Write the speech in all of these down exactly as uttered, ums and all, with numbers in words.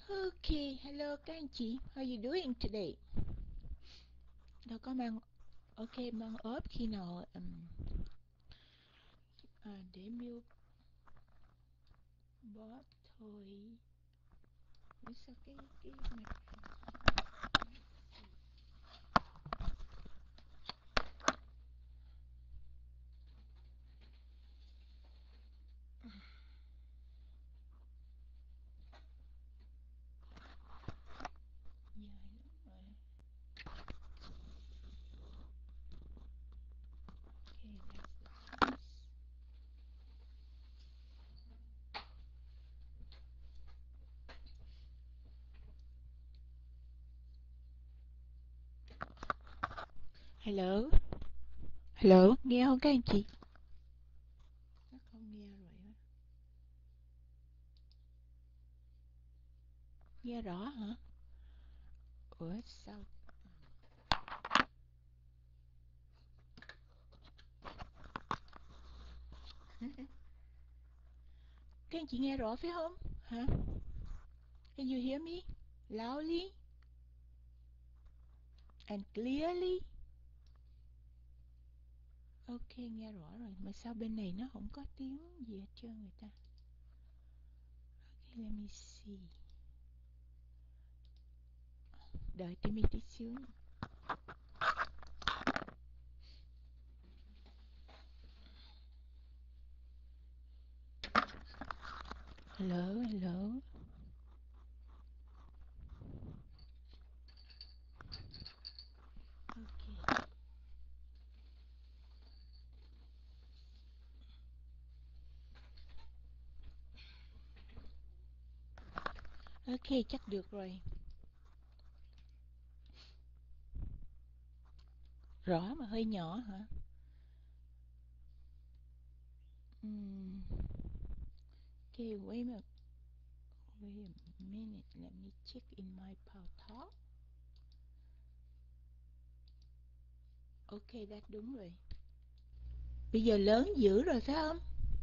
Okay, hello các anh chị. How you doing today? Đâu có mang ok mang ốp khi nào um, à, để miêu bóp thôi. Ủa sao cái cái mạch dài lắm rồi. Okay, that's the case. Hello. Hello, nghe không các anh chị? Chắc không nghe rồi á. Nghe rõ hả? Ủa sao? Các anh chị nghe rõ phải không? Hả? Can you hear me? Loudly and clearly? Ok, nghe rõ rồi. Mà sao bên này nó không có tiếng gì hết trơn người ta? Okay, let me see. Đợi Timmy tí xíu. Hello, hello. Okay. Ok, chắc được rồi. Rõ mà hơi nhỏ hả? Uhm. Okay, wait a minute. Wait a minute. Let me check in my PowerTalk. Ok, đã đúng rồi. Bây giờ lớn dữ rồi phải không?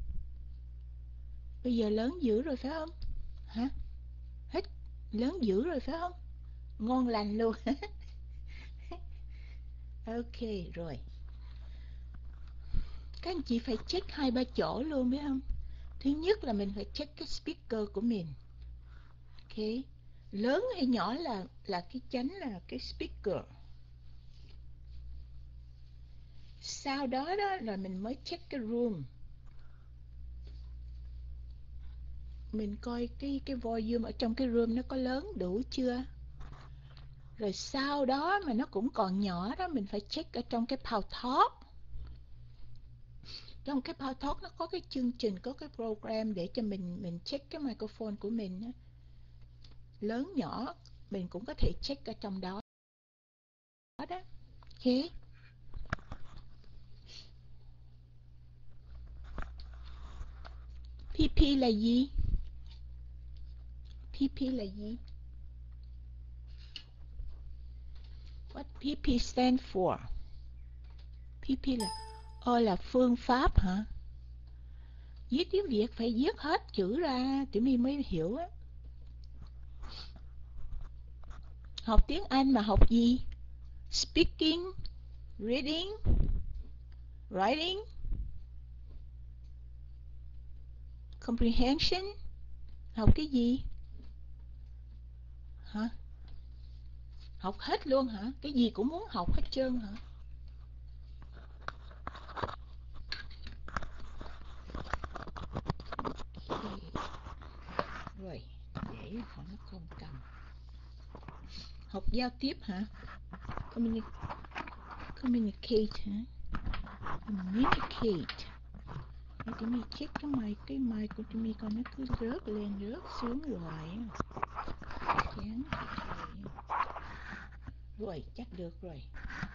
Bây giờ lớn dữ rồi phải không? Hả? Hết lớn dữ rồi phải không? Ngon lành luôn. Ok, rồi. Các anh chị phải check hai ba chỗ luôn biết không? Thứ nhất là mình phải check cái speaker của mình. Ok. Lớn hay nhỏ là là cái chánh là cái speaker. Sau đó đó là mình mới check cái room. Mình coi cái cái volume ở trong cái room nó có lớn đủ chưa. Rồi sau đó mà nó cũng còn nhỏ đó mình phải check ở trong cái PowerTalk. Trong cái PowerTalk nó có cái chương trình, có cái program để cho mình mình check cái microphone của mình á. Lớn nhỏ mình cũng có thể check ở trong đó đó. Ok. pê pê là gì? pê pê là gì? What pê pê stand for? pê pê là Ơ là phương pháp hả? Viết tiếng Việt phải viết hết chữ ra tụi mình mới hiểu á. Học tiếng Anh mà học gì? Speaking, reading, writing, comprehension. Học cái gì? Hả? Học hết luôn hả? Cái gì cũng muốn học hết trơn hả? Okay. Rồi, để họ nó không cầm. Học giao tiếp hả? Communi communicate hả? Communicate. Để tụi mình check cái mic, cái mic của tụi mình coi nó cứ rớt lên rớt xuống hoài á. Chán rồi. Rồi, chắc được rồi.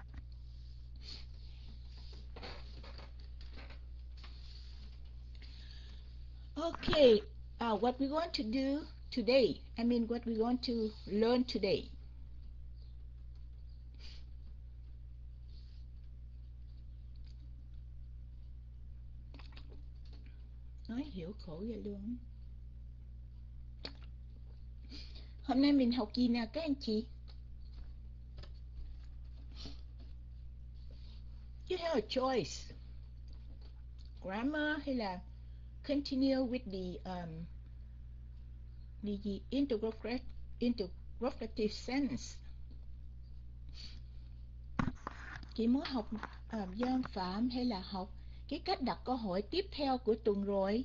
Okay, uh, what we want to do today, I mean what we want to learn today. Nói hiểu khổ vậy luôn. Hôm nay mình học gì nào các anh chị? You have a choice. Grammar hay là continue with the um, the, the interrogative, interrogative sense. Chị muốn học uh, dân phạm hay là học cái cách đặt câu hỏi tiếp theo của tuần rồi?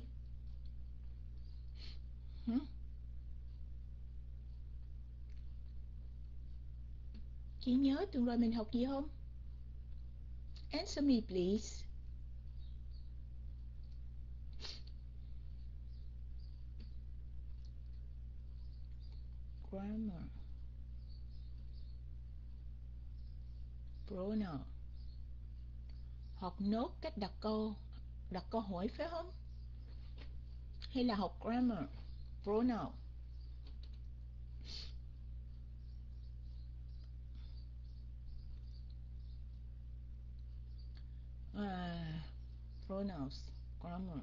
Hmm? Chị nhớ tuần rồi mình học gì không? Answer me please. Grammar. Pronoun. Học nốt cách đặt câu đặt câu hỏi phải không? Hay là học grammar? Pronoun. Uh, pronouns, grammar.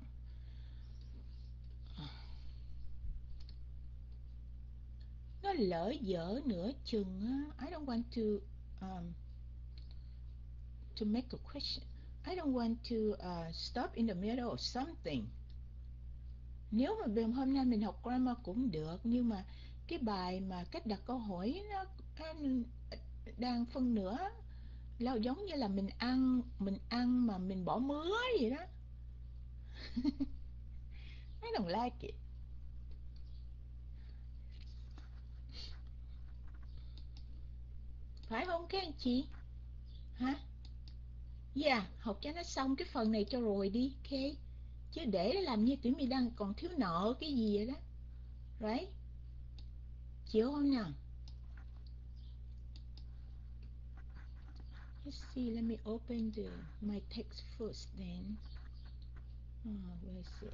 Nó lỡ dở nửa chừng á. I don't want to um, to make a question. I don't want to uh, stop in the middle of something. Nếu mà bên hôm nay mình học grammar cũng được, nhưng mà cái bài mà cách đặt câu hỏi nó, nó đang phân nửa, là giống như là mình ăn mình ăn mà mình bỏ mứa vậy đó. I don't like it. Phải không các anh chị? Hả? Yeah, học cho nó xong cái phần này cho rồi đi, ok? Chứ để làm như tụi mình đang còn thiếu nợ cái gì vậy đó. Right? Chịu không nào? Let's see, let me open the my text first then. Oh, where is it?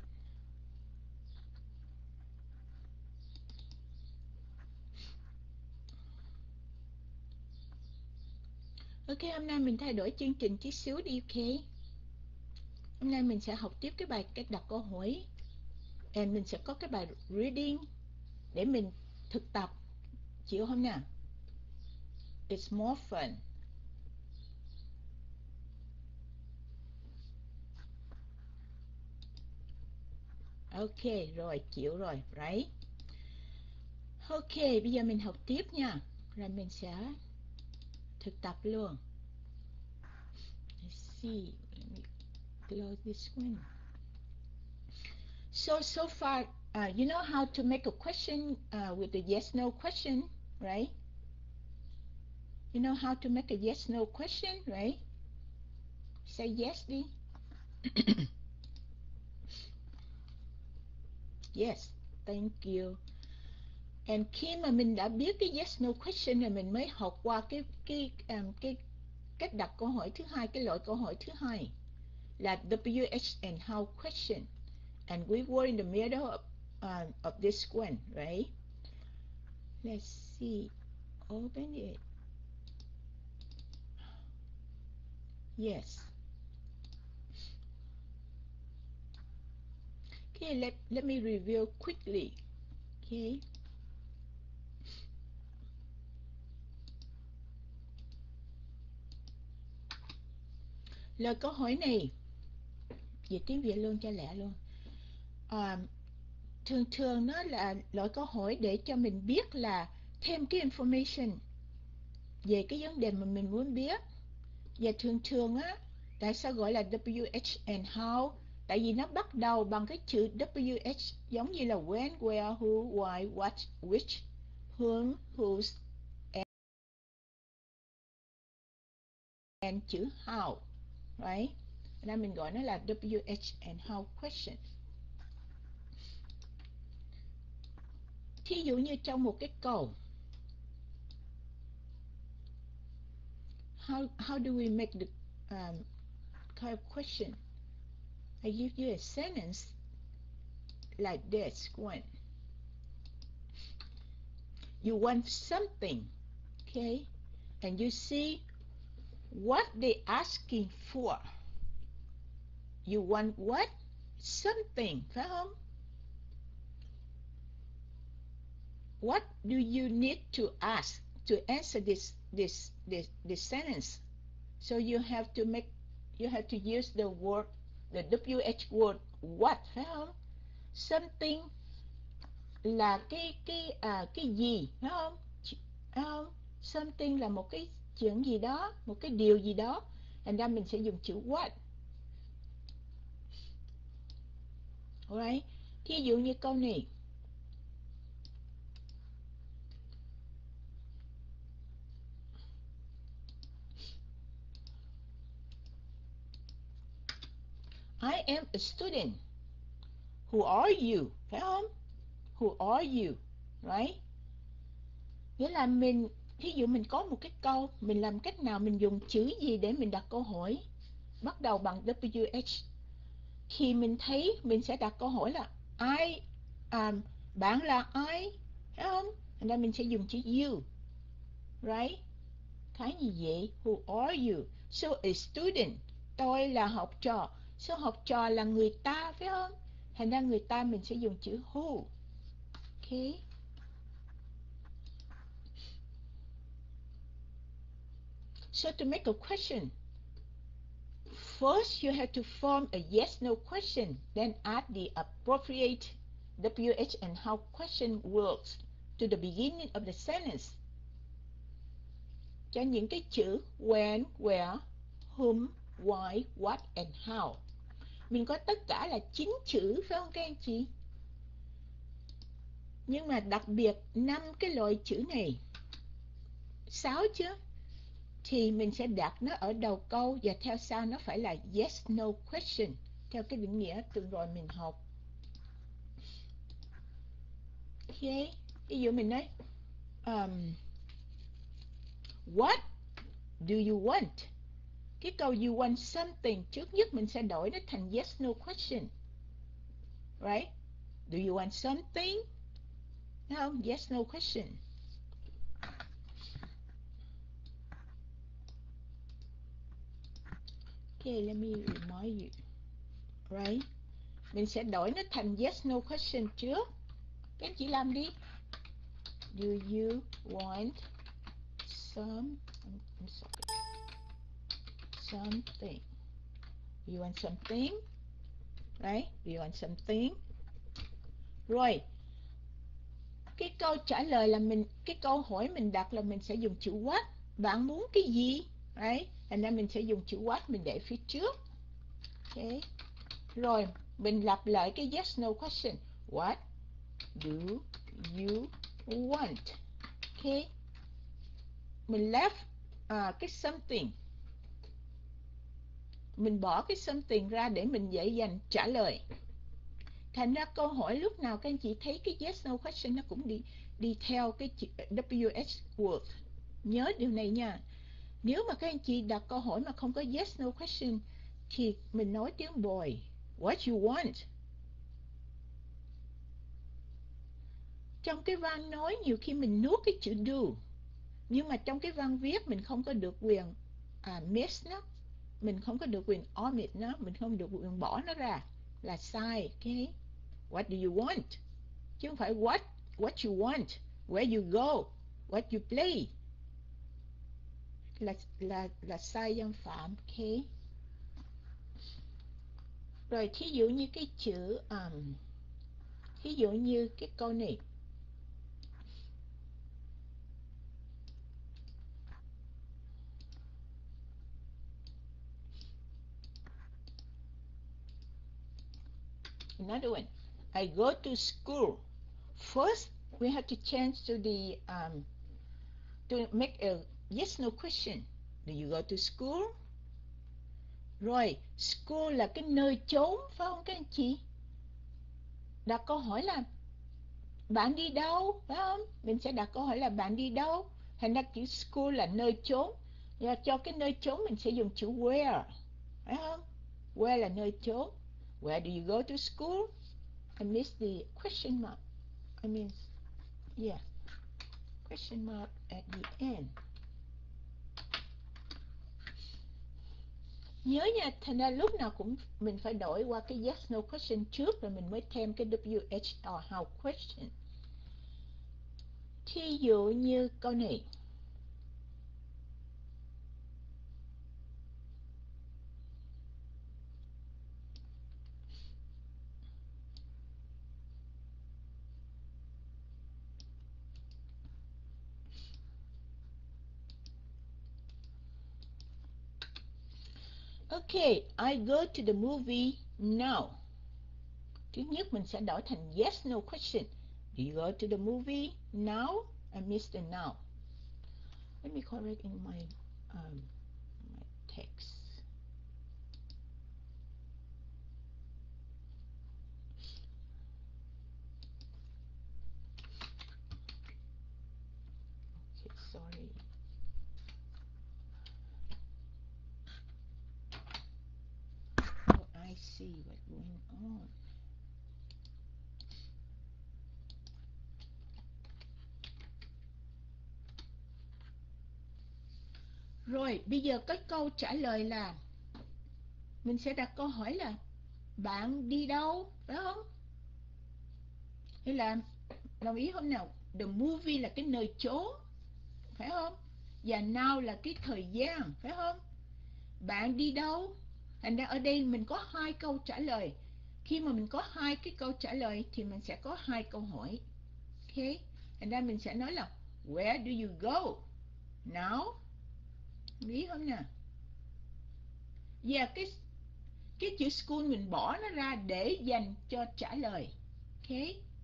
Ok, hôm nay mình thay đổi chương trình chút xíu đi, ok? Hôm nay mình sẽ học tiếp cái bài cách đặt câu hỏi. And mình sẽ có cái bài reading để mình thực tập. Chịu không nào? It's more fun. Ok, rồi, chịu rồi, right? Ok, bây giờ mình học tiếp nha. Rồi mình sẽ thực tập luôn. Let's see, let me close this one. So, so far, uh, you know how to make a question uh, with the yes-no question, right? You know how to make a yes-no question, right? Say yes đi. Yes, thank you. And khi mà mình đã biết cái yes no question rồi, mình mới học qua cái cái um, cái cách đặt câu hỏi thứ hai, cái loại câu hỏi thứ hai là W H and how question. And we were in the middle of, uh, of this one, right? Let's see. Open it. Yes. Okay, let, let me review quickly. Okay. Lời câu hỏi này, dịch tiếng Việt luôn cho lẹ luôn. À, thường thường nó là loại câu hỏi để cho mình biết là thêm cái information về cái vấn đề mà mình muốn biết. Và thường thường á, tại sao gọi là W H and how? Tại vì nó bắt đầu bằng cái chữ W H, giống như là when, where, who, why, what, which, whom, whose, and chữ how, right? Nên mình gọi nó là W H and how question. Thí dụ như trong một cái câu, how how do we make the um, kind of question? I give you a sentence like this one. You want something, okay? And you see what they asking for. You want what? Something, phải không? what do you need to ask to answer this this this this sentence? So you have to make you have to use the word the W H word what, phải không? Something là cái cái à, cái gì, phải không? Phải không? Something là một cái chuyện gì đó, một cái điều gì đó. Thành ra mình sẽ dùng chữ what. Alright. Thí dụ như câu này. I am a student. Who are you? Phải không? Who are you? Right? Nghĩa là mình, thí dụ mình có một cái câu, mình làm cách nào, mình dùng chữ gì để mình đặt câu hỏi? Bắt đầu bằng W H. Khi mình thấy, mình sẽ đặt câu hỏi là I, um, bạn là ai? Phải không? Thành ra mình sẽ dùng chữ you. Right? Thấy như vậy, who are you? So a student, tôi là học trò. So học trò là người ta, phải không? Thành ra người ta mình sẽ dùng chữ who. Okay. So to make a question, first you have to form a yes-no question, then add the appropriate W H and how question works to the beginning of the sentence. Cho những cái chữ when, where, whom, why, what and how. Mình có tất cả là chín chữ, phải không các anh chị? Nhưng mà đặc biệt năm cái loại chữ này, sáu chứ, thì mình sẽ đặt nó ở đầu câu và theo sau nó phải là yes no question theo cái định nghĩa tuần rồi mình học. Ok, ví dụ mình nói um, what do you want? Cái câu you want something trước nhất mình sẽ đổi nó thành yes no question. Right? Do you want something? No, yes no question. Okay, let me remind you. Right? Mình sẽ đổi nó thành yes no question trước. Các anh chị làm đi. Do you want some I'm sorry, something? Do you want something? Right? Do you want something? Rồi. Cái câu trả lời là mình, cái câu hỏi mình đặt là mình sẽ dùng chữ what. Bạn muốn cái gì? Right? Thành ra mình sẽ dùng chữ what mình để phía trước. Okay. Rồi, mình lặp lại cái yes no question. What do you want? Okay. Mình left à, cái something. Mình bỏ cái something ra để mình dễ dàng trả lời. Thành ra câu hỏi lúc nào các anh chị thấy cái yes no question nó cũng đi đi theo cái W H word. Nhớ điều này nha. Nếu mà các anh chị đặt câu hỏi mà không có yes no question thì mình nói tiếng bồi. What you want? Trong cái văn nói nhiều khi mình nuốt cái chữ do. Nhưng mà trong cái văn viết mình không có được quyền à, miss nó. Mình không có được quyền omit nó. Mình không được quyền bỏ nó ra. Là sai. Okay? What do you want? Chứ không phải what, what you want, where you go, what you play. Là, là, là sai văn phạm. Okay? Rồi thí dụ như cái chữ um, thí dụ như cái câu này. Another one. I go to school. First, we have to change to the um, to make a yes no question. Do you go to school? Rồi, school là cái nơi chốn, phải không các anh chị? Đặt câu hỏi là bạn đi đâu, phải không? Mình sẽ đặt câu hỏi là bạn đi đâu. Thành ra chữ school là nơi chốn. Và cho cái nơi chốn mình sẽ dùng chữ where, phải không? Where là nơi chốn. Where do you go to school? I missed the question mark. I mean, yeah, question mark at the end. Nhớ nha, thành ra lúc nào cũng mình phải đổi qua cái yes no question trước rồi mình mới thêm cái W H or how question. Thí dụ như câu này. Okay, I go to the movie now. Thứ nhất mình sẽ đổi thành yes no question. Do you go to the movie now? I missed the now. Let me correct in my um, my text. Okay, sorry. Oh, I see what's going on. Rồi, bây giờ cái câu trả lời là mình sẽ đặt câu hỏi là bạn đi đâu, phải không? Hay là đồng ý không nào? The movie là cái nơi chốn, phải không? Và now là cái thời gian, phải không? Bạn đi đâu? Thành ra ở đây mình có hai câu trả lời. Khi mà mình có hai cái câu trả lời thì mình sẽ có hai câu hỏi. Ok? Thành ra mình sẽ nói là where do you go? Now? Biết không nè? Và cái cái chữ school mình bỏ nó ra để dành cho trả lời. Ok?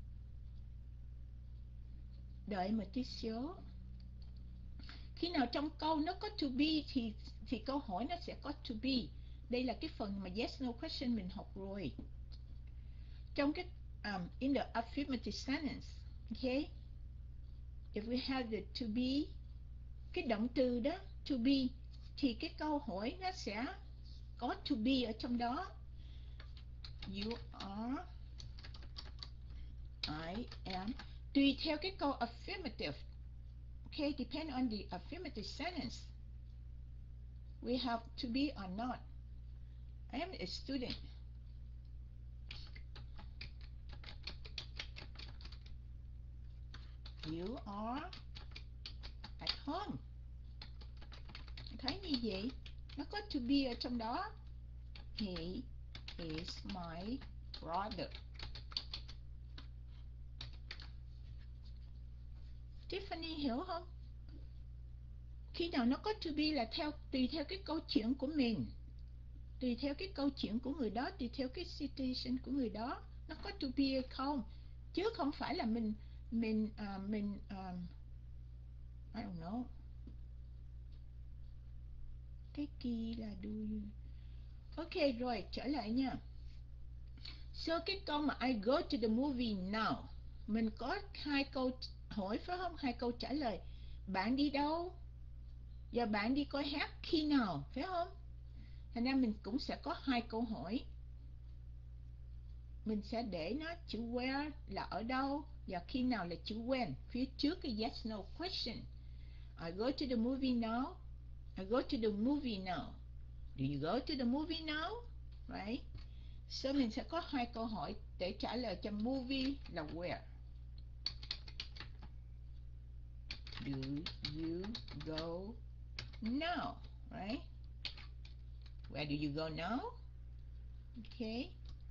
Đợi một tí xíu. Khi nào trong câu nó có to be thì thì câu hỏi nó sẽ có to be. Đây là cái phần mà yes no question mình học rồi. Trong cái um, in the affirmative sentence, okay? If we have the to be, cái động từ đó to be thì cái câu hỏi nó sẽ có to be ở trong đó. You are, I am. Tùy theo cái câu affirmative. Okay, depend on the affirmative sentence. We have to be or not. I am a student. You are at home. Thấy như vậy, nó có to be ở trong đó. He is my brother. Tiffany hiểu không? Khi nào nó có to be là theo tùy theo cái câu chuyện của mình, tùy theo cái câu chuyện của người đó, tùy theo cái situation của người đó, nó có to be hay không, chứ không phải là mình mình uh, mình um, I don't know. Cái kia là do you. Ok rồi, trở lại nha. So cái câu mà I go to the movie now, mình có hai câu hỏi phải không? Hai câu trả lời. Bạn đi đâu? Và bạn đi coi hát khi nào, phải không? Thành ra mình cũng sẽ có hai câu hỏi. Mình sẽ để nó chữ where là ở đâu và khi nào là chữ when phía trước cái yes no question. I go to the movie now. I go to the movie now. Do you go to the movie now? Right? So mình sẽ có hai câu hỏi để trả lời cho movie là where. Do you go now? Right? Where do you go now? Okay.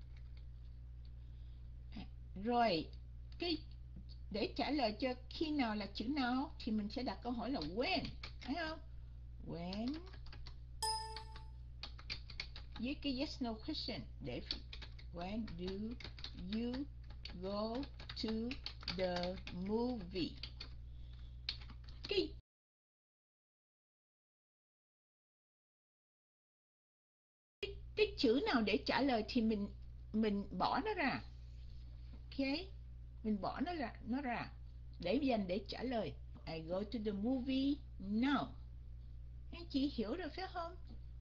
Rồi, cái để trả lời cho khi nào là chữ nào thì mình sẽ đặt câu hỏi là when, phải không? When với cái yes no question để when do you go to the movie? Cái cái, cái chữ nào để trả lời thì mình mình bỏ nó ra. Ok, mình bỏ nó ra nó ra để dành để trả lời. I go to the movie now. Anh chị hiểu rồi phải không?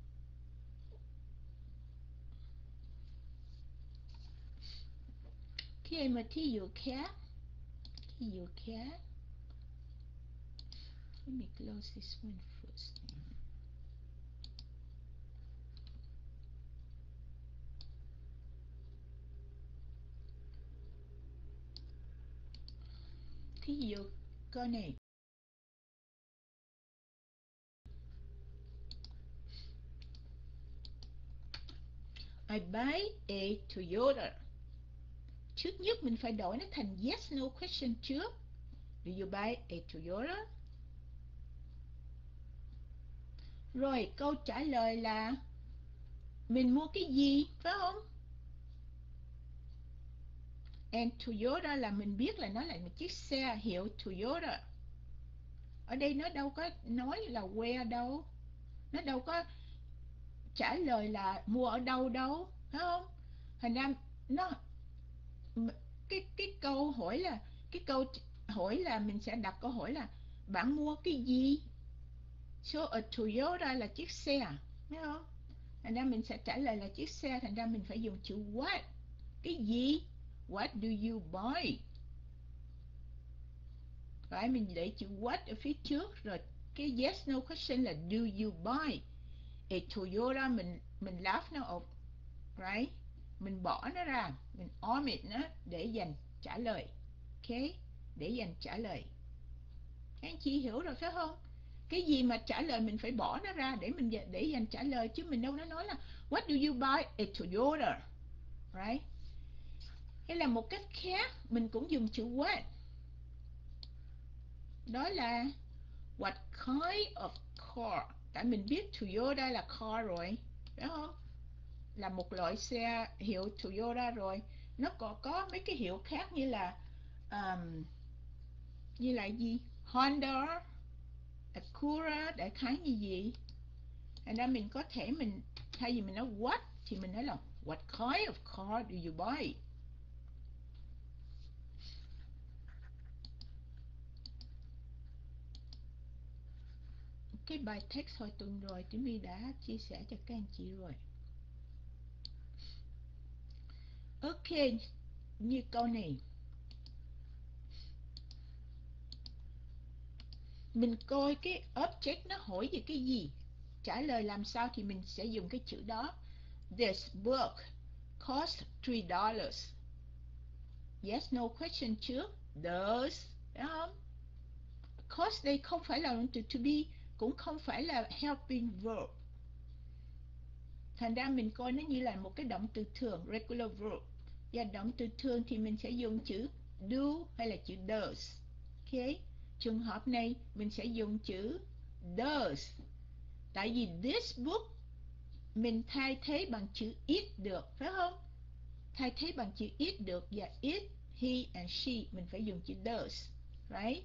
Okay, mà thí dụ khác. Thí dụ khác. Let me close this one first. Thí dụ Câu này. I buy a Toyota. Trước nhất mình phải đổi nó thành yes no question trước. Do you buy a Toyota? Rồi câu trả lời là mình mua cái gì, phải không? And Toyota là mình biết là nó là một chiếc xe hiệu Toyota. Ở đây nó đâu có nói là where đâu. Nó đâu có trả lời là mua ở đâu đâu, phải không? Thành ra nó cái cái câu hỏi là cái câu hỏi là mình sẽ đặt câu hỏi là bạn mua cái gì? So a Toyota là chiếc xe, phải không? Thành ra mình sẽ trả lời là chiếc xe, thành ra mình phải dùng chữ what. Cái gì? What do you buy? Phải, mình để chữ what ở phía trước, rồi cái yes no question là do you buy a Toyota, mình mình left nó off, right? Mình bỏ nó ra, mình omit nó để dành trả lời. Ok, để dành trả lời. Các anh chị hiểu rồi phải không? Cái gì mà trả lời mình phải bỏ nó ra để mình để dành trả lời, chứ mình đâu nó nói là what do you buy a Toyota, right? Hay là một cách khác mình cũng dùng chữ what, đó là what kind of car. Tại mình biết Toyota là car rồi, phải không? Là một loại xe hiệu Toyota rồi. Nó còn có mấy cái hiệu khác như là um, như là gì? Honda, Acura, đại khái như gì. Thành ra mình có thể mình thay vì mình nói what thì mình nói là what kind of car do you buy? Cái bài text hồi tuần rồi Tuyến My đã chia sẻ cho các anh chị rồi. Ok, như câu này. Mình coi cái object nó hỏi về cái gì, trả lời làm sao thì mình sẽ dùng cái chữ đó. This book cost three dollars. Yes no question trước. Does, đúng không? Cost đây không phải là động từ to be, cũng không phải là helping verb. Thành ra mình coi nó như là một cái động từ thường, regular verb. Và động từ thường thì mình sẽ dùng chữ do hay là chữ does. Ok, trường hợp này mình sẽ dùng chữ does. Tại vì this book mình thay thế bằng chữ it được, phải không? Thay thế bằng chữ it được, và it, he and she mình phải dùng chữ does, right?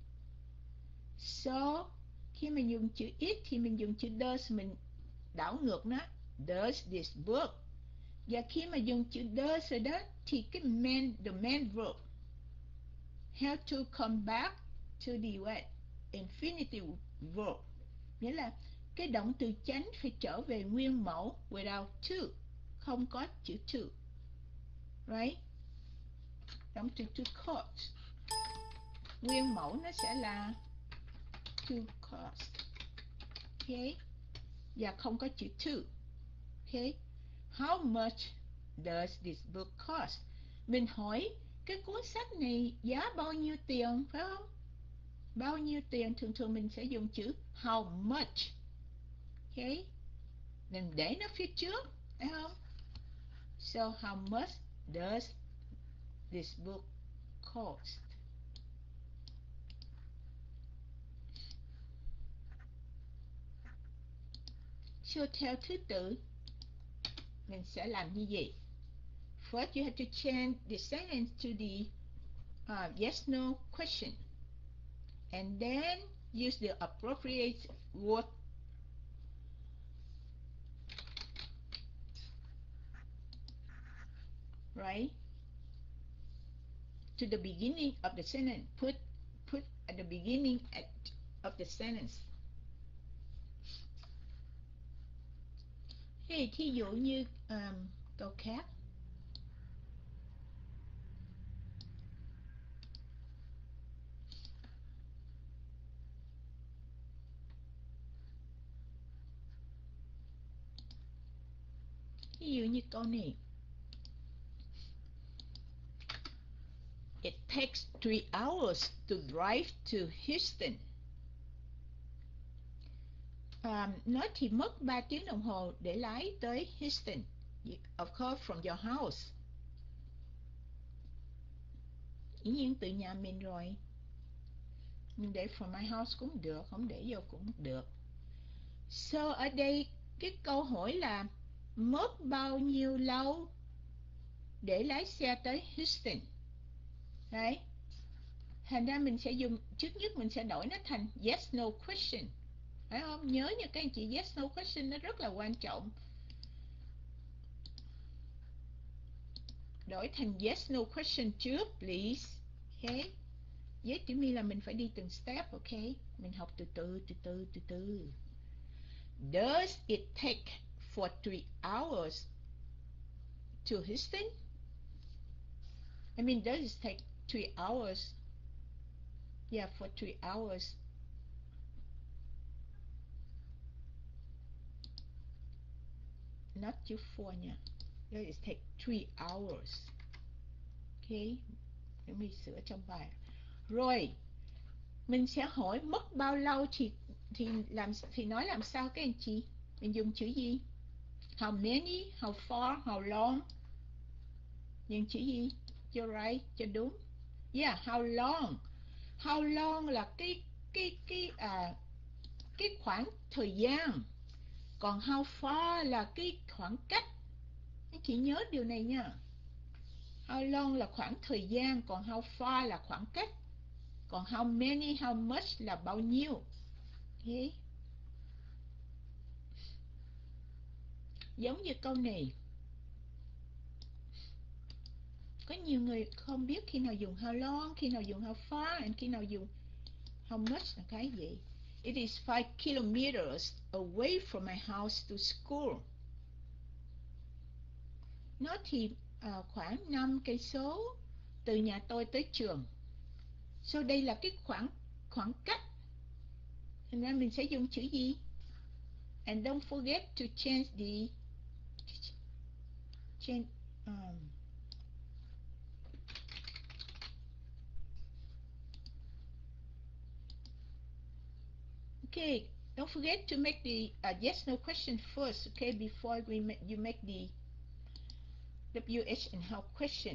So khi mình dùng chữ it thì mình dùng chữ does, mình đảo ngược nó. Does this book. Và khi mà dùng chữ does rồi đó thì cái main, the main verb have to come back to the what? Infinitive verb. Nghĩa là cái động từ chánh phải trở về nguyên mẫu without to, không có chữ to, right? Động từ to cost, nguyên mẫu nó sẽ là to cost, ok, và không có chữ to, ok. How much does this book cost? Mình hỏi cái cuốn sách này giá bao nhiêu tiền, phải không? Bao nhiêu tiền, thường thường mình sẽ dùng chữ how much, ok, mình để nó phía trước, phải không? So how much does this book cost? So theo thứ tự mình sẽ làm như vậy. First you have to change the sentence to the uh, yes no question, and then use the appropriate word. Right? To the beginning of the sentence. Put put at the beginning at, of the sentence. Thì thí dụ như um, câu khác. Ví dụ như câu này. It takes three hours to drive to Houston. Um, nó thì mất ba tiếng đồng hồ để lái tới Houston. Of course, from your house. Dĩ nhiên từ nhà mình rồi. Mình để from my house cũng được, không để vô cũng được. So ở đây cái câu hỏi là mất bao nhiêu lâu để lái xe tới Houston. Đấy. Thành ra mình sẽ dùng, trước nhất mình sẽ đổi nó thành yes no question. Phải không? Nhớ nha các anh chị, yes no question nó rất là quan trọng. Đổi thành yes no question trước, please. Okay. Yes to me là mình phải đi từng step, ok? Mình học từ từ, từ từ, từ từ. Does it take for three hours to Houston? I mean, does it take three hours? Yeah, for three hours. Not you four nha. Does it take three hours? Okay. Để mình sửa trong bài. Rồi, mình sẽ hỏi mất bao lâu thì thì làm thì nói làm sao các anh chị? Mình dùng chữ gì? How many, how far, how long? Dùng chữ gì? You're right, cho đúng. Yeah, how long? How long là cái cái cái à cái khoảng thời gian. Còn how far là cái khoảng cách. Anh chị nhớ điều này nha. How long là khoảng thời gian, còn how far là khoảng cách. Còn how many, how much là bao nhiêu. Okay. Giống như câu này. Có nhiều người không biết khi nào dùng how long, khi nào dùng how far, and khi nào dùng how much là cái gì. It is five kilometers away from my house to school. Nó thì uh, khoảng năm cây số từ nhà tôi tới trường. So đây là cái khoảng khoảng cách. Thành ra mình sẽ dùng chữ gì? And don't forget to change the change um, okay, don't forget to make the uh, yes no question first, okay, before we ma you make the W H and how question.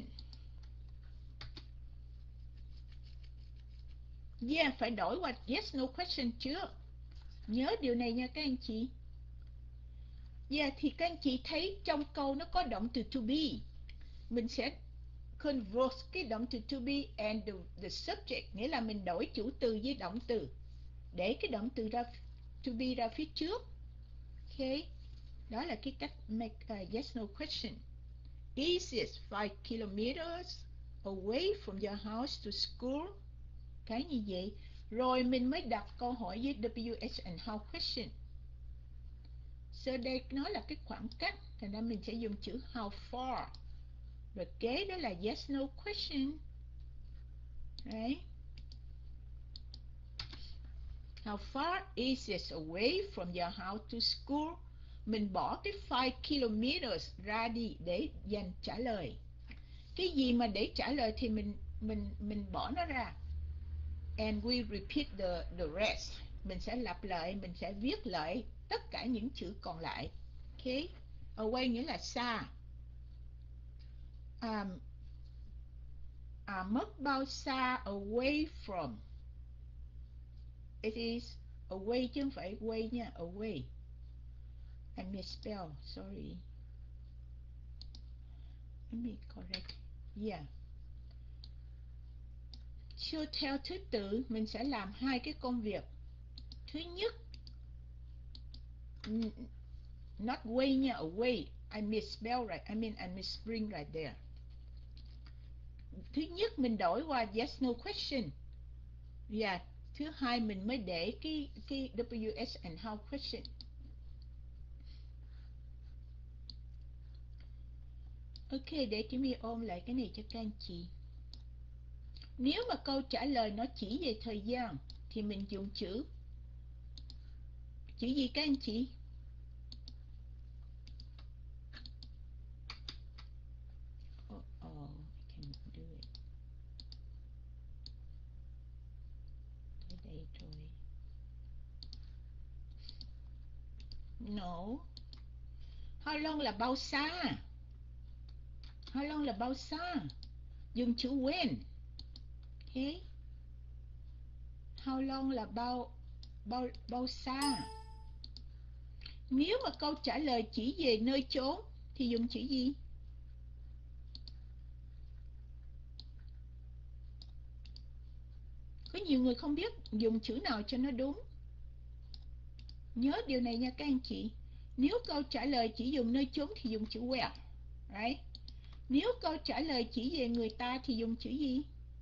Yeah, phải đổi qua yes no question trước. Nhớ điều này nha các anh chị. Yeah, thì các anh chị thấy trong câu nó có động từ to be. Mình sẽ convert cái động từ to be and the, the subject, nghĩa là mình đổi chủ từ với động từ để cái động từ ra to be ra phía trước. Okay. Đó là cái cách make a yes no question. Is it five kilometers away from your house to school? Cái như vậy. Rồi mình mới đặt câu hỏi với W H and how question. So đây nó là cái khoảng cách, thành ra mình sẽ dùng chữ how far. Rồi kế đó là yes no question. Right? How far is it away from your house to school? Mình bỏ cái five kilometers ra đi để dành trả lời. Cái gì mà để trả lời thì mình mình mình bỏ nó ra. And we repeat the the rest. Mình sẽ lặp lại, mình sẽ viết lại tất cả những chữ còn lại. Okay? Away nghĩa là xa. Um, à, mất bao xa away from. It is away chứ không phải way nha, away. I misspelled, sorry. Let me correct. Yeah. So theo thứ tự mình sẽ làm hai cái công việc. Thứ nhất, not way nha, away. I misspelled right. I mean I misspring right there. Thứ nhất mình đổi qua yes no question. Yeah. Thứ hai mình mới để cái cái W H and how question. Ok, để chị My ôm lại cái này cho các anh chị. Nếu mà câu trả lời nó chỉ về thời gian thì mình dùng chữ chữ gì các anh chị? Oh, oh, I cannot do it. thôi. No. How long là bao xa? How long là bao xa? Dùng chữ when. Okay. How long là bao bao bao xa? Nếu mà câu trả lời chỉ về nơi chốn thì dùng chữ gì? Có nhiều người không biết dùng chữ nào cho nó đúng. Nhớ điều này nha các anh chị. Nếu câu trả lời chỉ dùng nơi chốn thì dùng chữ where. Right? Nếu câu trả lời chỉ về người ta thì dùng chữ gì?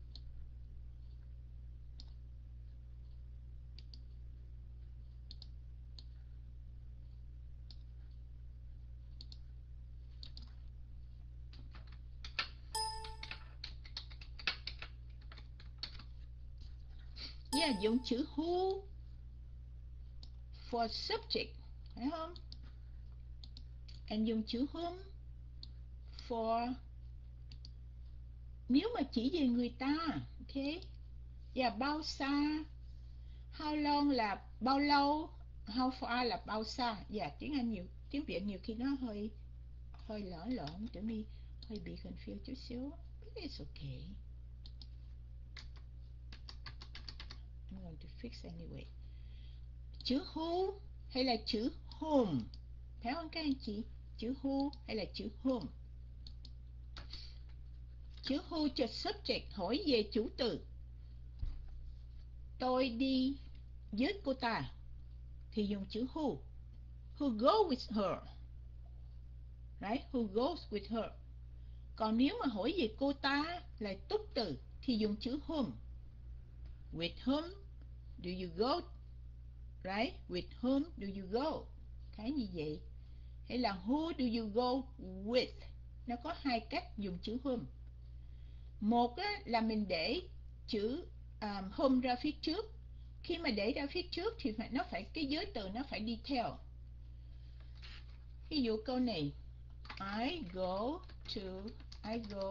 Yeah, dùng chữ who for subject, phải không? And dùng chữ whom for nếu mà chỉ về người ta. Ok. Yeah, bao xa. How long là bao lâu. How far là bao xa. Yeah, tiếng Anh nhiều, tiếng Việt nhiều khi nó hơi hơi lỡ lộn, để mi hơi bị confused chút xíu. But it's okay. I'm going to fix anyway. Chữ who hay là chữ whom? Phải không các anh chị? Chữ who hay là chữ whom? Chữ who cho subject, hỏi về chủ từ. Tôi đi với cô ta thì dùng chữ who. Who go with her. Right? Who goes with her. Còn nếu mà hỏi về cô ta là túc từ thì dùng chữ whom. With whom do you go? Right? With whom do you go? Cái như vậy. Hay là who do you go with? Nó có hai cách dùng chữ whom. Một á, là mình để chữ um, whom ra phía trước. Khi mà để ra phía trước thì phải, nó phải cái giới từ nó phải đi theo. Ví dụ câu này, I go to, I go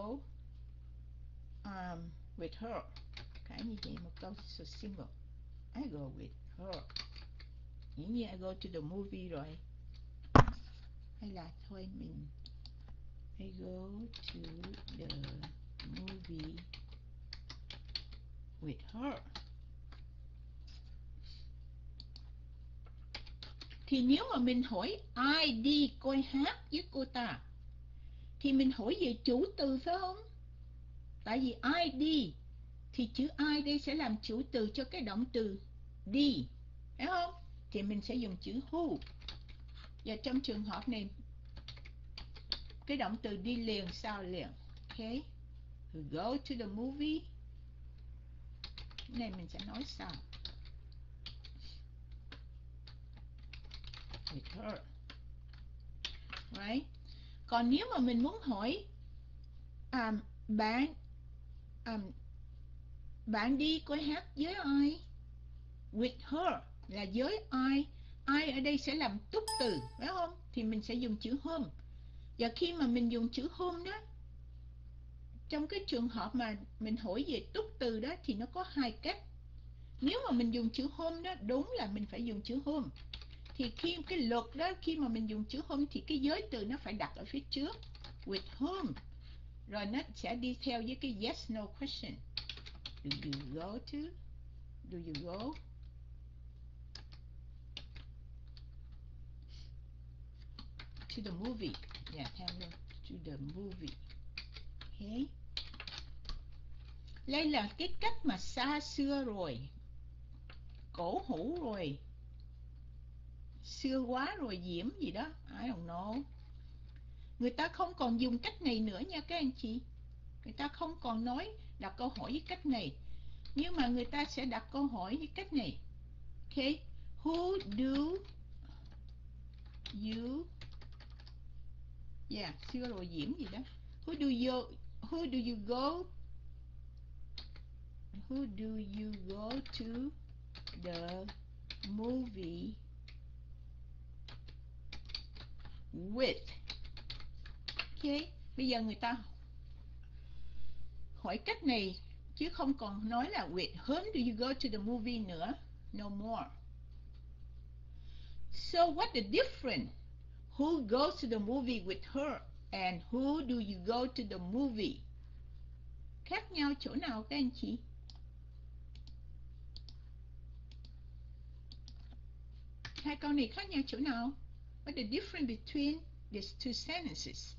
um, with her. Cái như vậy, một câu so simple. I go with her. Dĩ nhiên I go to the movie rồi. Hay là thôi mình I go to the movie with her. Thì nếu mà mình hỏi ai đi coi hát với cô ta thì mình hỏi về chủ từ phải không? Tại vì ai đi thì chữ ai đây sẽ làm chủ từ cho cái động từ đi, phải không? Thì mình sẽ dùng chữ who. Và trong trường hợp này cái động từ đi liền sau liền. Ok. We go to the movie. Này mình sẽ nói sau. With her. Right? Còn nếu mà mình muốn hỏi um, bạn um, bạn đi coi hát với ai? With her là với ai? Ai ở đây sẽ làm túc từ, phải không? Thì mình sẽ dùng chữ whom. Và khi mà mình dùng chữ whom đó, trong cái trường hợp mà mình hỏi về túc từ đó thì nó có hai cách. Nếu mà mình dùng chữ whom đó, đúng là mình phải dùng chữ whom. Thì khi cái luật đó, khi mà mình dùng chữ whom thì cái giới từ nó phải đặt ở phía trước. With whom. Rồi nó sẽ đi theo với cái yes no question. Do you go to? Do you go? To the movie. Yeah, theo luôn. To the movie. Okay. Đây là cái cách mà xa xưa rồi, cổ hủ rồi, xưa quá rồi, diễm gì đó, I don't know. Người ta không còn dùng cách này nữa nha các anh chị. Người ta không còn nói đặt câu hỏi với cách này, nhưng mà người ta sẽ đặt câu hỏi với cách này. Okay. Who do you, yeah, xưa rồi diễm gì đó. Who do you, who do you go, who do you go to the movie with? Okay. Bây giờ người ta hỏi cách này chứ không còn nói là with whom do you go to the movie nữa. No more. So what the difference? Who goes to the movie with her and who do you go to the movie? Khác nhau chỗ nào các anh chị? Hai câu này khác nhau chỗ nào? What's the difference between these two sentences?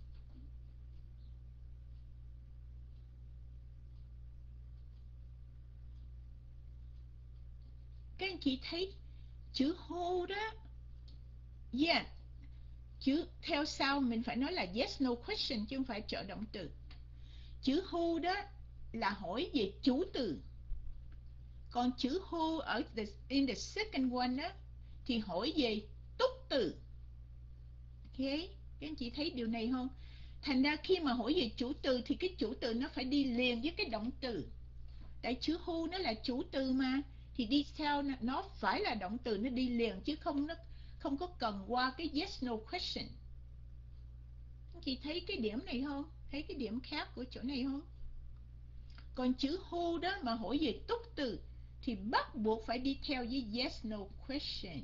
Các anh chị thấy chữ who đó, yeah, chữ theo sau mình phải nói là yes no question chứ không phải trợ động từ. Chữ who đó là hỏi về chủ từ, còn chữ who ở the, in the second one đó thì hỏi về túc từ. Ok, các anh chị thấy điều này không? Thành ra khi mà hỏi về chủ từ thì cái chủ từ nó phải đi liền với cái động từ. Tại chữ who nó là chủ từ mà, thì đi theo nó phải là động từ, nó đi liền chứ không nó không có cần qua cái yes no question. Anh chị thấy cái điểm này không? Thấy cái điểm khác của chỗ này không? Còn chữ who đó mà hỏi về túc từ thì bắt buộc phải đi theo với yes no question.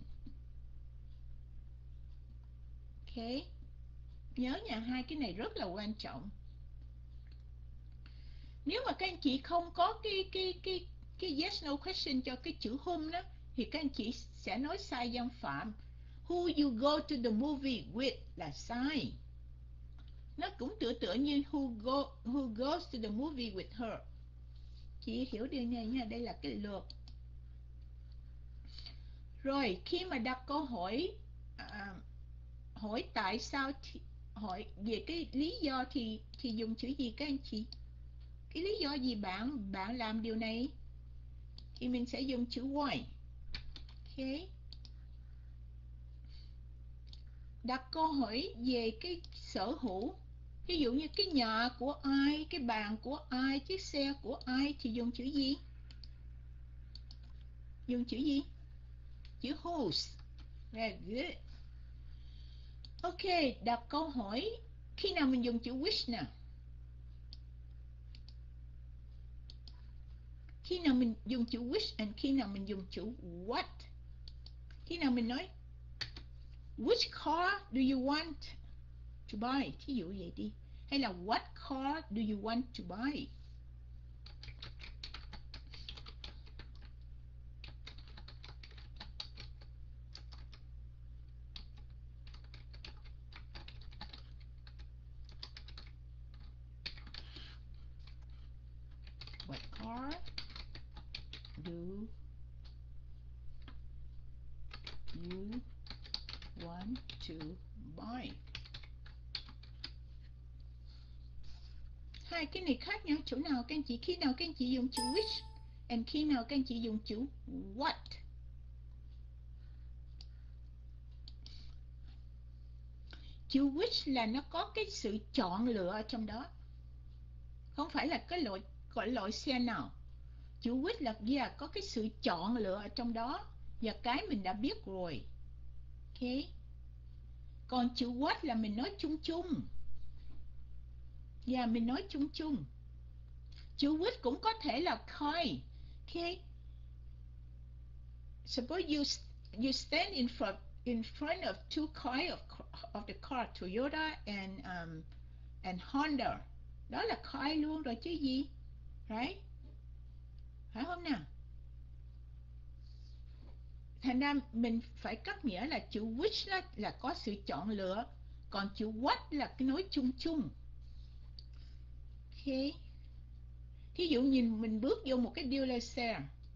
Ok, nhớ nha, hai cái này rất là quan trọng. Nếu mà các anh chị không có cái cái cái cái yes no question cho cái chữ whom đó thì các anh chị sẽ nói sai văn phạm. Who you go to the movie with là sai. Nó cũng tựa tựa như who go who goes to the movie with her. Chị hiểu điều này nha, đây là cái lược. Rồi khi mà đặt câu hỏi à, hỏi tại sao thì, hỏi về cái lý do thì thì dùng chữ gì các anh chị? Cái lý do gì bạn bạn làm điều này thì mình sẽ dùng chữ why. Ok. Đặt câu hỏi về cái sở hữu, ví dụ như cái nhà của ai, cái bàn của ai, chiếc xe của ai thì dùng chữ gì? Dùng chữ gì? Chữ whose. Very good. Ok, đặt câu hỏi khi nào mình dùng chữ which nào? Khi nào mình dùng chữ which and khi nào mình dùng chữ what? Khi nào mình nói which car do you want to buy? Thí dụ vậy đi. Hay là what car do you want to buy? What car do you want to buy? Hai cái này khác nhau chỗ nào các anh chị? Khi nào các anh chị dùng chữ which and khi nào các anh chị dùng chữ what? Chữ which là nó có cái sự chọn lựa ở trong đó, không phải là cái loại gọi loại xe nào. Chữ which là yeah, có cái sự chọn lựa ở trong đó và cái mình đã biết rồi. Ok. Còn chữ what là mình nói chung chung. Và yeah, mình nói chung chung. Chữ which cũng có thể là kind. Okay. Suppose you you stand in front in front of two cars of of the car Toyota and um and Honda. Đó là kind luôn rồi chứ gì. Right? Phải không nào? Thành ra mình phải cắt nghĩa là chữ which là, là có sự chọn lựa, còn chữ what là cái nói chung chung. Ok. Thí dụ nhìn mình bước vô một cái dealer xe.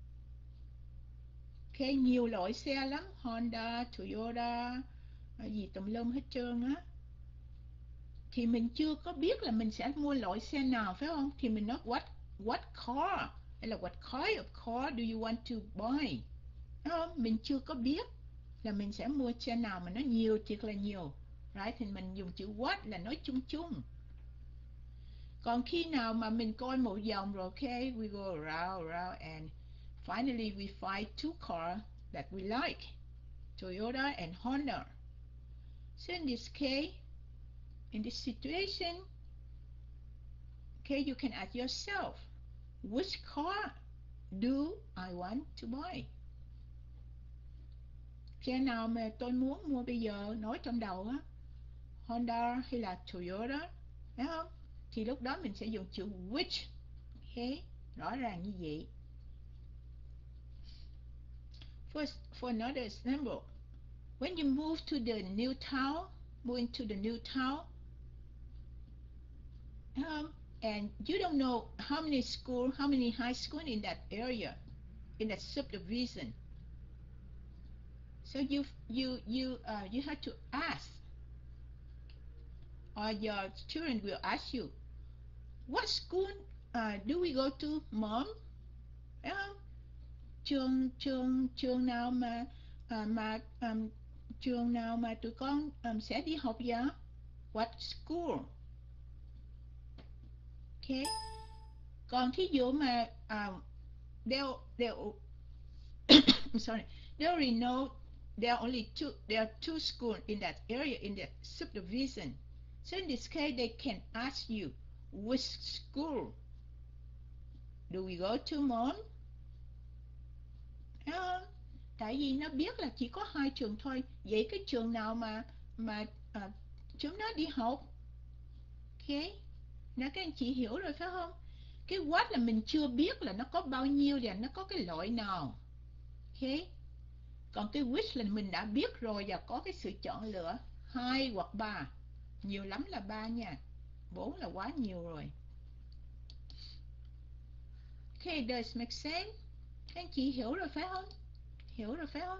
Ok, nhiều loại xe lắm, Honda, Toyota, gì tùm lum hết trơn á. Thì mình chưa có biết là mình sẽ mua loại xe nào, phải không? Thì mình nói what what car hay là what kind of car do you want to buy? Đúng không? Mình chưa có biết là mình sẽ mua xe nào mà nó nhiều thiệt là nhiều. Right? Thì mình dùng chữ what là nói chung chung. Còn khi nào mà mình coi một vòng rồi, okay, we go around, around and finally we find two cars that we like, Toyota and Honda. So in this case, in this situation, okay, you can ask yourself, Which car do I want to buy? Xe nào mà tôi muốn mua bây giờ, nói trong đầu á, Honda hay là Toyota, phải không? Thì lúc đó mình sẽ dùng chữ which. Ok, rõ ràng như vậy. For, for another example, when you move to the new town, move into the new town, um, and you don't know how many school, how many high school in that area, in that subdivision. So you you you uh, you have to ask, or your children will ask you, what school uh, do we go to, mom? Phải không? Trường trường trường nào mà uh, mà um, trường nào mà tụi con um, sẽ đi học vậy? What school? Okay. Còn thí dụ mà um, they'll they'll I'm sorry, they already know there are only two there are two schools in that area, in that subdivision. So in this case they can ask you, which school do we go to, mom? À, tại vì nó biết là chỉ có hai trường thôi, vậy cái trường nào mà mà à, chúng nó đi học? Ok, nè các anh chị hiểu rồi phải không? Cái what là mình chưa biết là nó có bao nhiêu và nó có cái loại nào. Ok, còn cái which là mình đã biết rồi và có cái sự chọn lựa hai hoặc ba, nhiều lắm là ba nha, bốn là quá nhiều rồi. Ok, does it make sense? Các anh chị hiểu rồi phải không? Hiểu rồi phải không?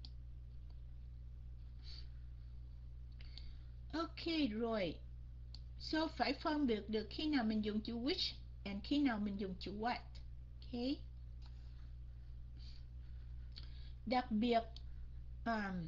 Ok rồi. So phải phân biệt được khi nào mình dùng chữ which and khi nào mình dùng chữ what. Ok. Đặc biệt um,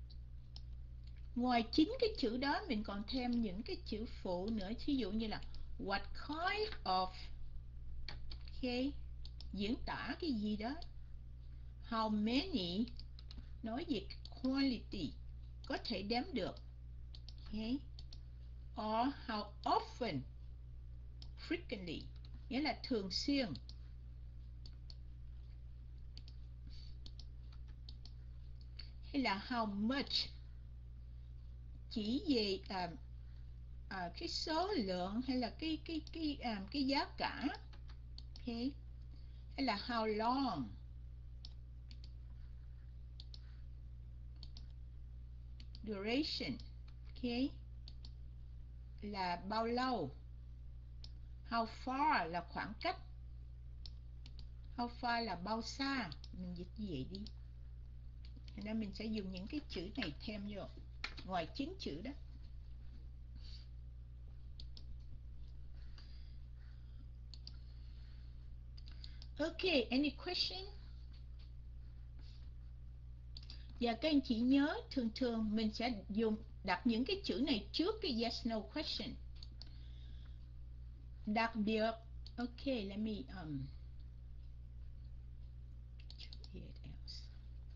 ngoài chính cái chữ đó mình còn thêm những cái chữ phụ nữa, ví dụ như là what kind of, ok, diễn tả cái gì đó. How many, nói về quality, có thể đếm được. Ok. Or how often, frequently, nghĩa là thường xuyên. Hay là how much, chỉ về à, à, cái số lượng hay là cái cái cái à, cái giá cả. Okay. Hay là how long, duration. Okay. Là bao lâu. How far là khoảng cách. How far là bao xa, mình dịch như vậy đi. Nên mình sẽ dùng những cái chữ này thêm vô ngoài chính chữ đó. Okay, any question? Và các anh chị nhớ, thường thường mình sẽ dùng đặt những cái chữ này trước cái yes no question. Đặc biệt, okay, let me um it else.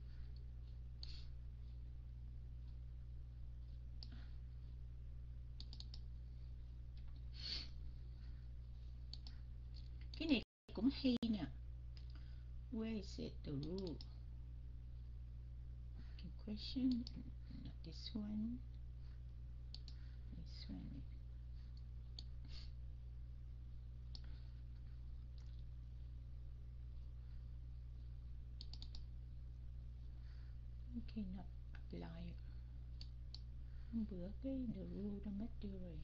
Cái này cũng hay nè. Where is it, the rule? Okay, question, not this one. This one. Okay, not apply. Hôm bữa cái the rule nó mất đi rồi.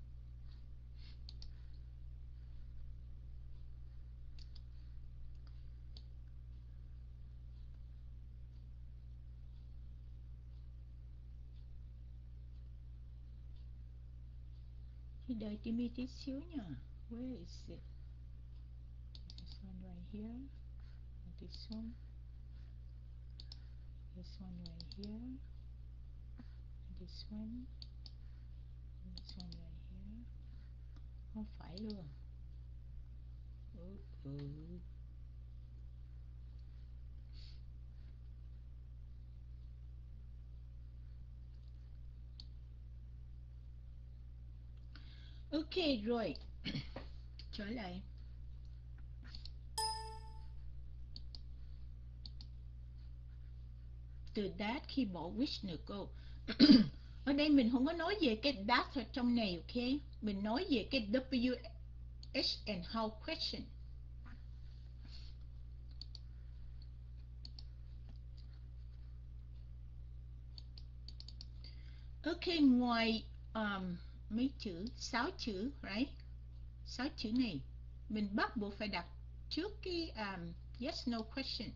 Thì đợi Timmy mi tí xíu nha. Where is it? This one right here. This one. This one right here. This one. This one right here. Không phải luôn. Ừ, ừ. Ok rồi. Trở lại. từ that khi bỏ which nữa cô. Ở đây mình không có nói về cái that ở trong này, ok? Mình nói về cái W H and how question. Ok, ngoài um, mấy chữ, sáu chữ, right? Sáu chữ này, mình bắt buộc phải đặt trước cái um, yes no question.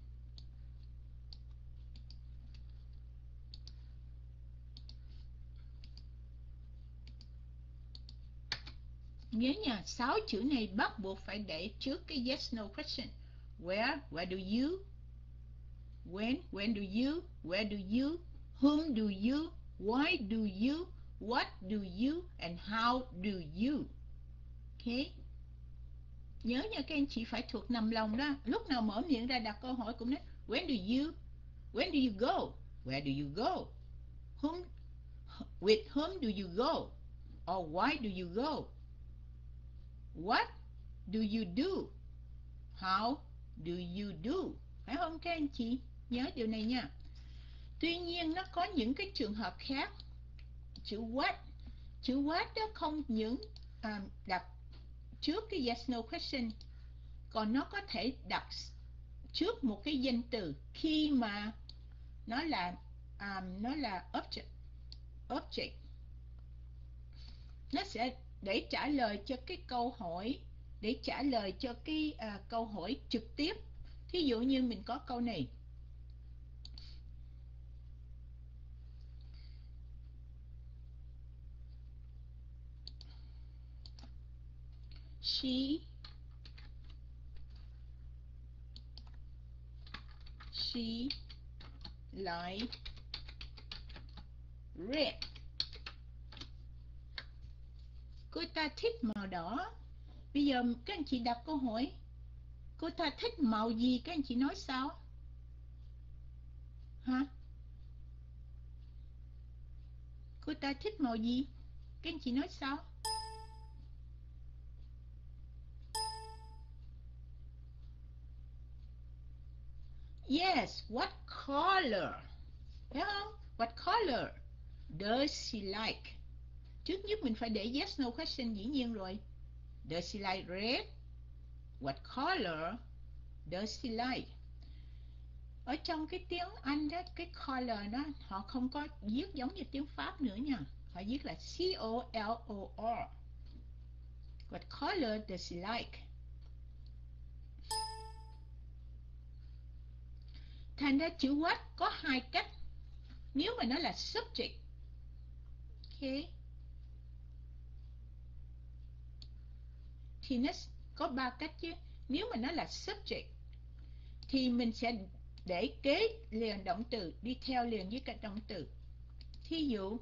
Nhớ nha, sáu chữ này bắt buộc phải để trước cái yes no question. Where, where do you? When, when do you? Where do you? Whom do you? Why do you? What do you? And how do you? Ok. Nhớ nha, các anh chị phải thuộc nằm lòng đó. Lúc nào mở miệng ra đặt câu hỏi cũng nói when do you? When do you go? Where do you go? Whom, with whom do you go? Or why do you go? What do you do? How do you do? Phải không các anh chị? Nhớ điều này nha. Tuy nhiên nó có những cái trường hợp khác. Chữ what, chữ what đó không những à, đặt trước cái yes no question, còn nó có thể đặt trước một cái danh từ khi mà nó là um, nó là object object nó sẽ để trả lời cho cái câu hỏi, để trả lời cho cái uh, câu hỏi trực tiếp. Thí dụ như mình có câu này: she she like red. Cô ta thích màu đỏ. Bây giờ các anh chị đặt câu hỏi, cô ta thích màu gì? Các anh chị nói sao? Hả? Cô ta thích màu gì? Các anh chị nói sao? Yes, what color? Phải không? What color does she like? Trước nhất mình phải để yes no question dĩ nhiên rồi. Does she like red? What color does she like? Ở trong cái tiếng Anh đó, cái color đó họ không có viết giống như tiếng Pháp nữa nha. Họ viết là C O L O R. What color does she like? Thành ra chữ what có hai cách. Nếu mà nó là subject, ok, thì nó có ba cách chứ. Nếu mà nó là subject thì mình sẽ để kế liền động từ, đi theo liền với các động từ. Thí dụ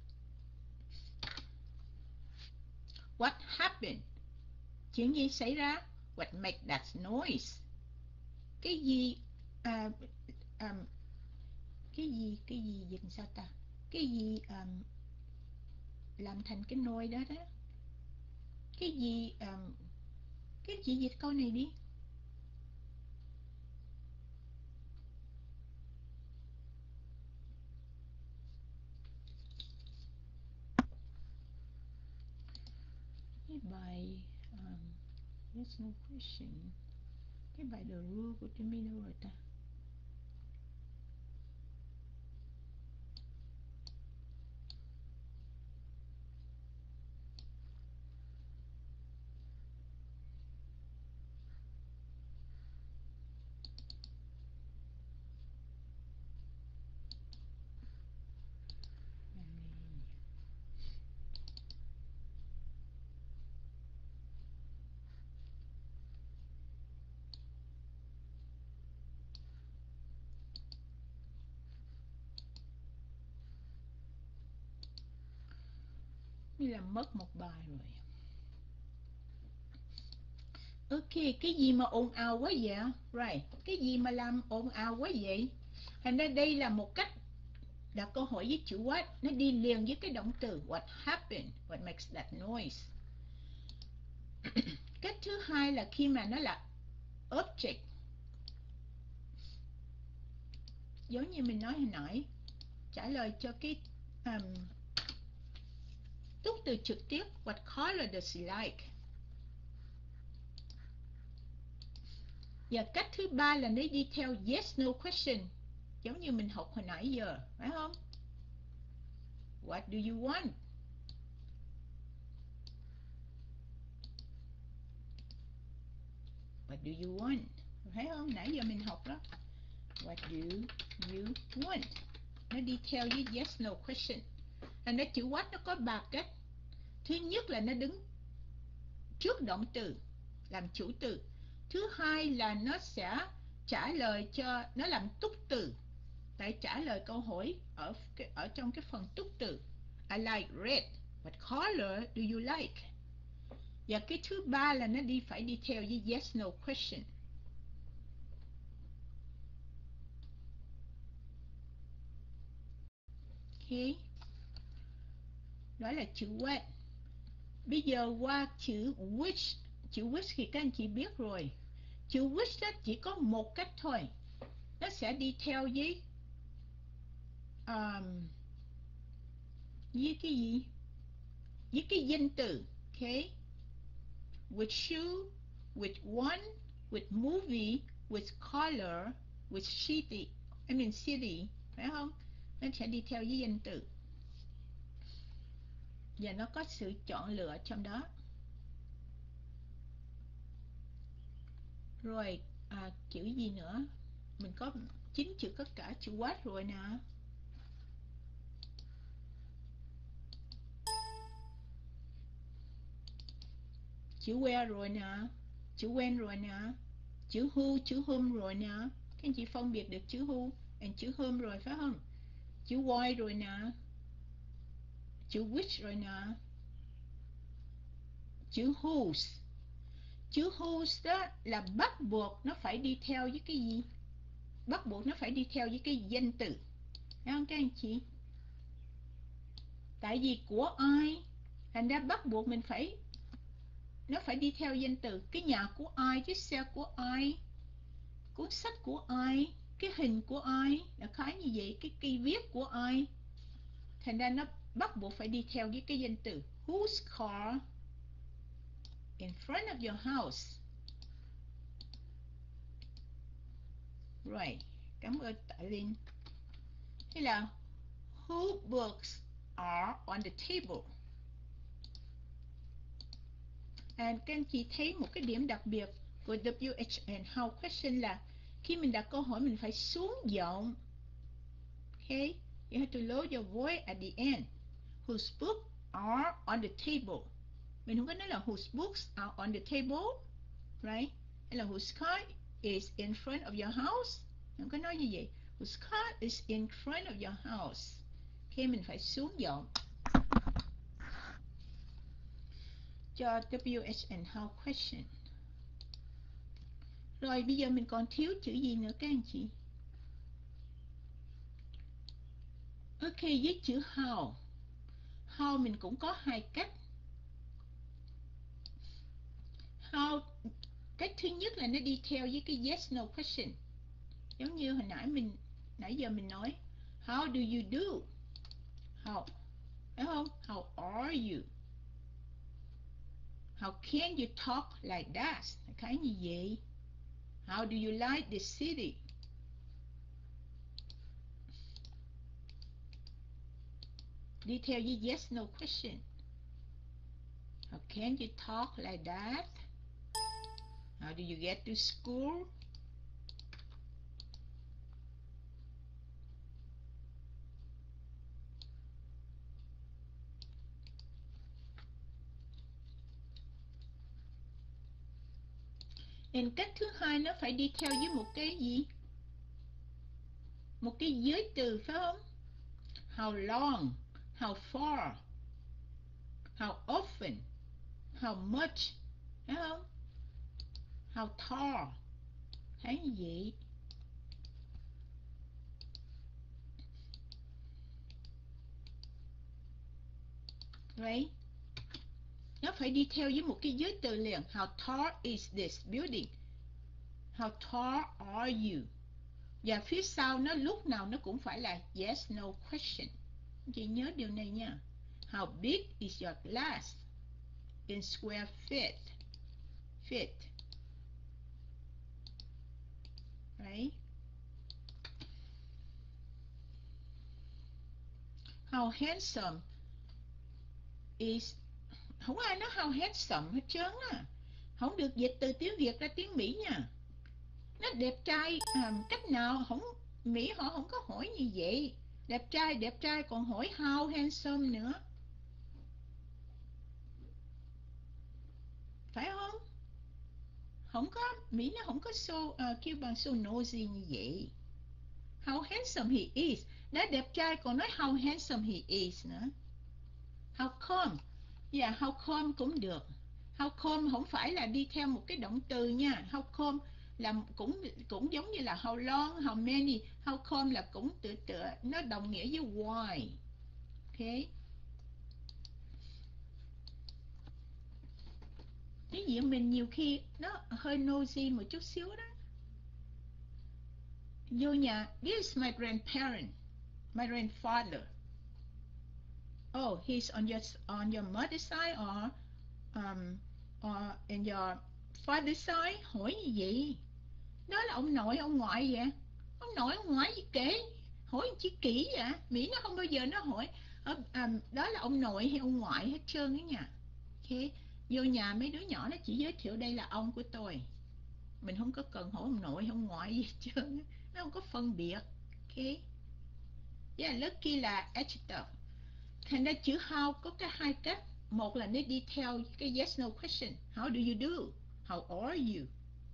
what happened? Chuyện gì xảy ra? What make that noise? Cái gì à, à, cái gì cái gì dịch sao ta? Cái gì à, làm thành cái nôi đó đó? Cái gì à, cái chị dịch câu này đi. Cái bài um, yes no question, cái bài The Rule của Jimmy đâu rồi ta? Như là mất một bài rồi. Ok, cái gì mà ồn ào quá vậy? Right, cái gì mà làm ồn ào quá vậy? Thành ra đây là một cách đặt câu hỏi với chữ what, nó đi liền với cái động từ what happened, what makes that noise. Cách thứ hai là khi mà nó là object. giống như mình nói hồi nãy, trả lời cho cái um, túc từ trực tiếp. What color does he like? Và cách thứ ba là nó đi theo yes no question, giống như mình học hồi nãy giờ, phải không? What do you want? What do you want? Thấy không? Nãy giờ mình học đó. What do you want? Nó đi theo với yes no question. Thành ra chữ what nó có ba cách. Thứ nhất là nó đứng trước động từ làm chủ từ. Thứ hai là nó sẽ trả lời cho, nó làm túc từ để trả lời câu hỏi ở ở trong cái phần túc từ. I like red. What color do you like? Và cái thứ ba là nó đi phải đi theo với yes no question. Ok. Đó là chữ what. Bây giờ qua chữ which. Chữ which thì các anh chị biết rồi. Chữ which đó chỉ có một cách thôi. Nó sẽ đi theo với um, với cái gì? Với cái danh từ. Ok. With shoe, with one, with movie, with color, with city. I mean city. Phải không? Nó sẽ đi theo với danh từ. Và nó có sự chọn lựa trong đó. Rồi à, chữ gì nữa? Mình có chín chữ tất cả chữ what rồi nè. Chữ where rồi nè. Chữ when rồi nè. Chữ who, chữ whom rồi nè. Các anh chị phân biệt được chữ who and chữ whom rồi phải không? Chữ why rồi nè. Chữ which rồi nè. Chữ whose. Chữ whose đó là bắt buộc nó phải đi theo với cái gì? Bắt buộc nó phải đi theo với cái danh từ. Thấy không các anh chị? Tại vì của ai, thành ra bắt buộc mình phải, nó phải đi theo danh từ. Cái nhà của ai, chiếc xe của ai, cuốn sách của ai, cái hình của ai, là khái như vậy, cái cây viết của ai. Thành ra nó bắt buộc phải đi theo với cái danh từ. Whose car in front of your house? Right, cảm ơn Tạ Linh. Hay là who books are on the table? And các anh chị thấy một cái điểm đặc biệt của W H and how question là khi mình đặt câu hỏi mình phải xuống giọng. Okay, you have to lower your voice at the end. Whose books are on the table? Mình không có nói là whose books are on the table, right? Hay là whose car is in front of your house? Không có nói như vậy. Whose car is in front of your house? Okay, mình phải xuống giọng cho W H and how question. Rồi bây giờ mình còn thiếu chữ gì nữa các anh chị? Ok, với chữ how. How mình cũng có hai cách. How, cách thứ nhất là nó đi theo với cái yes no question. Giống như hồi nãy mình nãy giờ mình nói how do you do? How, phải không? How are you? How can you talk like that? Cái như vậy. How do you like the city? Đi theo với yes no question. How can you talk like that? How do you get to school? Nên cách thứ hai nó phải đi theo với một cái gì? Một cái giới từ phải không? How long? How far? How often? How much? Phải không? How tall? Thấy như vậy. Right? Nó phải đi theo với một cái giới từ liền. How tall is this building? How tall are you? Và phía sau nó lúc nào nó cũng phải là yes no question. Chị nhớ điều này nha. How big is your glass in square feet? Feet. Right? How handsome is... Không ai nói how handsome hết trơn á. Không được dịch từ tiếng Việt ra tiếng Mỹ nha. Nó đẹp trai à, cách nào không, Mỹ họ không có hỏi như vậy. Đẹp trai đẹp trai còn hỏi how handsome nữa, phải không? Không có, Mỹ nó không có so, uh, kêu bằng so nosy như vậy. How handsome he is. Đã đẹp trai còn nói how handsome he is nữa. How come? Dạ, yeah, how come cũng được. How come không phải là đi theo một cái động từ nha. How come là cũng cũng giống như là how long, how many. How come là cũng tựa tựa nó đồng nghĩa với why. Ok. Ví dụ mình nhiều khi nó hơi nosy một chút xíu đó. Vô nhà, this is my grandparent, my grandfather. Oh, he's on your on your mother's side or um or in your father's side. Hỏi như vậy? Đó là ông nội ông ngoại vậy. Ông nội ông ngoại gì kể? Hỏi chi kỹ vậy? Mỹ nó không bao giờ nó hỏi uh, um, đó là ông nội hay ông ngoại hết trơn đó nha. Ok. Vô nhà mấy đứa nhỏ nó chỉ giới thiệu đây là ông của tôi. Mình không có cần hỏi ông nội ông ngoại gì hết trơn. Nó không có phân biệt. Ok. Yeah, lucky là adjective. Thành ra chữ how có cái hai cách. Một là nó đi theo cái yes no question. How do you do? How are you?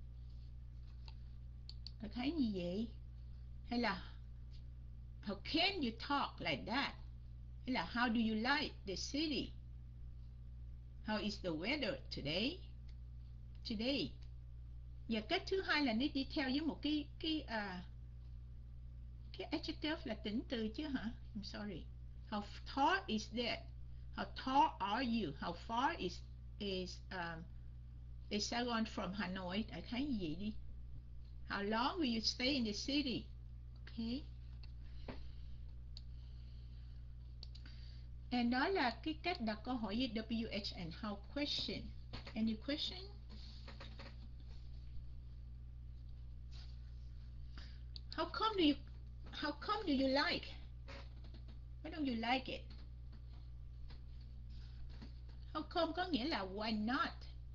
Bạn thấy như vậy? Hay là how can you talk like that? Hay là how do you like the city? How is the weather today? Today. Và cách thứ hai là nó đi theo với một cái cái à, cái adjective là tính từ chứ hả? I'm sorry. How tall is that? How tall are you? How far is is um, is Saigon from Hanoi? Đại khái như vậy đi. How long will you stay in the city? Okay. And đó là cái cách đặt câu hỏi với W H and how question. Any question? How come do you how come do you like? Why don't you like it? How come có nghĩa là why not?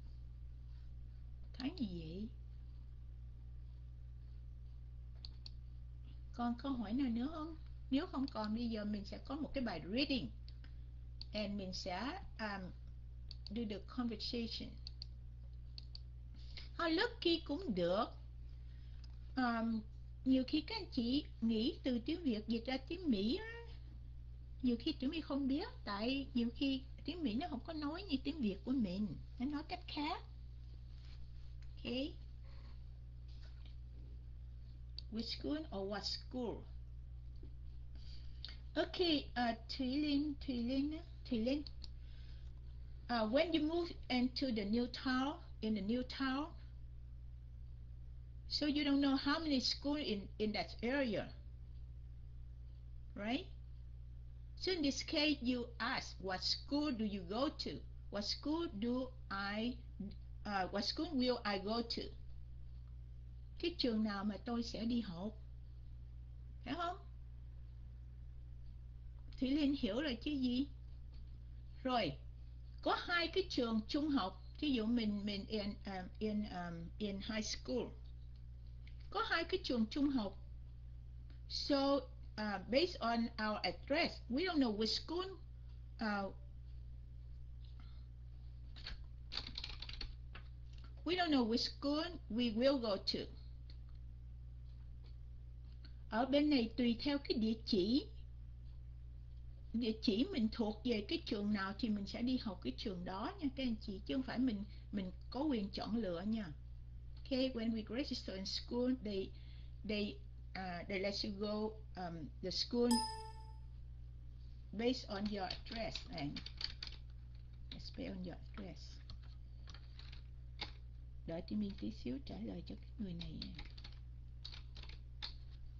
Thấy gì vậy? Còn câu hỏi nào nữa không? Nếu không còn bây giờ mình sẽ có một cái bài reading. And mình sẽ um, do the conversation. How lucky cũng được. Um, nhiều khi các anh chị nghĩ từ tiếng Việt dịch ra tiếng Mỹ á, nhiều khi tụi mình không biết. Tại nhiều khi tiếng Mỹ nó không có nói như tiếng Việt của mình, nó nói cách khác. Ok. Which school or what school? Okay, uh, Thùy Linh, Thùy Linh, Thùy Linh. Uh, when you move into the new town, in the new town, so you don't know how many schools in, in that area, right? So in this case, you ask, what school do you go to? What school do I, uh, what school will I go to? Cái trường nào mà tôi sẽ đi học? Phải không? Thủy Linh hiểu rồi chứ gì? Rồi, có hai cái trường trung học. Ví dụ mình mình in um, in um, in high school. Có hai cái trường trung học. So uh, based on our address, we don't know which school uh, we don't know which school we will go to. Ở bên này tùy theo cái địa chỉ. Địa chỉ mình thuộc về cái trường nào thì mình sẽ đi học cái trường đó nha các anh chị, chứ không phải mình mình có quyền chọn lựa nha. Okay, when we register in school, they they uh, they let you go um, the school based on your address and based on your address. Đợi tôi mình tí xíu trả lời cho cái người này.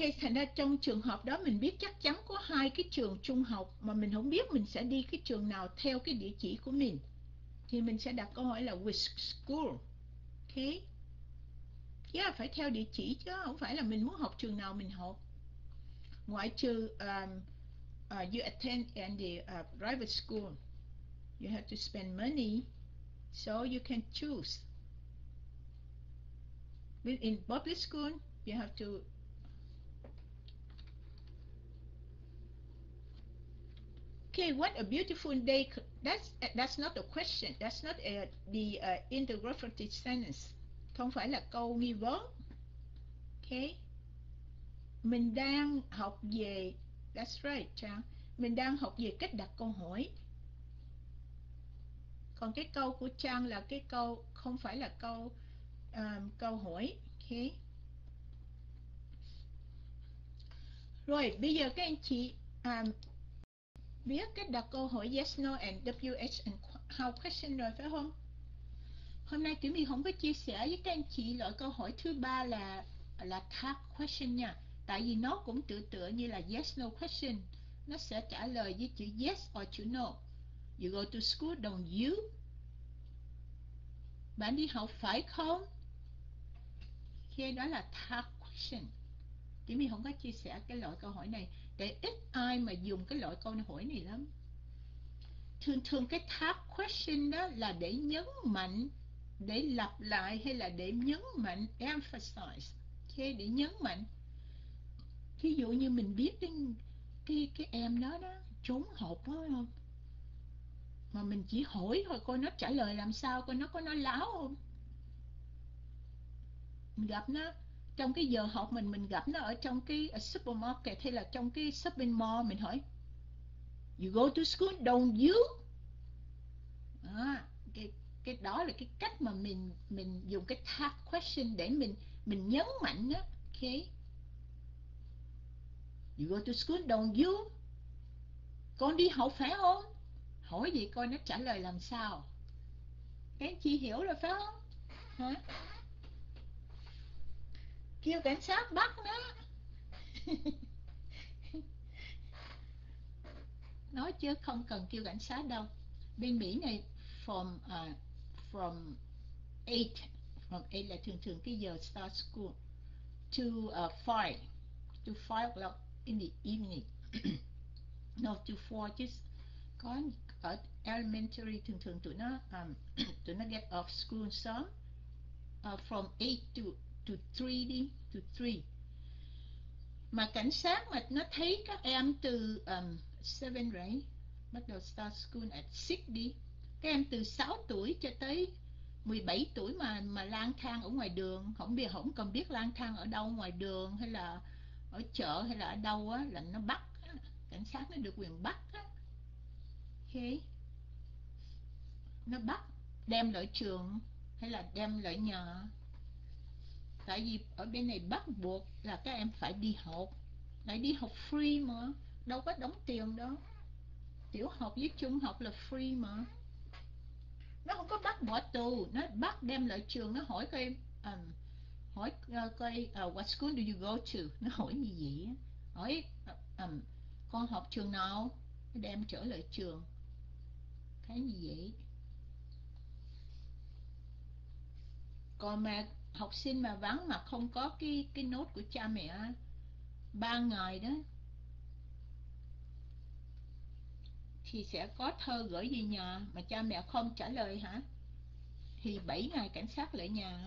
thành ra trong trường hợp đó mình biết chắc chắn có hai cái trường trung học mà mình không biết mình sẽ đi cái trường nào theo cái địa chỉ của mình, thì mình sẽ đặt câu hỏi là which school. Ok, yeah, phải theo địa chỉ chứ không phải là mình muốn học trường nào mình học. Ngoại trừ um, uh, you attend in the uh, private school, you have to spend money, so you can choose. But in public school, you have to. Okay, what a beautiful day. That's that's not a question. That's not a, the uh, interrogative sentence. Không phải là câu nghi vấn. Okay. Mình đang học về. That's right, Trang. Mình đang học về cách đặt câu hỏi. Còn cái câu của Trang là cái câu không phải là câu um, câu hỏi. Okay. Rồi, bây giờ các anh chị um, biết cách đặt câu hỏi yes, no and W H and how question rồi phải không? Hôm nay Tiểu My không có chia sẻ với các anh chị loại câu hỏi thứ ba là là tag question nha. Tại vì nó cũng tự tựa như là yes no question. Nó sẽ trả lời với chữ yes or chữ no. You go to school, don't you? Bạn đi học phải không? Khi đó là tag question. Tiểu My không có chia sẻ cái loại câu hỏi này để ít ai mà dùng cái loại câu hỏi này lắm. Thường thường cái tag question đó là để nhấn mạnh, để lặp lại hay là để nhấn mạnh, emphasize, okay, để nhấn mạnh. Ví dụ như mình biết cái cái, cái em đó đó trốn học đó không, mà mình chỉ hỏi thôi coi nó trả lời làm sao, coi nó có nói láo không. Mình gặp nó trong cái giờ học mình mình gặp nó ở trong cái supermarket hay là trong cái shopping mall, mình hỏi you go to school don't you? À, cái cái đó là cái cách mà mình mình dùng cái tag question để mình mình nhấn mạnh á. Okay, you go to school don't you? Con đi học phải không? Hỏi gì coi nó trả lời làm sao. Các anh chị hiểu rồi phải không? Hả? Kêu cảnh sát bắt nó. Nói chứ không cần kêu cảnh sát đâu. Bên Mỹ này from uh, from eight, from eight là thường thường cái giờ start school to uh, five, to five o'clock in the evening. No, to four, just có ở elementary thường thường tụi nó um, tụi nó get off school sớm, uh, from eight to to three đi, to three. Mà cảnh sát mà nó thấy các em từ um, seven right, bắt đầu start school at six đi, các em từ sáu tuổi cho tới mười bảy tuổi mà mà lang thang ở ngoài đường, không biết không cần biết lang thang ở đâu, ngoài đường hay là ở chợ hay là ở đâu á, là nó bắt á. Cảnh sát nó được quyền bắt á. Okay. Nó bắt đem lại trường hay là đem lại nhà. Tại vì ở bên này bắt buộc là các em phải đi học, lại đi học free mà, đâu có đóng tiền đâu. Tiểu học với trung học là free mà. Nó không có bắt bỏ tù, nó bắt đem lại trường. Nó hỏi các em um, hỏi uh, coi uh, what school do you go to, nó hỏi như vậy á. Hỏi uh, um, con học trường nào, nó đem trở lại trường. Cái như vậy. Còn mà học sinh mà vắng mà không có cái cái nốt của cha mẹ ba ngày đó thì sẽ có thơ gửi về nhà, mà cha mẹ không trả lời hả, thì bảy ngày cảnh sát lại nhà.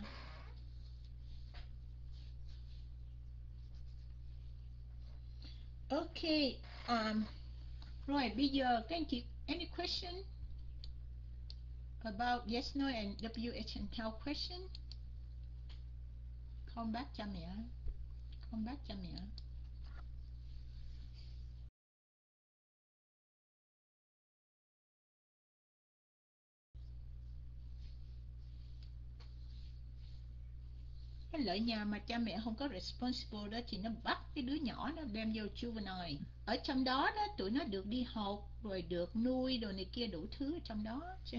Ok, um, rồi bây giờ các anh chị any question about yes no and W H and how question? Không bác cha mẹ, không bác cha mẹ. Cái lợi nhà mà cha mẹ không có responsible đó thì nó bắt cái đứa nhỏ nó đem vô juvenile. Ở trong đó đó tụi nó được đi học rồi được nuôi rồi này kia đủ thứ ở trong đó chứ.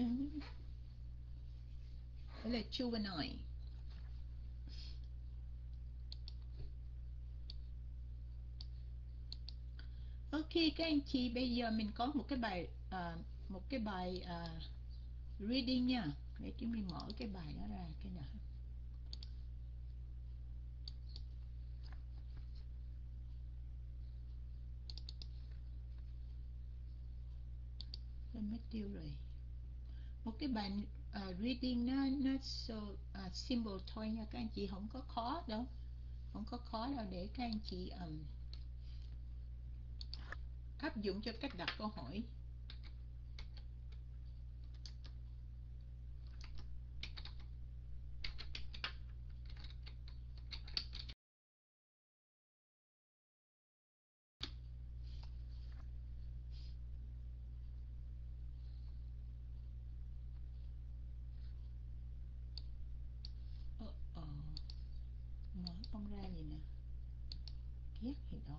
Đó là juvenile. Ok các anh chị, bây giờ mình có một cái bài uh, một cái bài uh, reading nha. Để chúng mình mở cái bài đó ra cái nào. Quên mất tiêu rồi. Một cái bài uh, reading nó nó so uh, simple thôi nha các anh chị, không có khó đâu, không có khó đâu, để các anh chị um, áp dụng cho cách đặt câu hỏi. Ờ, ờ. Mở không ra gì nè, ghét thì rồi.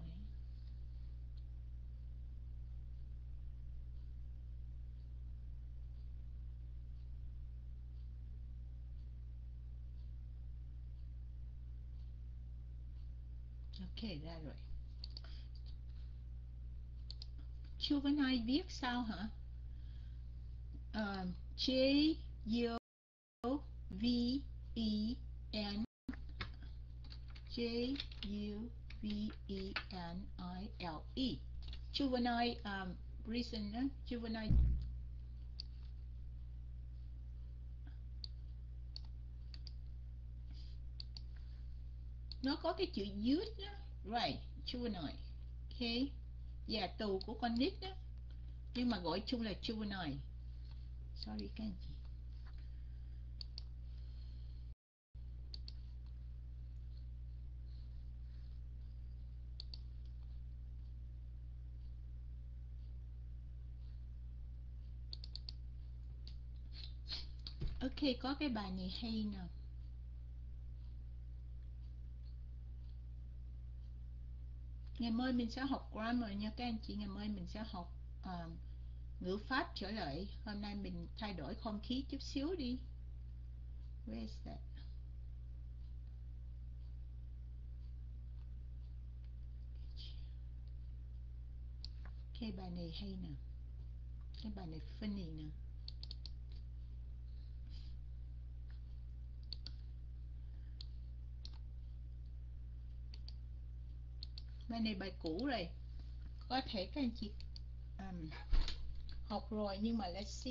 Ok, ra rồi. Juvenile viết sao hả? Uh, J U V E N J U V E N I L E. Juvenile um, reason uh, juvenile. Nó có cái chữ youth đó. Right, juvenile. Ok. Dạ, tù của con nít đó, nhưng mà gọi chung là juvenile. Sorry các anh chị. Ok, có cái bài này hay nè. Ngày mai mình sẽ học grammar nha các anh chị. Ngày mai mình sẽ học uh, ngữ pháp trở lại. Hôm nay mình thay đổi không khí chút xíu đi. Where is that? Cái bài này hay nè. Cái bài này funny nè. Bài này bài cũ rồi, có thể các anh chị um, học rồi, nhưng mà let's see.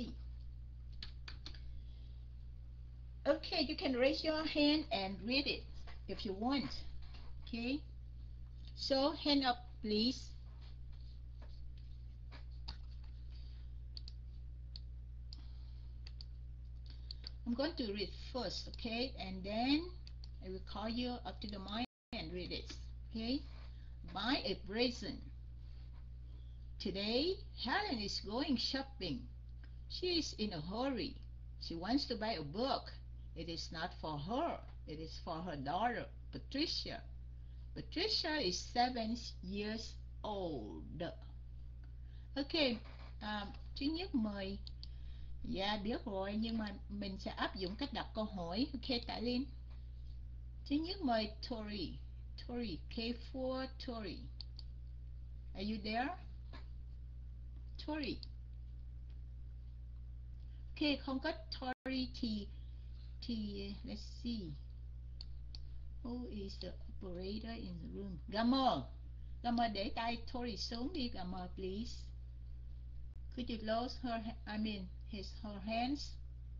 Okay, you can raise your hand and read it if you want. Okay, so hand up please. I'm going to read first, okay, and then I will call you up to the mic and read it. Okay, buy a present. Today Helen is going shopping. She is in a hurry. She wants to buy a book. It is not for her. It is for her daughter, Patricia. Patricia is seven years old. Ok, à, thứ nhất mời. Dạ biết rồi, nhưng mà mình sẽ áp dụng cách đặt câu hỏi. Ok, Tạ Linh. Thứ nhất mời Tori. Tori, K for Tori. Are you there? Tori. Ok, không có Tori thì thì let's see. Who is the operator in the room? Gamer. Gamer, để tay Tori xuống đi, Gamer, please. Could you close her, I mean, his, her hands?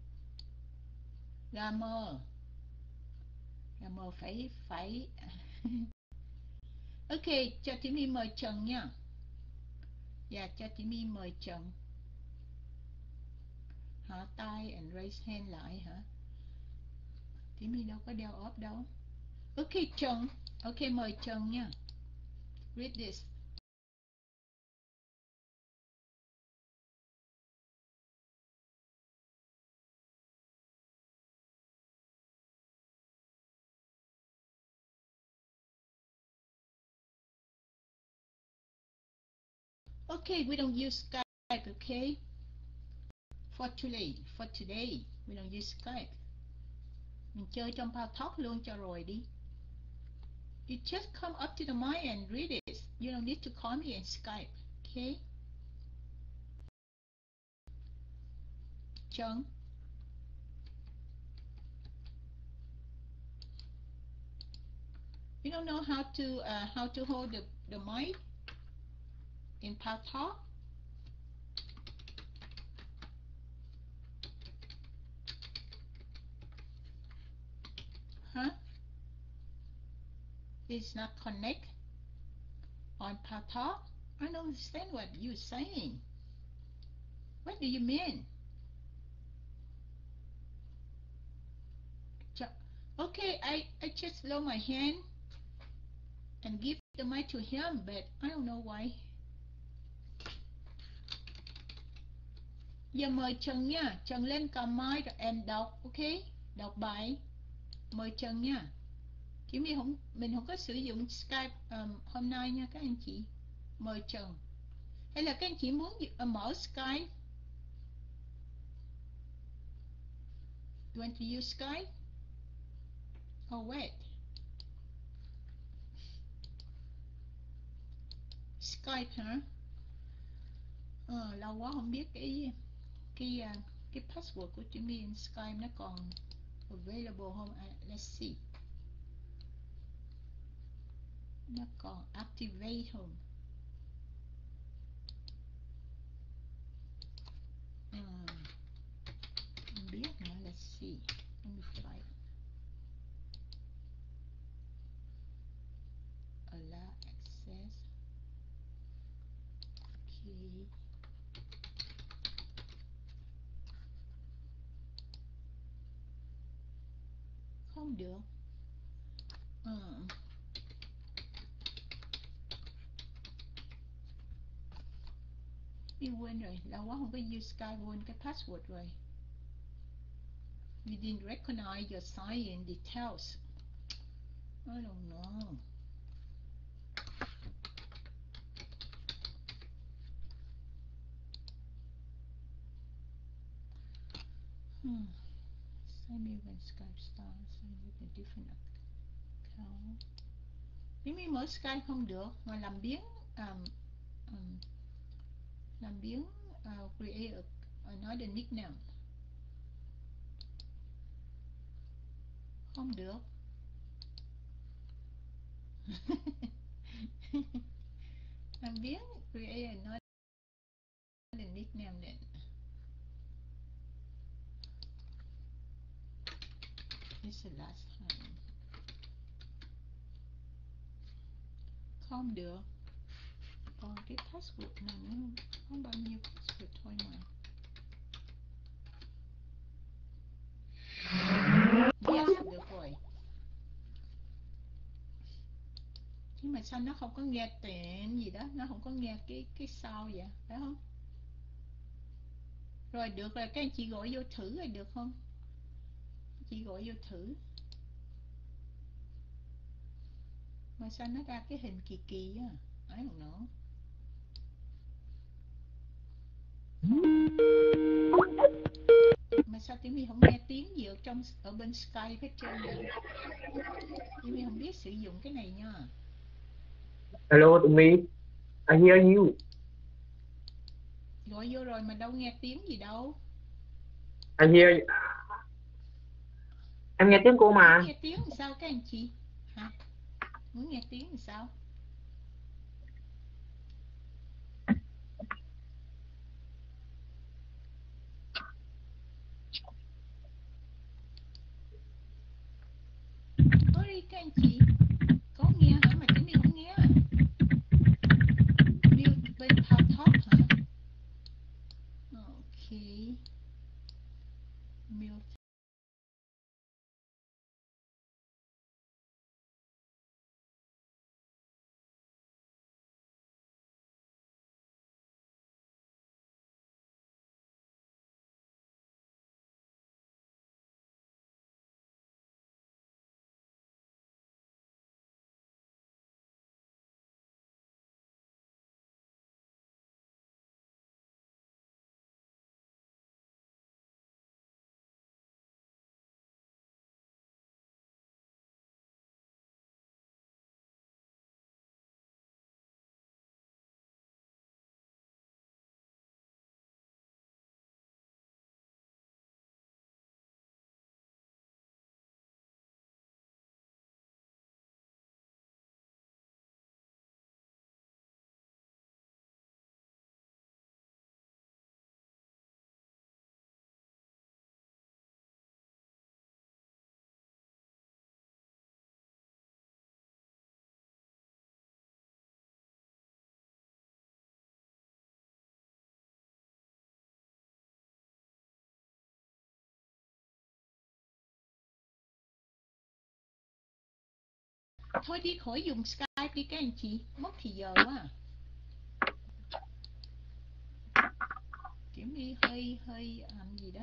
Gamer. Gamer phải, phải. Ok, cho Timmy mời Trần nha. Dạ, cho Timmy mời Trần. Hạ tay and raise hand lại hả? Timmy đâu có đeo ốp đâu. Ok, Trần. Ok, mời Trần nha. Read this. Okay, we don't use Skype, okay? For today, for today, we don't use Skype. Mình chơi trong Paltalk luôn cho rồi đi. You just come up to the mic and read it. You don't need to call me in Skype. Okay. Trần. You don't know how to uh, how to hold the the mic in Paltalk? Huh? It's not connect on Paltalk? I don't understand what you're saying. What do you mean? Okay, I, I just lower my hand and give the mic to him, but I don't know why. Giờ mời Trần nha, Trần lên cầm mic rồi em đọc, ok? Đọc bài. Mời Trần nha. Chỉ mình không mình không có sử dụng Skype um, hôm nay nha các anh chị. Mời Trần. Hay là các anh chị muốn uh, mở Skype? You want to use Skype? Oh wait. Skype hả? Ờ, lâu quá không biết cái cái uh, cái password của Jimmy in Skype nó còn available không? Uh, let's see. Nó còn activate không? Uh, không biết nữa. Let's see. Let me try. Allow access. Okay. Không được. Uh. Đi quên rồi, lâu quá không có use Skype, quên cái password rồi. You didn't recognize your sign-in details. I don't know. Hmm. Send me when Skype starts. Send me a different account. Nếu mình mở Skype không được, mà làm biến um, um, làm biến uh, create another nickname. Không được. Làm biến create another nickname then. This is the last time. Không được. Còn cái password này nữa, không bao nhiêu password thôi mà. Yes, được rồi. Nhưng mà sao nó không có nghe tiền gì đó, nó không có nghe cái cái sao vậy, phải không? Rồi được rồi, các anh chị gọi vô thử rồi được không? Chị gọi vô thử. Mà sao nó ra cái hình kỳ kỳ á? I don't know. Mà sao Tiểu My không nghe tiếng gì ở trong ở bên Skype hết trơn vậy? Tiểu My không biết sử dụng cái này nha. Hello Tiểu My, I hear you. Gọi vô rồi mà đâu nghe tiếng gì đâu. I hear you. Em nghe tiếng cô mà. Muốn nghe tiếng thì sao các anh chị? Hả? Muốn nghe tiếng thì sao? Sorry các anh chị. Có nghe hả mà Tiểu My không nghe? Mute bên Paltalk hả? Okay. Mute. Thôi đi khỏi dùng Skype đi các anh chị, mất thì giờ quá. Kiểm đi hơi hơi làm gì đó.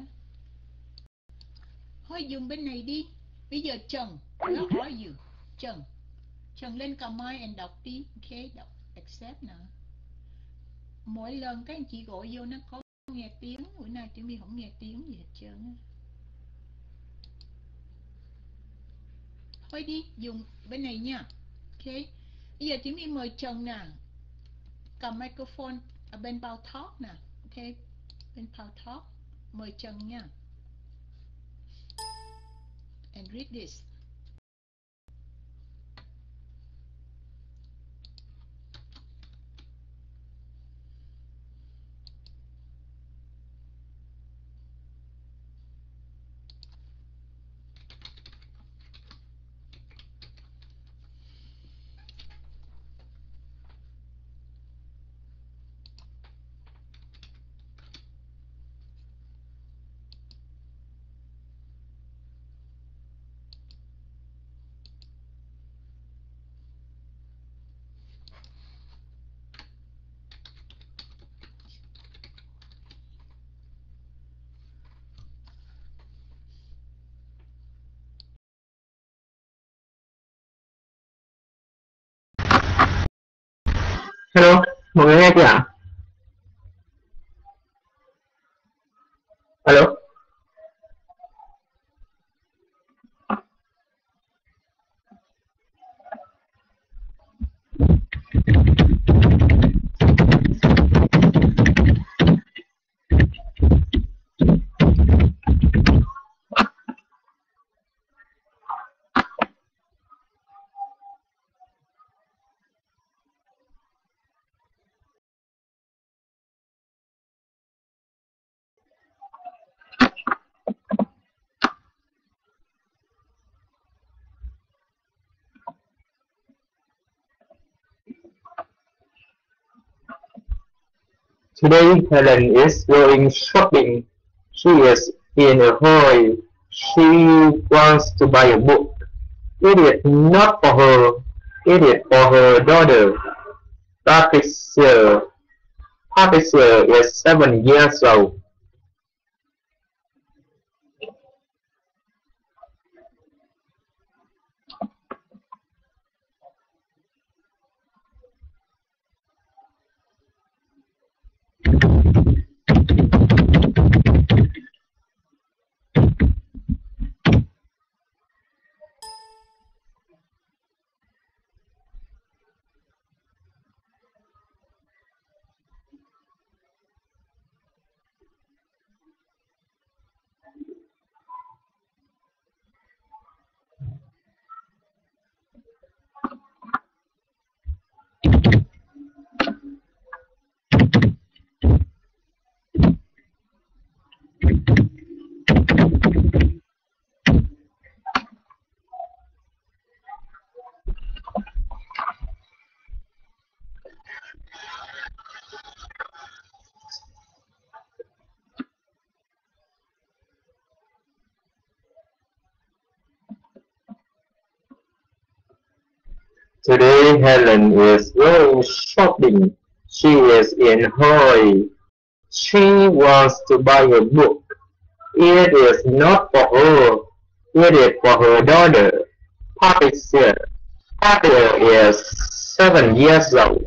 Thôi dùng bên này đi. Bây giờ Trần, where are you? Trần, Trần lên comment and đọc đi, ok, đọc accept nè. Mỗi lần các anh chị gọi vô nó có nghe tiếng, bữa nay Tiểu My không nghe tiếng gì hết trơn á. Thôi đi, dùng bên này nha. Ok. Bây giờ Tiểu My mời Trần nè. Cầm microphone ở bên Power Talk nè. Ok. Bên Power Talk. Mời Trần nha. And read this. Hello, mọi người nghe chưa ạ? Hello. Today Helen is going shopping. She is in a hurry. She wants to buy a book. It is not for her. It is for her daughter. Patricia. Patricia is seven years old. Today Helen is going shopping. She is in a hurry. She wants to buy a book. It is not for her. It is for her daughter. Patricia. Patricia is seven years old.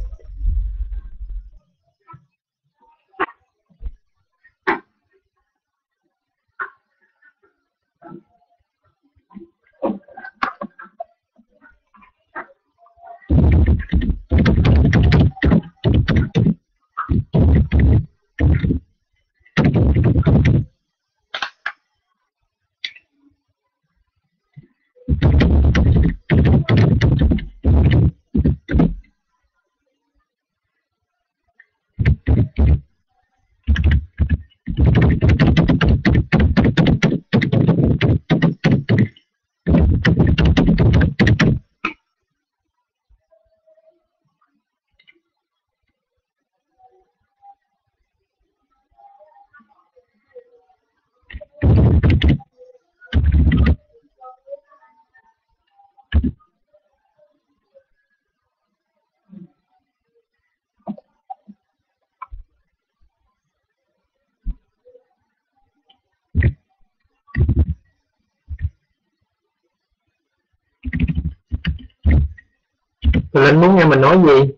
Tụi Linh muốn nghe mình nói gì?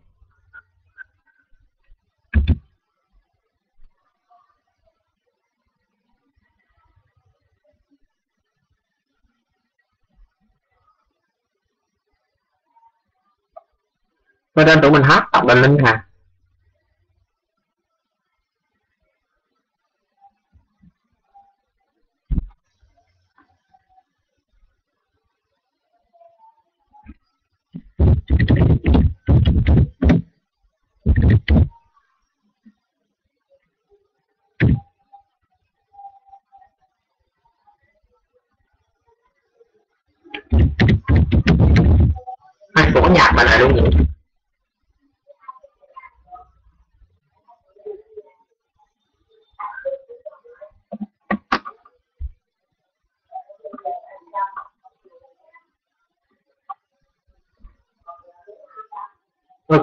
Cho nên tụi mình hát tập Bình Linh hả? Ai bỏ nhạc bài này luôn vậy? Ok.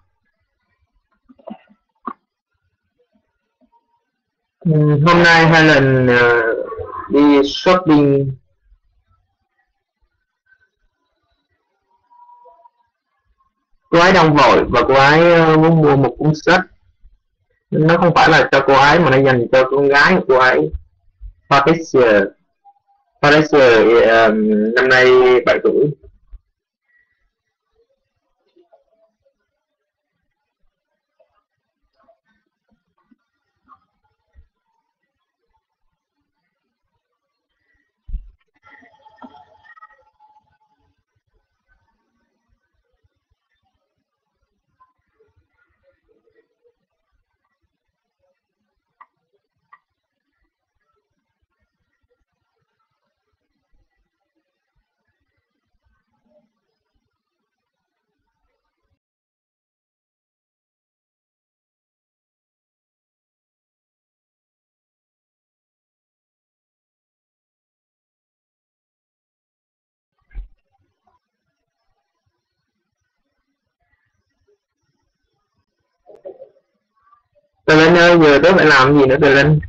Uhm, hôm nay Helen uh, đi shopping. Cô ấy đang vội và cô ấy uh, muốn mua một cuốn sách. Nó không phải là cho cô ấy mà nó dành cho con gái của cô ấy. Patricia. Patricia uh, năm nay bảy tuổi. Tờ Linh ơi, giờ tớ phải làm gì nữa Tờ Linh?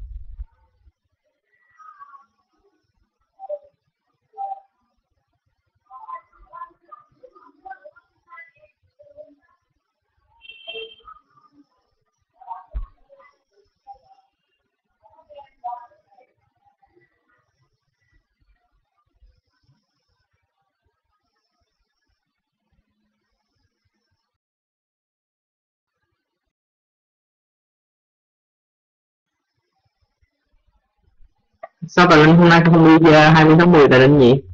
Sao Tờ Linh hôm nay không đi uh, hai mươi tháng mười Tờ Linh nhỉ?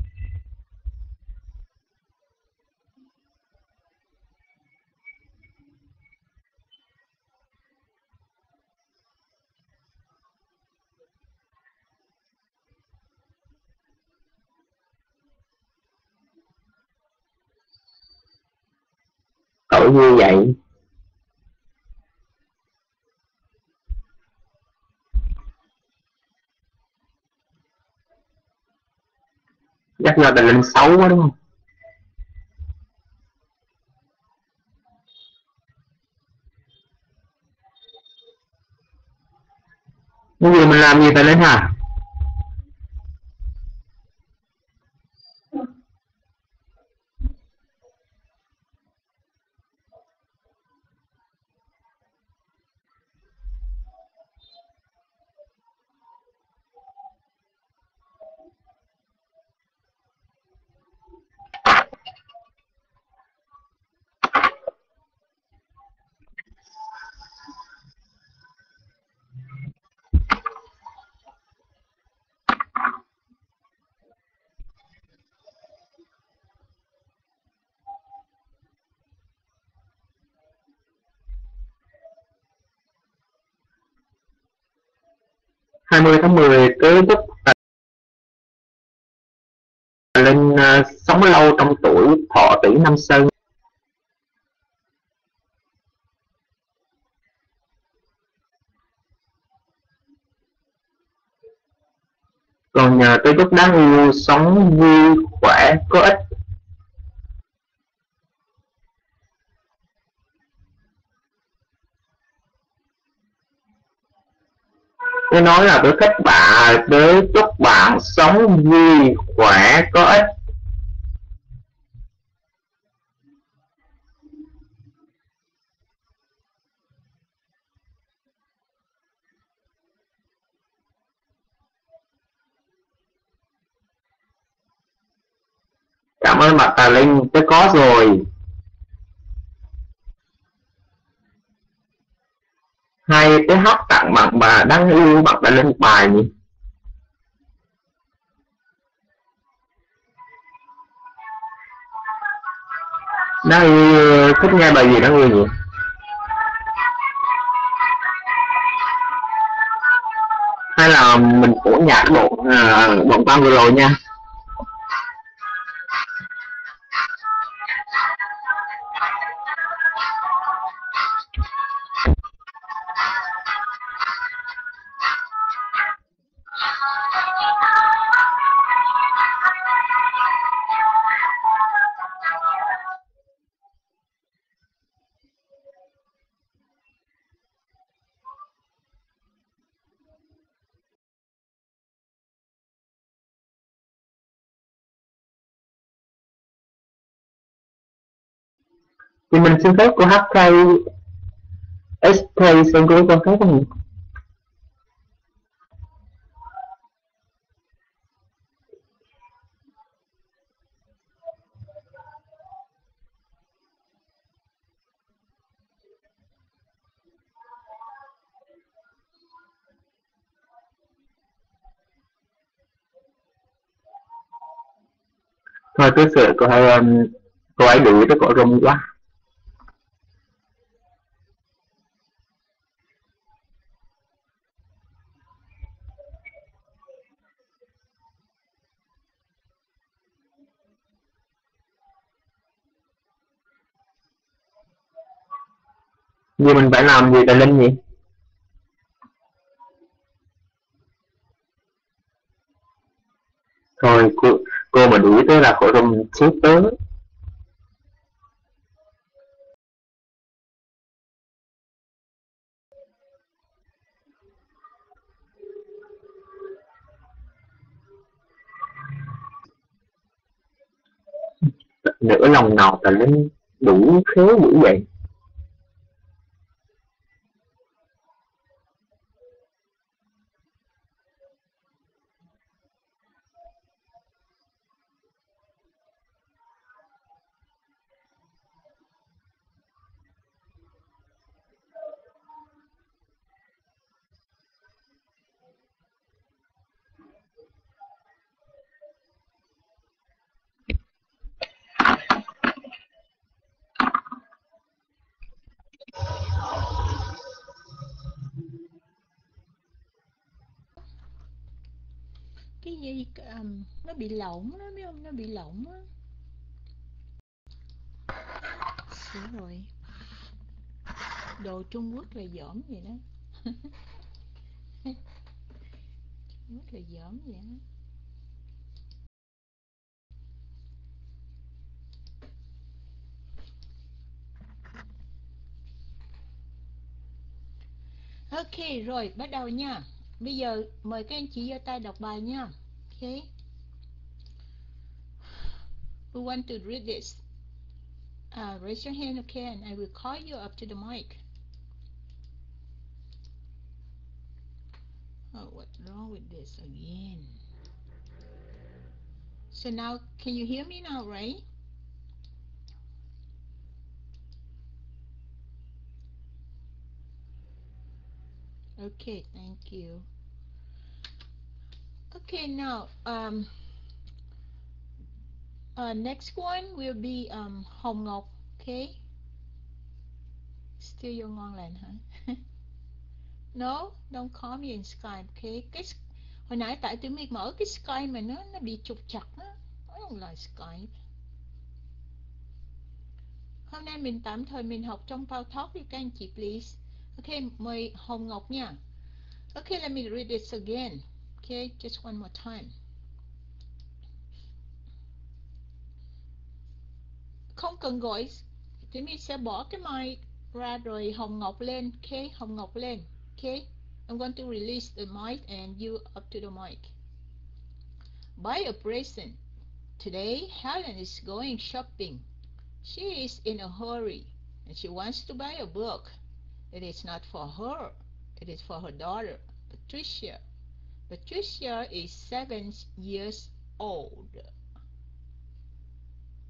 Tội như vậy. Chắc là Tờ Linh xấu quá đúng không? Cái gì mình làm gì Tờ Linh hả? hai mươi tháng mười tới chúc Tờ Linh uh, sống lâu trong tuổi thọ tỷ năm Sơn. Còn nhờ tới chúc đáng yêu sống vui khỏe có ích. Tôi nói là tôi thích bạn, tôi chúc bạn sống vui khỏe có ích. ơn bạn Tà Linh, tớ có rồi. Hay tớ hát tặng bạn bà đang yêu bạn Tà Linh một bài nhỉ? Đang yêu, thích nghe bài gì đang yêu nhỉ? Hay là mình phổ nhạc đoạn à, đoạn băng vừa rồi nha. Thì mình xin phép của hát ca ét ca xin cô cho phép không? Thôi tôi sợ cô hay um, cô ấy đuổi tới cổ rung quá. Giờ mình phải làm gì Tà Linh nhỉ? Thôi cô, cô mà đuổi tới là cổ rung chết tớ. Nửa lòng nào Tà Linh đủ khéo dữ vậy. Cái gì um, nó bị lỏng đó, biết không? Nó bị lỏng á. Đúng rồi. Đồ Trung Quốc là dởm vậy đó. Trung Quốc là dởm vậy đó. Ok, rồi bắt đầu nha. Bây giờ mời các anh chị giơ tay đọc bài nha. Ok. Who want to read this? Uh, raise your hand, okay, and I will call you up to the mic. Oh, what's wrong with this again? So now, can you hear me now, right? Okay, thank you. Okay, now, um, uh, next one will be um, Hồng Ngọc, okay? Still your ngon lành hả? No, don't call me in Skype, okay? Cái hồi nãy tại tụi mình mở cái Skype mà nó nó bị trục trặc á. I don't like Skype. Hôm nay mình tạm thời mình học trong Pao Talk đi các anh chị please. Okay, mời Hồng Ngọc nha. Okay, let me read this again. Okay, just one more time. Không cần gọi, tụi mình sẽ bỏ cái mic ra rồi Hồng Ngọc lên. Okay, Hồng Ngọc lên. Okay, I'm going to release the mic and you up to the mic. Buy a present. Today, Helen is going shopping. She is in a hurry and she wants to buy a book. It is not for her. It is for her daughter, Patricia. Patricia is seven years old.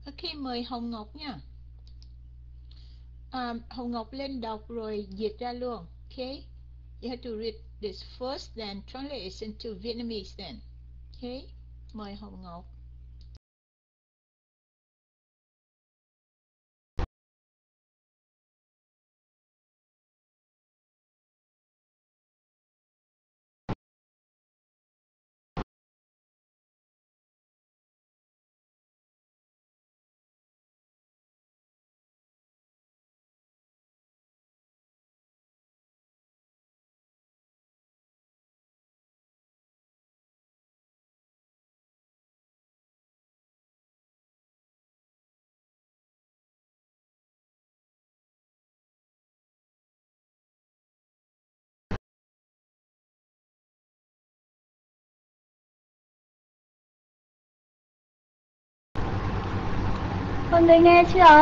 Ok, mời Hồng Ngọc nha. Um, Hồng Ngọc lên đọc rồi dịch ra luôn. Ok, you have to read this first, then translate it into Vietnamese then. Ok, mời Hồng Ngọc. Mọi người nghe chưa?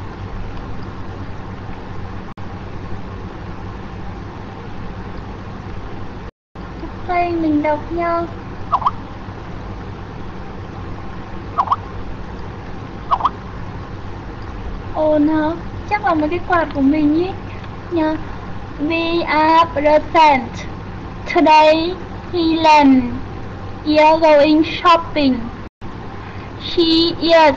Đây mình đọc nha. Ồn hả? Chắc là một cái quạt của mình ý nha. We are present. Today Helen is going shopping. She is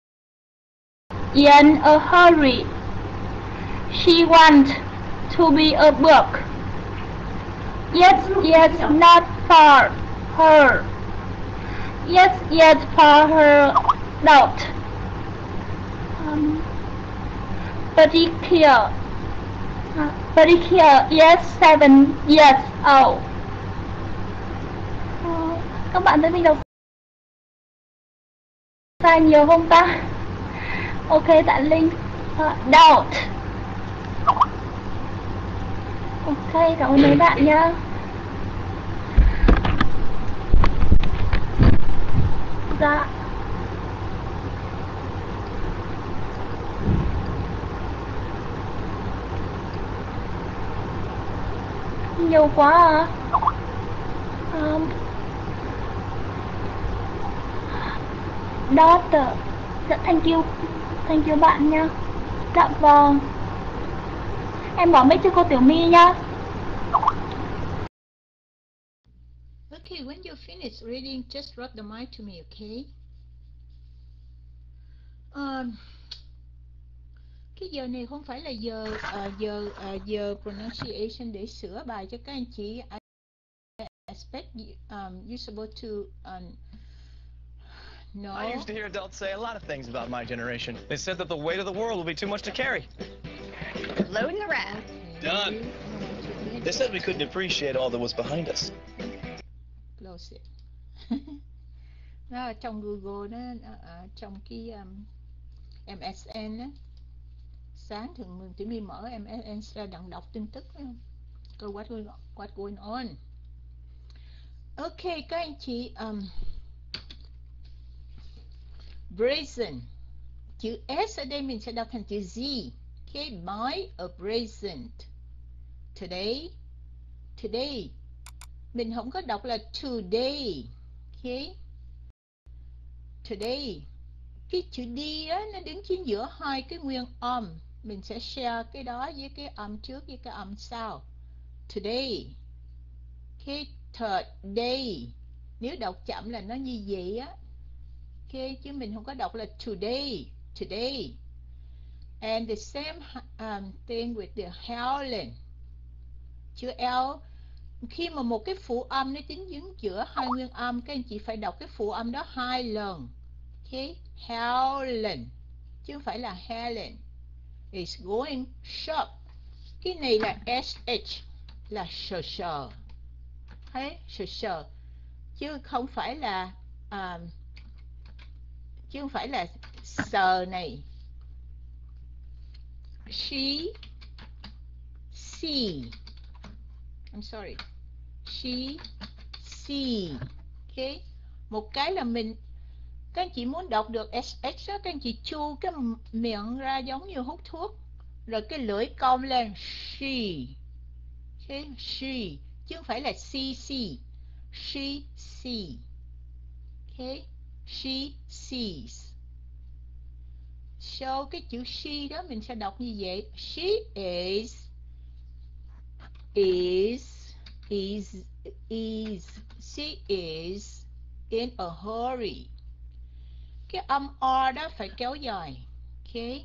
in a hurry. She wants to be a book. Yes, yes, not for her. Yes, yes, for her doubt. Um, particular. Uh, particular, yes, seven years old. Uh, các bạn thấy mình đọc sai nhiều không ta? Ok, tại Linh. Uh, doubt. Ok, cảm ơn mấy bạn nhá. Dạ. Nhiều quá à? Um, daughter. Dạ, thank you. Thank you bạn nha. Dạ vâng. Em bỏ mic cho cô Tiểu My nhá. Okay, when you finish reading, just drop the mic to me, okay? Um, cái giờ này không phải là giờ uh, giờ uh, giờ pronunciation để sửa bài cho các anh chị. I expect you, um, you're supposed to um, know. I used to hear adults say a lot of things about my generation. They said that the weight of the world will be too much to carry. Loading the raft. Done. They said we couldn't appreciate all that was behind us. Close it. Nó ở trong Google đó, ở trong cái um, em ét en á, sáng thường mình chỉ đi mở em ét en ra đặng đọc tin tức đó. Go what going on, what going on. Ok, các anh chị, um, brazen, chữ S ở đây mình sẽ đọc thành chữ Z. Ok, buy a present. Today, today, mình không có đọc là today. Ok, today, cái chữ D á, nó đứng chính giữa hai cái nguyên âm. Mình sẽ share cái đó với cái âm trước với cái âm sau. Today. Ok, third day. Nếu đọc chậm là nó như vậy á. Ok, chứ mình không có đọc là today. Today. And the same um, thing with the Helen. Chữ L, khi mà một cái phụ âm nó chính đứng giữa hai nguyên âm, các anh chị phải đọc cái phụ âm đó hai lần. Ok, Helen, chứ không phải là Helen. Is going shop. Cái này là sh, là sờ sờ. Thấy, sờ sờ. Chứ không phải là um, chứ không phải là sờ này. She, see. I'm sorry. She, see. Ok. Một cái là mình, các anh chị muốn đọc được sh đó, các anh chị chu cái miệng ra giống như hút thuốc, rồi cái lưỡi cong lên. She. Ok, she. Chứ không phải là cc. She, see. Ok. She sees. So cái chữ she đó mình sẽ đọc như vậy. She is is is is she is in a hurry. Cái âm R đó phải kéo dài. Okay.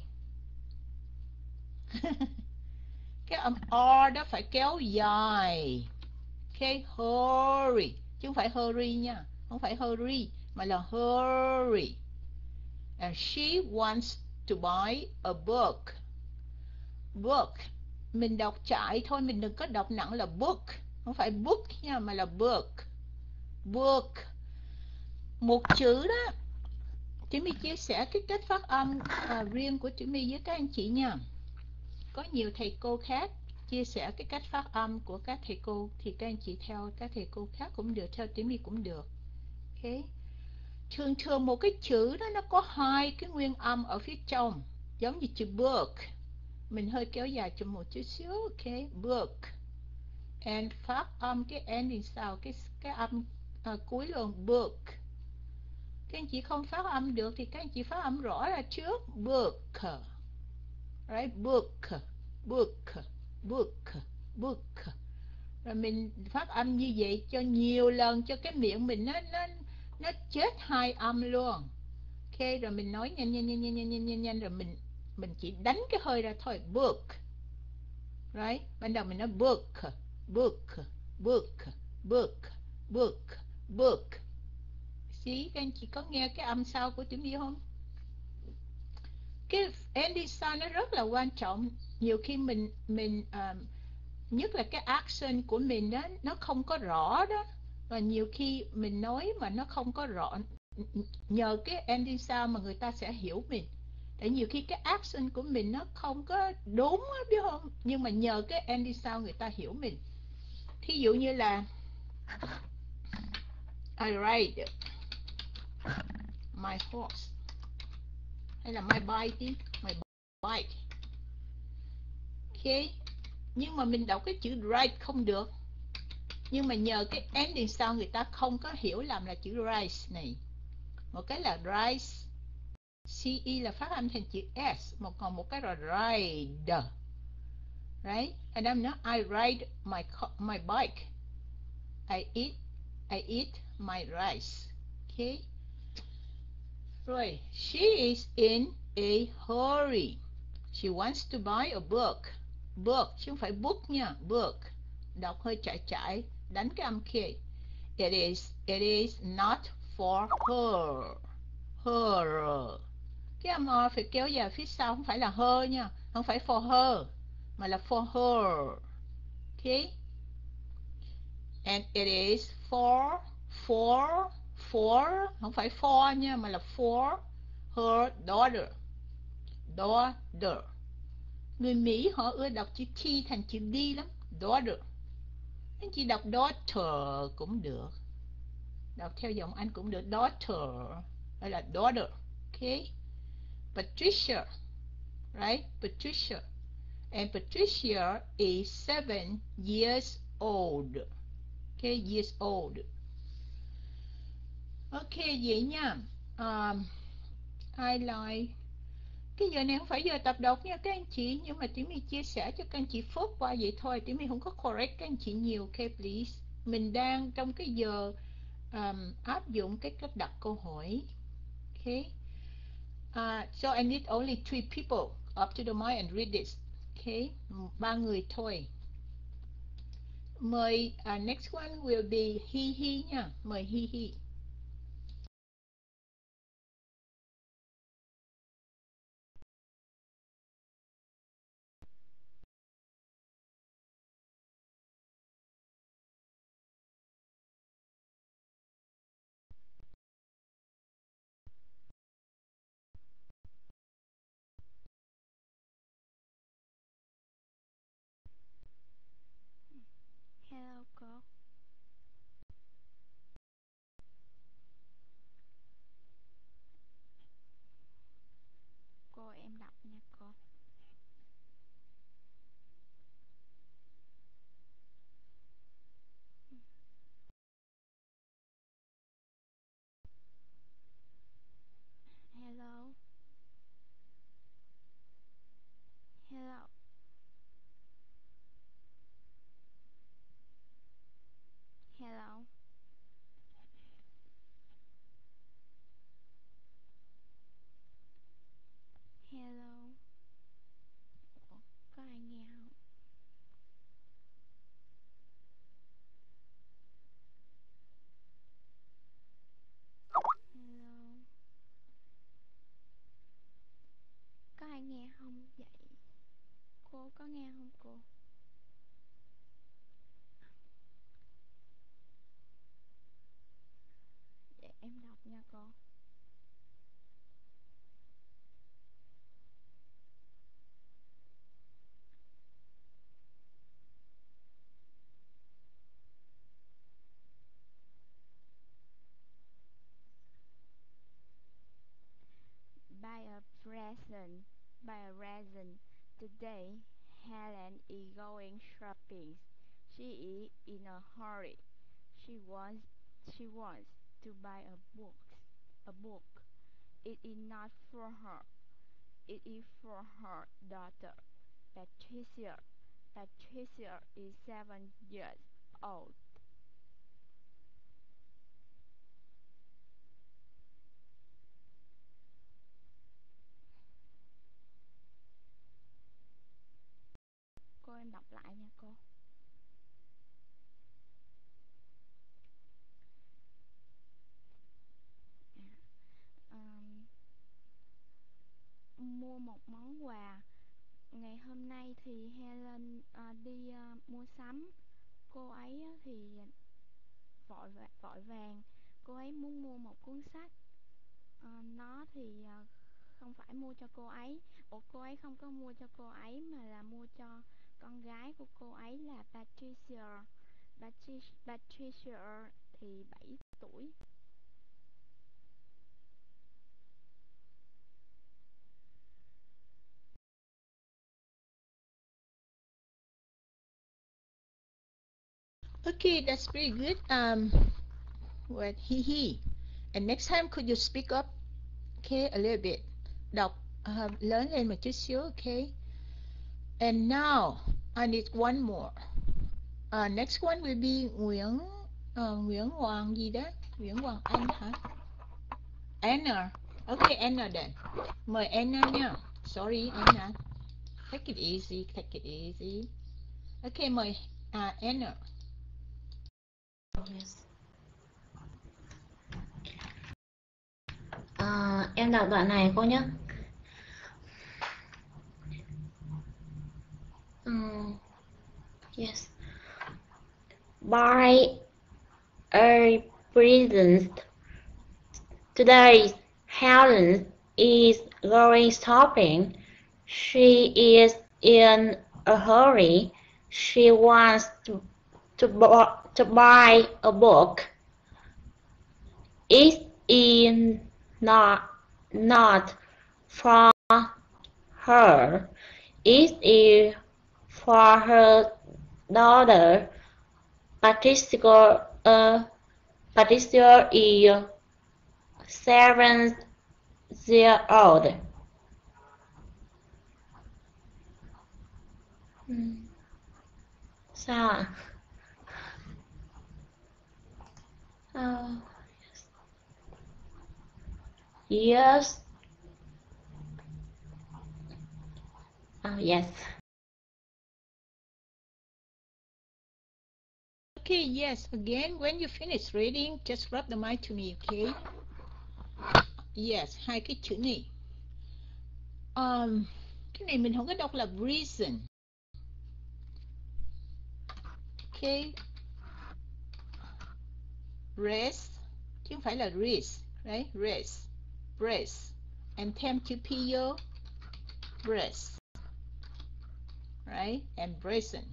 Cái âm R đó phải kéo dài. Okay, hurry. Chứ không phải hurry nha. Không phải hurry, mà là hurry. And she wants to buy a book. Book. Mình đọc chạy thôi, mình đừng có đọc nặng là book. Không phải book nha, mà là book. Book. Một chữ đó. Chị My chia sẻ cái cách phát âm à, riêng của chị My với các anh chị nha. Có nhiều thầy cô khác chia sẻ cái cách phát âm của các thầy cô, thì các anh chị theo các thầy cô khác cũng được, theo chị My cũng được. Okay. Thường thường một cái chữ đó nó có hai cái nguyên âm ở phía trong, giống như chữ book. Mình hơi kéo dài cho một chút xíu. Okay, book. And phát âm cái ending sound, cái cái âm à, cuối luôn, book. Các anh chị không phát âm được thì các anh chị phát âm rõ ra trước, book. Right, book, book, book, book. Rồi mình phát âm như vậy cho nhiều lần cho cái miệng mình nó nó nó chết hai âm luôn. Ok, rồi mình nói nhanh nhanh nhanh nhanh nhanh nhanh nhanh, nhanh rồi mình mình chỉ đánh cái hơi ra thôi, book. Right, ban đầu mình nói book, book, book, book, book, book. See, các anh chị có nghe cái âm sau của tiếng Mỹ không? Cái ending sound nó rất là quan trọng. Nhiều khi mình mình um, nhất là cái accent của mình đó nó không có rõ đó, và nhiều khi mình nói mà nó không có rõ, nhờ cái ending sound mà người ta sẽ hiểu mình. Tại nhiều khi cái accent của mình nó không có đúng á, biết không, nhưng mà nhờ cái ending sound người ta hiểu mình. Thí dụ như là I ride my horse, hay là my bike đi, my bike. Ok, nhưng mà mình đọc cái chữ ride không được, nhưng mà nhờ cái ending sound người ta không có hiểu làm là chữ rise này. Một cái là rise, ce là phát âm thành chữ s, một còn một cái là ride. Right? And I'm not, I ride my my bike. I eat I eat my rice. Okay. Rồi, she is in a hurry. She wants to buy a book. Book, chứ không phải book nha, book. Đọc hơi chạy chạy, đánh cái âm kia. It is, it is not for her. Her. Cái âm O phải kéo dài phía sau, không phải là her nha, không phải for her, mà là for her. Okay. And it is for, for, for, không phải for nha, mà là for her daughter. Daughter. Người Mỹ họ ưa đọc chữ T thành chữ D lắm. Daughter. Anh chị đọc daughter cũng được, đọc theo giọng Anh cũng được, daughter hay là daughter. Okay. Patricia, right? Patricia. And Patricia is seven years old. Okay, years old. Ok, vậy nha. Um, ai like cái giờ này không phải giờ tập đọc nha các anh chị, nhưng mà Tiểu My chia sẻ cho các anh chị phớt qua vậy thôi. Tiểu My không có correct các anh chị nhiều. Ok, please. Mình đang trong cái giờ um, áp dụng cái cách đặt câu hỏi. Ok. Uh, so I need only three people up to the mic and read this. Ok, ba người thôi. Mời uh, next one will be Hi Hi nha. Mời Hi Hi. Hello cô. Cô em đọc nha cô. Hello. có nghe không cô? Để em đọc nha cô. By a present, by a reason, today Helen is going shopping. She is in a hurry. She wants, she wants to buy a book. A book. It is not for her. It is for her daughter, Patricia. Patricia is seven years old. Cô em đọc lại nha cô. À, um, mua một món quà. Ngày hôm nay thì Helen uh, đi uh, mua sắm. Cô ấy uh, thì vội vội vàng. Cô ấy muốn mua một cuốn sách. Uh, nó thì uh, không phải mua cho cô ấy. Ủa, cô ấy không có mua cho cô ấy mà là mua cho con gái của cô ấy là Patricia. Patricia, Patricia thì bảy tuổi. Okay, that's pretty good. Um, what he he. And next time, could you speak up? Okay, a little bit. Đọc uh, lớn lên một chút xíu, okay? And now, I need one more. Uh, next one will be Nguyễn uh, Nguyễn Hoàng gì đó? Nguyễn Hoàng Anh hả? Anna. Okay, Anna then. Mời Anna nha. Sorry, Anna. Take it easy, take it easy. Okay, mời uh, Anna. Yes. À, em đọc đoạn này cô nhé. Um, yes. By a present, today Helen is going shopping. She is in a hurry. She wants to to, bu to buy a book. It is not not for her. It is for her daughter. Patricia, uh, Patricia is seven years old. Hmm. Sao ạ? Oh, yes. Oh, yes. Okay, yes. Again, when you finish reading, just rub the mic to me, okay? Yes, hai cái chữ này. Um, cái này mình không có đọc là reason. Okay. Rest, chứ không phải là rest, right? Rest, breast, and temp to pio, breast, right? And brazen,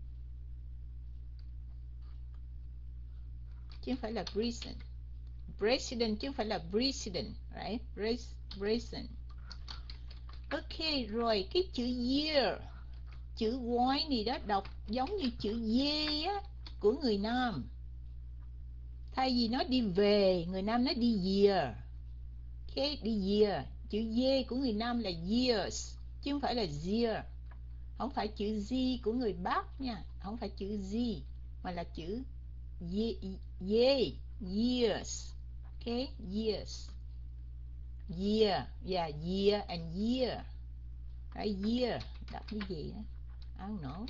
chứ không phải là brazen. President chứ không phải là president, right? Brazen. Ok, rồi cái chữ year, chữ y này đó đọc giống như chữ dê á, của người Nam. Thay vì nó đi về, người Nam nói đi year. Ok, đi year. Chữ dê của người Nam là years, chứ không phải là year. Không phải chữ Z của người Bắc nha, không phải chữ Z, mà là chữ ye, ye, years. Ok, years. Year, yeah, year and year. Right, year, đọc như gì á? I don't know.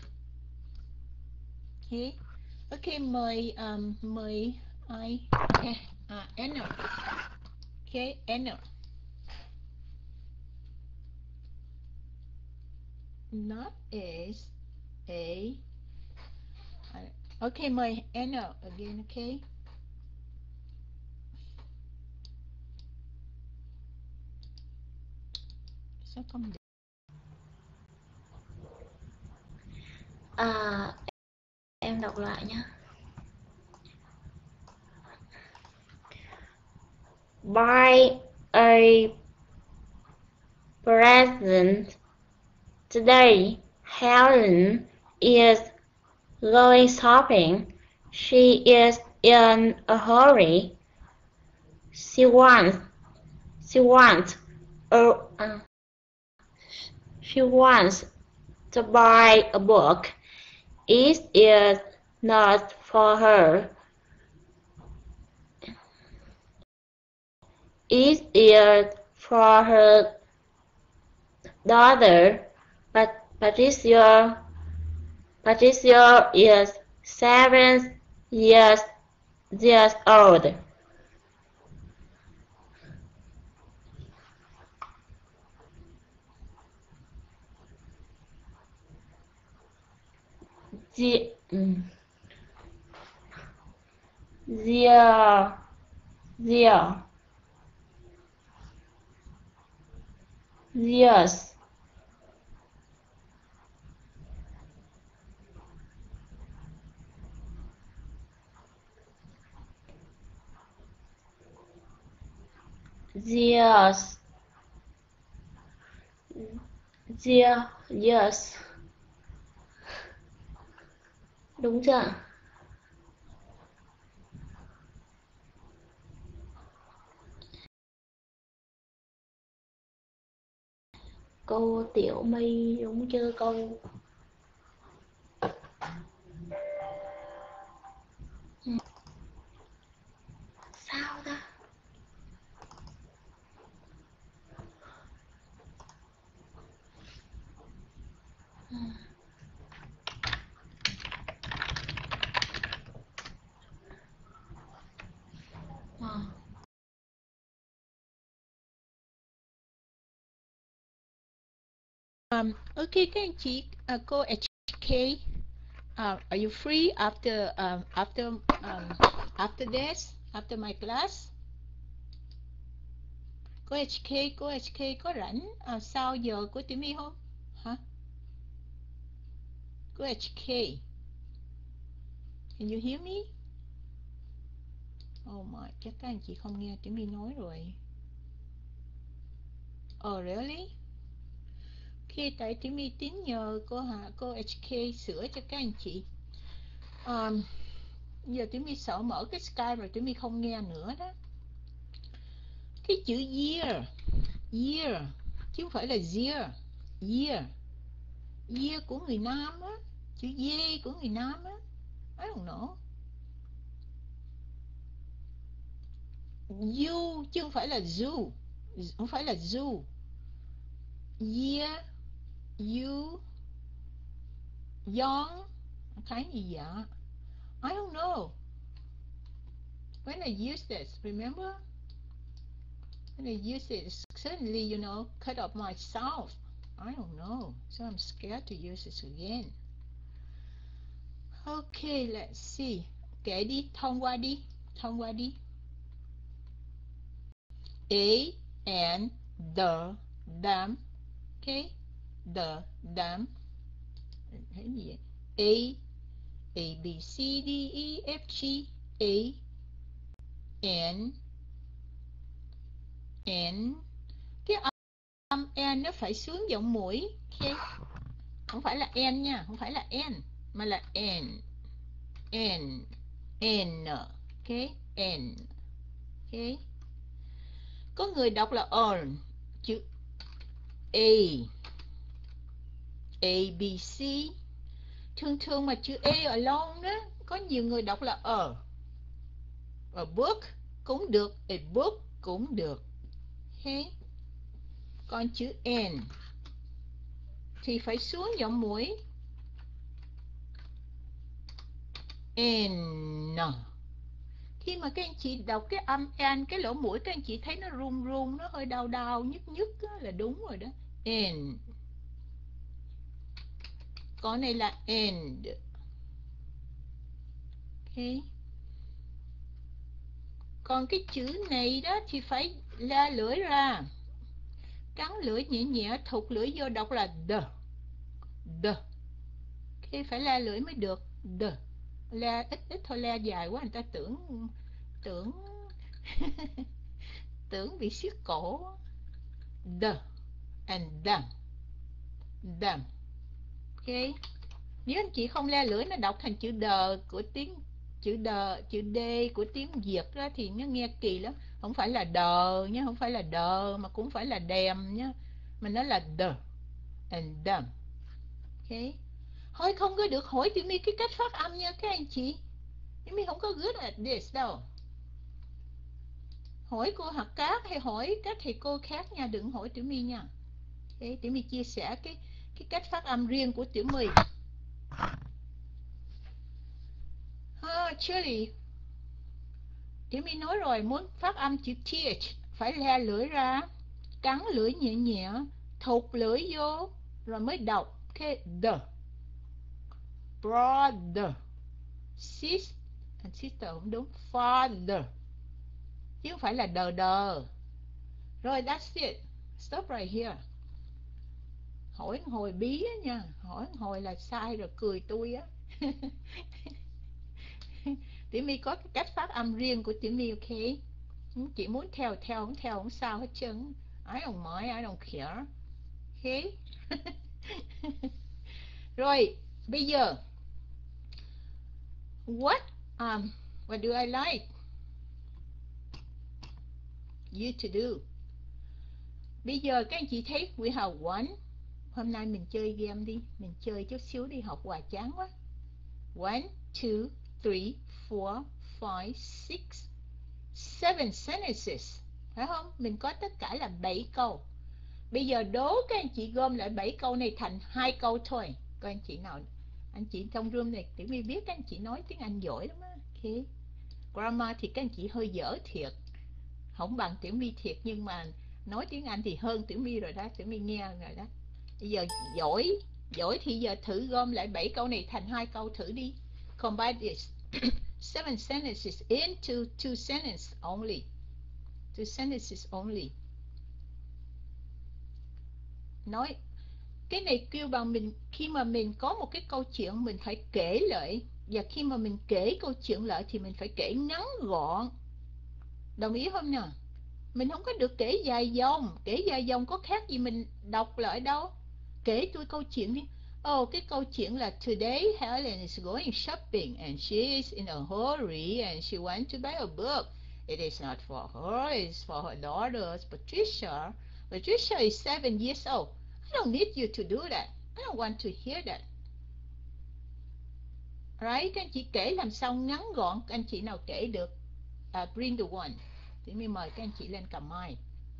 Ok, ok, mời, um, mời ai? Okay. À, Anna. Ok, Anna. Not is a. Okay, mời Anna again, okay? Sao không được? À, em đọc lại nhé. Buy a present today. Helen is going shopping. She is in a hurry. She wants. She wants. Uh, uh, she wants to buy a book. It is not for her. It is for her daughter, but Patricia, Patricia is seven years, years old. The, mm, the, the, yes. Yes. Yeah, yes. Đúng chưa? Câu Tiểu My đúng chưa câu? Sao ta? À. Um, okay, các anh chị, uh, cô H K, uh, are you free after um, after um, after this, after my class? Cô H K, cô H K có rảnh uh, sau giờ của Tiểu My không? Hả? Cô H K, can you hear me? Oh my, chắc các anh chị không nghe Tiểu My nói rồi. Oh really? Khi tại Tiểu My tín nhờ cô hả, cô H K sửa cho các anh chị. Um, giờ Tiểu My sợ mở cái Skype rồi Tiểu My không nghe nữa đó. Cái chữ year, year chứ không phải là year, year, year của người Nam á, chữ ye của người Nam á. I don't know. You chứ không phải là zoo, không phải là zoo. Year, you, young, cái gì vậy? I don't know. When I use this, remember? When I use it, suddenly, you know, cut off my sound. I don't know. So I'm scared to use this again. Okay, let's see. Kể đi, thông qua đi, thông qua đi. A and the, them. Okay, the, them. Thấy gì vậy? A, A, B, C, D, E, F, G, A, N, N. Cái âm N nó phải xuống giọng mũi. Okay. Không phải là N nha, không phải là N, mà là N, N, N. Okay, N. Okay. Có người đọc là earn, chữ A, A, B, C. Thường thường mà chữ A ở long đó, có nhiều người đọc là ở. A book cũng được, a book cũng được. Okay. Còn chữ N thì phải xuống giọng mũi. N. Khi mà các anh chị đọc cái âm N, cái lỗ mũi các anh chị thấy nó run run, nó hơi đau đau, nhức nhức đó, là đúng rồi đó. N. Con này là and. Ok. Còn cái chữ này đó thì phải la lưỡi ra. Cắn lưỡi nhẹ nhẹ, thụt lưỡi vô đọc là the. The. Khi phải la lưỡi mới được. The. La ít ít thôi, la dài quá người ta tưởng tưởng tưởng bị siết cổ. The and them. Them. Ok. Nếu anh chị không la lưỡi nó đọc thành chữ đờ của tiếng chữ đờ, chữ D của tiếng Việt đó thì nó nghe kỳ lắm. Không phải là đờ nhé, không phải là đờ mà cũng phải là đèm nhé. Mà nó là the and them. Ok. Thôi không có được hỏi tụi mi cái cách phát âm nha các anh chị. Tụi mi không có good at this đâu. Hỏi cô Hạt Cát hay hỏi các thầy cô khác nha, đừng hỏi tụi mi nha. Okay. Tụi mi chia sẻ cái cái cách phát âm riêng của tụi mi. À, Shirley, tụi mi nói rồi, muốn phát âm chữ th phải le lưỡi ra, cắn lưỡi nhẹ nhẹ, thụt lưỡi vô rồi mới đọc. Okay. The. Brother. Sis, sister không đúng. Father. Chứ không phải là đờ đờ. Rồi, that's it. Stop right here. Hỏi hồi bí á nha. Hỏi hồi là sai rồi cười tôi á. Tụi mi có cái cách phát âm riêng của tụi mi, ok? Chị muốn theo theo không theo không sao hết trơn. I don't mind, I don't care. Ok? Rồi, bây giờ What um what do I like you to do? Bây giờ các anh chị thấy we have one. Hôm nay mình chơi game đi, mình chơi chút xíu đi, học hoài chán quá. One, two, three, four, five, six, seven sentences, phải không? Mình có tất cả là bảy câu. Bây giờ đố các anh chị gom lại bảy câu này thành hai câu thôi. Coi anh chị nào, anh chị trong room này Tiểu My biết các anh chị nói tiếng Anh giỏi lắm á. Ok. Grammar thì các anh chị hơi dở thiệt, không bằng Tiểu My thiệt, nhưng mà nói tiếng Anh thì hơn Tiểu My rồi đó, Tiểu My nghe rồi đó. Bây giờ giỏi, giỏi thì giờ thử gom lại bảy câu này thành hai câu thử đi. Combine this seven sentences into two sentences only. Two sentences only. Nói cái này kêu bằng mình khi mà mình có một cái câu chuyện mình phải kể lại, và khi mà mình kể câu chuyện lại thì mình phải kể ngắn gọn. Đồng ý không nào? Mình không có được kể dài dòng. Kể dài dòng có khác gì mình đọc lại đâu. Kể tôi câu chuyện đi. Oh, cái câu chuyện là today Helen is going shopping and she is in a hurry and she wants to buy a book. It is not for her, it is for her daughter, Patricia. Patricia is seven years old. I don't need you to do that. I don't want to hear that. Right? Các anh chị kể làm sao ngắn gọn. Các anh chị nào kể được? Uh, bring the one. Thì mình mời các anh chị lên cầm mic.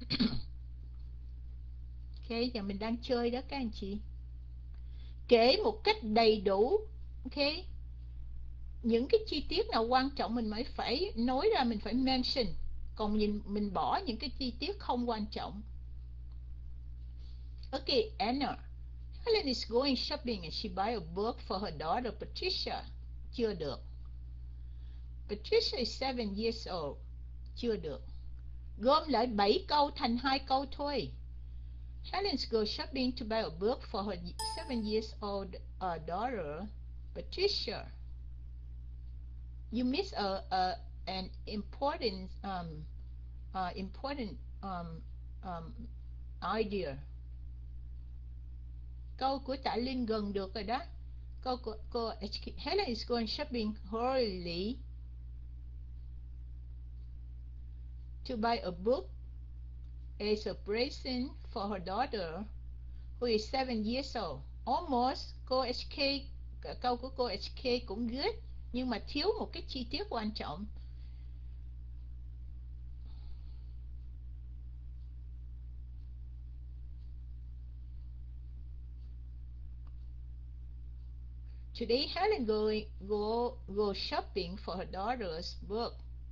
Ok, giờ mình đang chơi đó các anh chị. Kể một cách đầy đủ. Ok. Những cái chi tiết nào quan trọng mình mới phải nói ra, mình phải mention. Còn nhìn mình bỏ những cái chi tiết không quan trọng. Ok, Anna. Helen is going shopping and she buy a book for her daughter Patricia. Chưa được. Patricia is seven years old. Chưa được. Gom lại bảy câu thành hai câu thôi. Helen's go shopping to buy a book for her seven years old uh, daughter Patricia. You miss a, a an important um uh, important um um idea. Câu của Tạ Linh gần được rồi đó. Câu của cô Helen is going shopping hurriedly to buy a book as a present for her daughter who is seven years old. Almost. Cô ét ca, câu của cô ét ca cũng good, nhưng mà thiếu một cái chi tiết quan trọng. Today Helen going go go shopping for her daughter's book.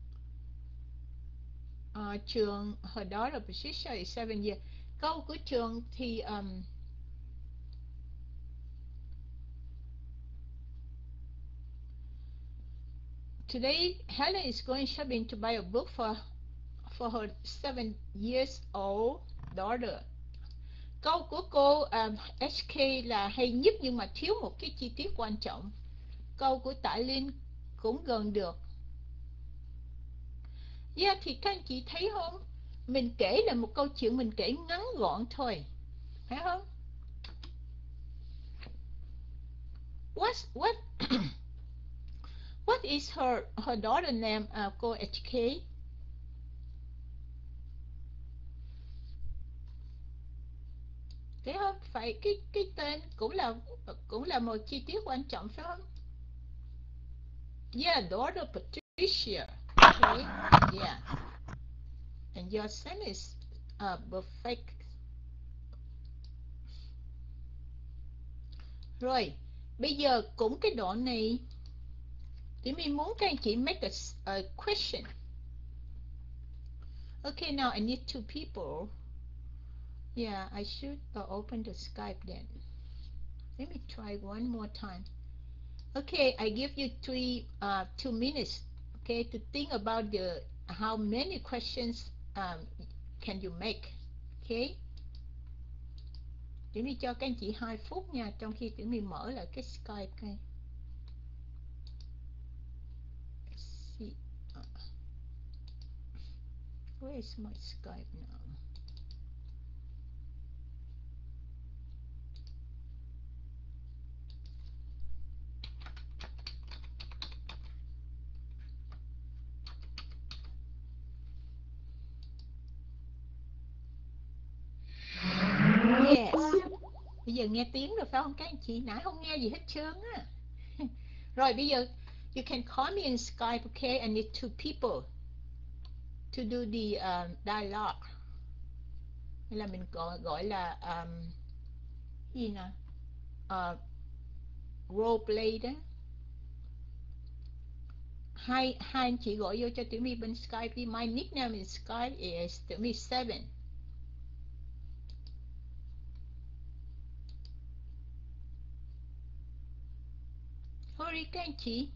Uh, trường her daughter Patricia is seven years. Câu của trường thì um, today Helen is going shopping to buy a book for for her seven years old daughter. Câu của cô um, ét ca là hay nhất nhưng mà thiếu một cái chi tiết quan trọng. Câu của Tại Linh cũng gần được. Yeah, thì các anh chị thấy không? Mình kể là một câu chuyện, mình kể ngắn gọn thôi, phải không? What what what is her her daughter name? Uh, cô ét ca. Thấy không? Phải cái cái tên cũng là cũng là một chi tiết quan trọng, phải không? Yeah, daughter Patricia. Okay. Yeah. And your son is uh, perfect. Rồi, bây giờ cũng cái đoạn này thì mình muốn các anh chị make a, a question. Okay, now I need two people. Yeah, I should uh, open the Skype then. Let me try one more time. Okay, I give you three, uh, two minutes, okay, to think about the how many questions um, can you make, okay? Để mình cho các anh chị hai phút nha, trong khi tụi mình mở lại cái Skype coi. Let's see. Uh, where is my Skype now? Yes. Bây giờ nghe tiếng rồi phải không các anh chị? Nãy không nghe gì hết trơn á. Rồi bây giờ you can call me in Skype, okay? I need two people to do the um, dialogue. Hay là mình gọi gọi là um, gì nè? Uh, role play đó. Hai hai anh chị gọi vô cho tụi mi bên Skype đi. My nickname in Skype is tụi mi seven. Hurry các anh chị.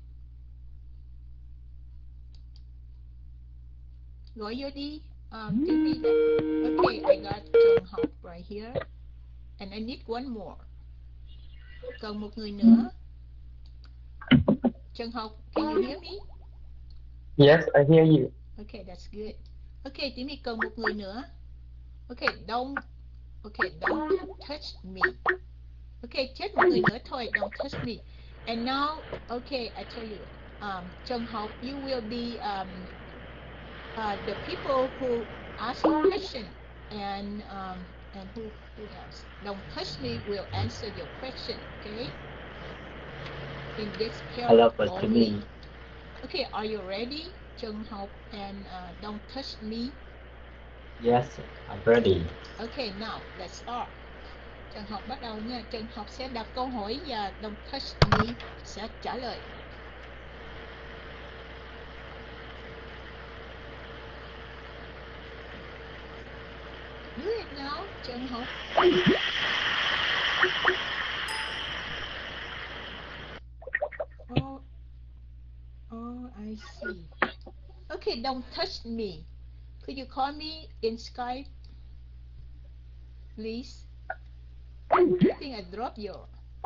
Gọi vô đi. Um, okay, I got Trần Học right here. And I need one more. Cần một người nữa. Trần Học, can you hear me? Yes, I hear you. Okay, that's good. Okay, tụi mình cần một người nữa. Okay, don't Okay, don't touch me. Okay, chết một người nữa thôi. Don't touch me. And now, okay, I tell you, um, Trần Học, you will be um, uh, the people who ask a question, and um, and who who else? Don't touch me will answer your question, okay? In this period only. Okay, are you ready, Trần Học and uh, Don't Touch Me? Yes, I'm ready. Okay, now let's start. Trần Học bắt đầu nha. Trần Học sẽ đặt câu hỏi và Don't Touch Me sẽ trả lời. Do it now, Trần Học. Oh, oh, I see. Okay, don't touch me. Could you call me in Skype, please? I think I dropped your.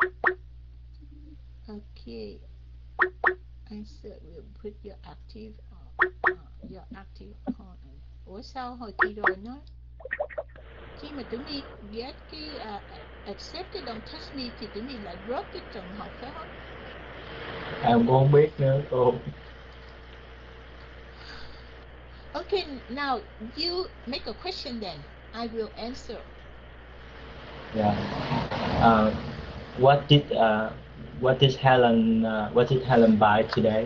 Okay. Answer will put your active on. Uh, your active on. Ủa sao hồi kỳ rồi nó khi mà tụi mi get cái uh, accept cái don't touch me thì tụi mi lại drop cái Trần Học phải không? Em cũng không biết nữa cô. Okay, now you make a question then. I will answer. Yeah. Uh, what did uh, what did Helen uh, what did Helen buy today?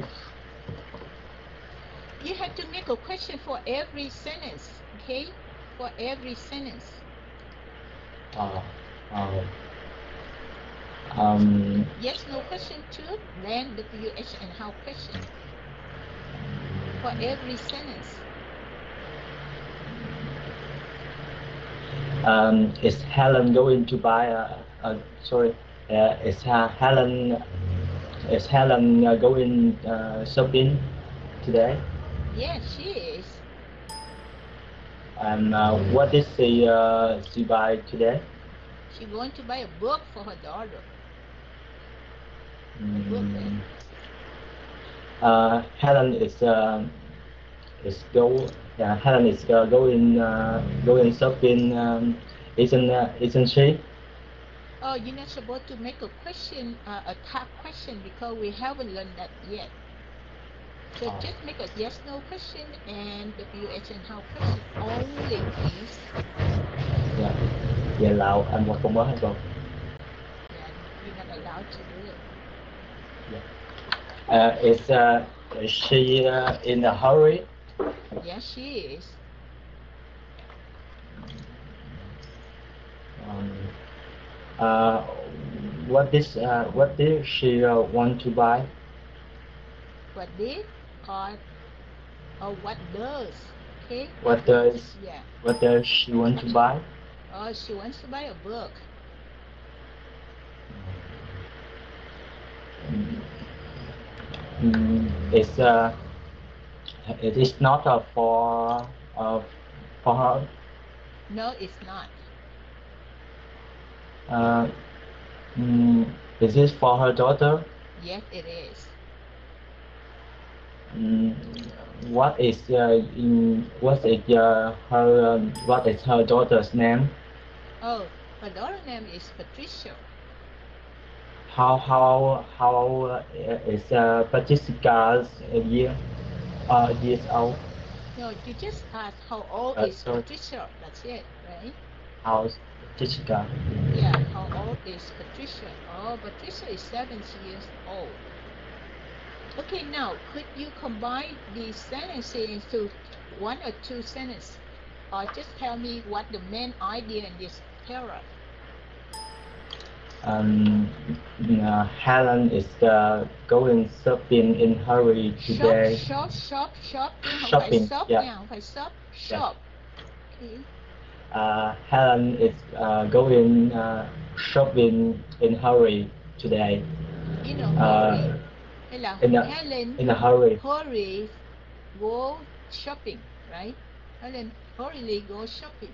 You have to make a question for every sentence, okay? For every sentence. Uh, uh, um, yes, no question too, then W H and how question. For every sentence. Um, is Helen going to buy a, a sorry, uh, is uh, Helen is Helen uh, going uh, shopping today? Yes, she is. And uh, what did she uh, she buy today? She's going to buy a book for her daughter. Mm. Book, right? Uh, Helen is uh, is go. Yeah, Helen is uh, going uh, going shopping. Um, isn't uh, isn't she? Oh, you're not supposed to make a question, uh, a tag question, because we haven't learned that yet. So Oh. just make a yes no question and W H and how question only, please. Yeah. Vậy là anh một câu mới hay không? Yeah, you're not allowed to do it. Yeah. Uh, is uh, is she uh, in a hurry? Yes, she is. Um, uh, what is uh, what did she uh, want to buy? What did or or what does? Okay. What does Yeah. what does she want to buy? Oh, she wants to buy a book. Mm, it's uh, it is not uh, for uh, for her. No, it's not. Uh, mm, is this for her daughter? Yes, it is. Mm, what is uh, in, what is uh, her um, what is her daughter's name? Oh, her daughter's name is Patricia. How how how uh, is uh, Patricia's year uh, years old? No, you just ask how old Uh, is sorry. Patricia. That's it, right? How's Patricia? Yeah, how old is Patricia? Oh, Patricia is seven years old. Okay, now could you combine these sentences into one or two sentences, or just tell me what the main idea in this paragraph? Um, uh, Helen is uh, going shopping in hurry today. Shop, shop, shop, shop. Không Shopping, phải shop yeah. nha, không phải shop, shop. Okay. Uh, Helen is uh, going uh, shopping in hurry today. In a hurry. Uh, Hay là in a, Helen in a hurry. hurry go shopping, right? Helen hurriedly go shopping.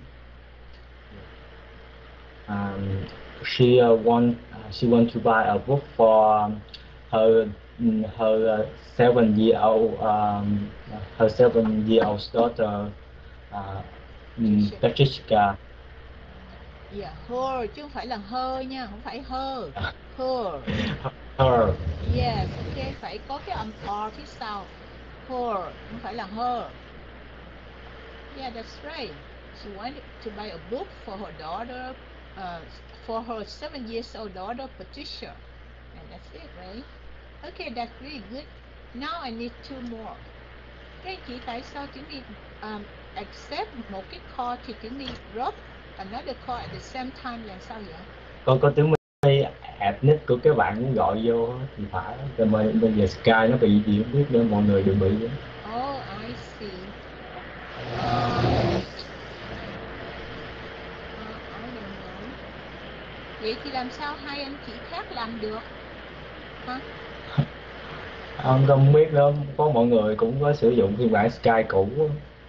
Um, she uh, want uh, she want to buy a book for um, her mm, her uh, seven year old um, her seven year old daughter uh, mm, Patricia. Yeah, her chứ không phải là her nha, không phải her. Her. Her. Yes, ok, phải có cái âm R phía sau. Her, không phải là her. Yeah, that's right. She wanted to buy a book for her daughter, uh, for her seven years old daughter Patricia, and that's it, right? Okay, that's really good. Now I need two more. Các anh chị tại sao chữ đi um, accept một cái call thì chữ đi drop another call at the same time là sao vậy? Con có tiếng Mỹ add nick của cái bạn gọi vô thì phải. Rồi mà bây giờ Skype nó bị gì không biết nữa, mọi người đừng bị nữa. Oh, I see. Uh, Vậy thì làm sao hai anh chị khác làm được? Hả? Không, không biết đâu, có mọi người cũng có sử dụng phiên bản Skype cũ. Oh.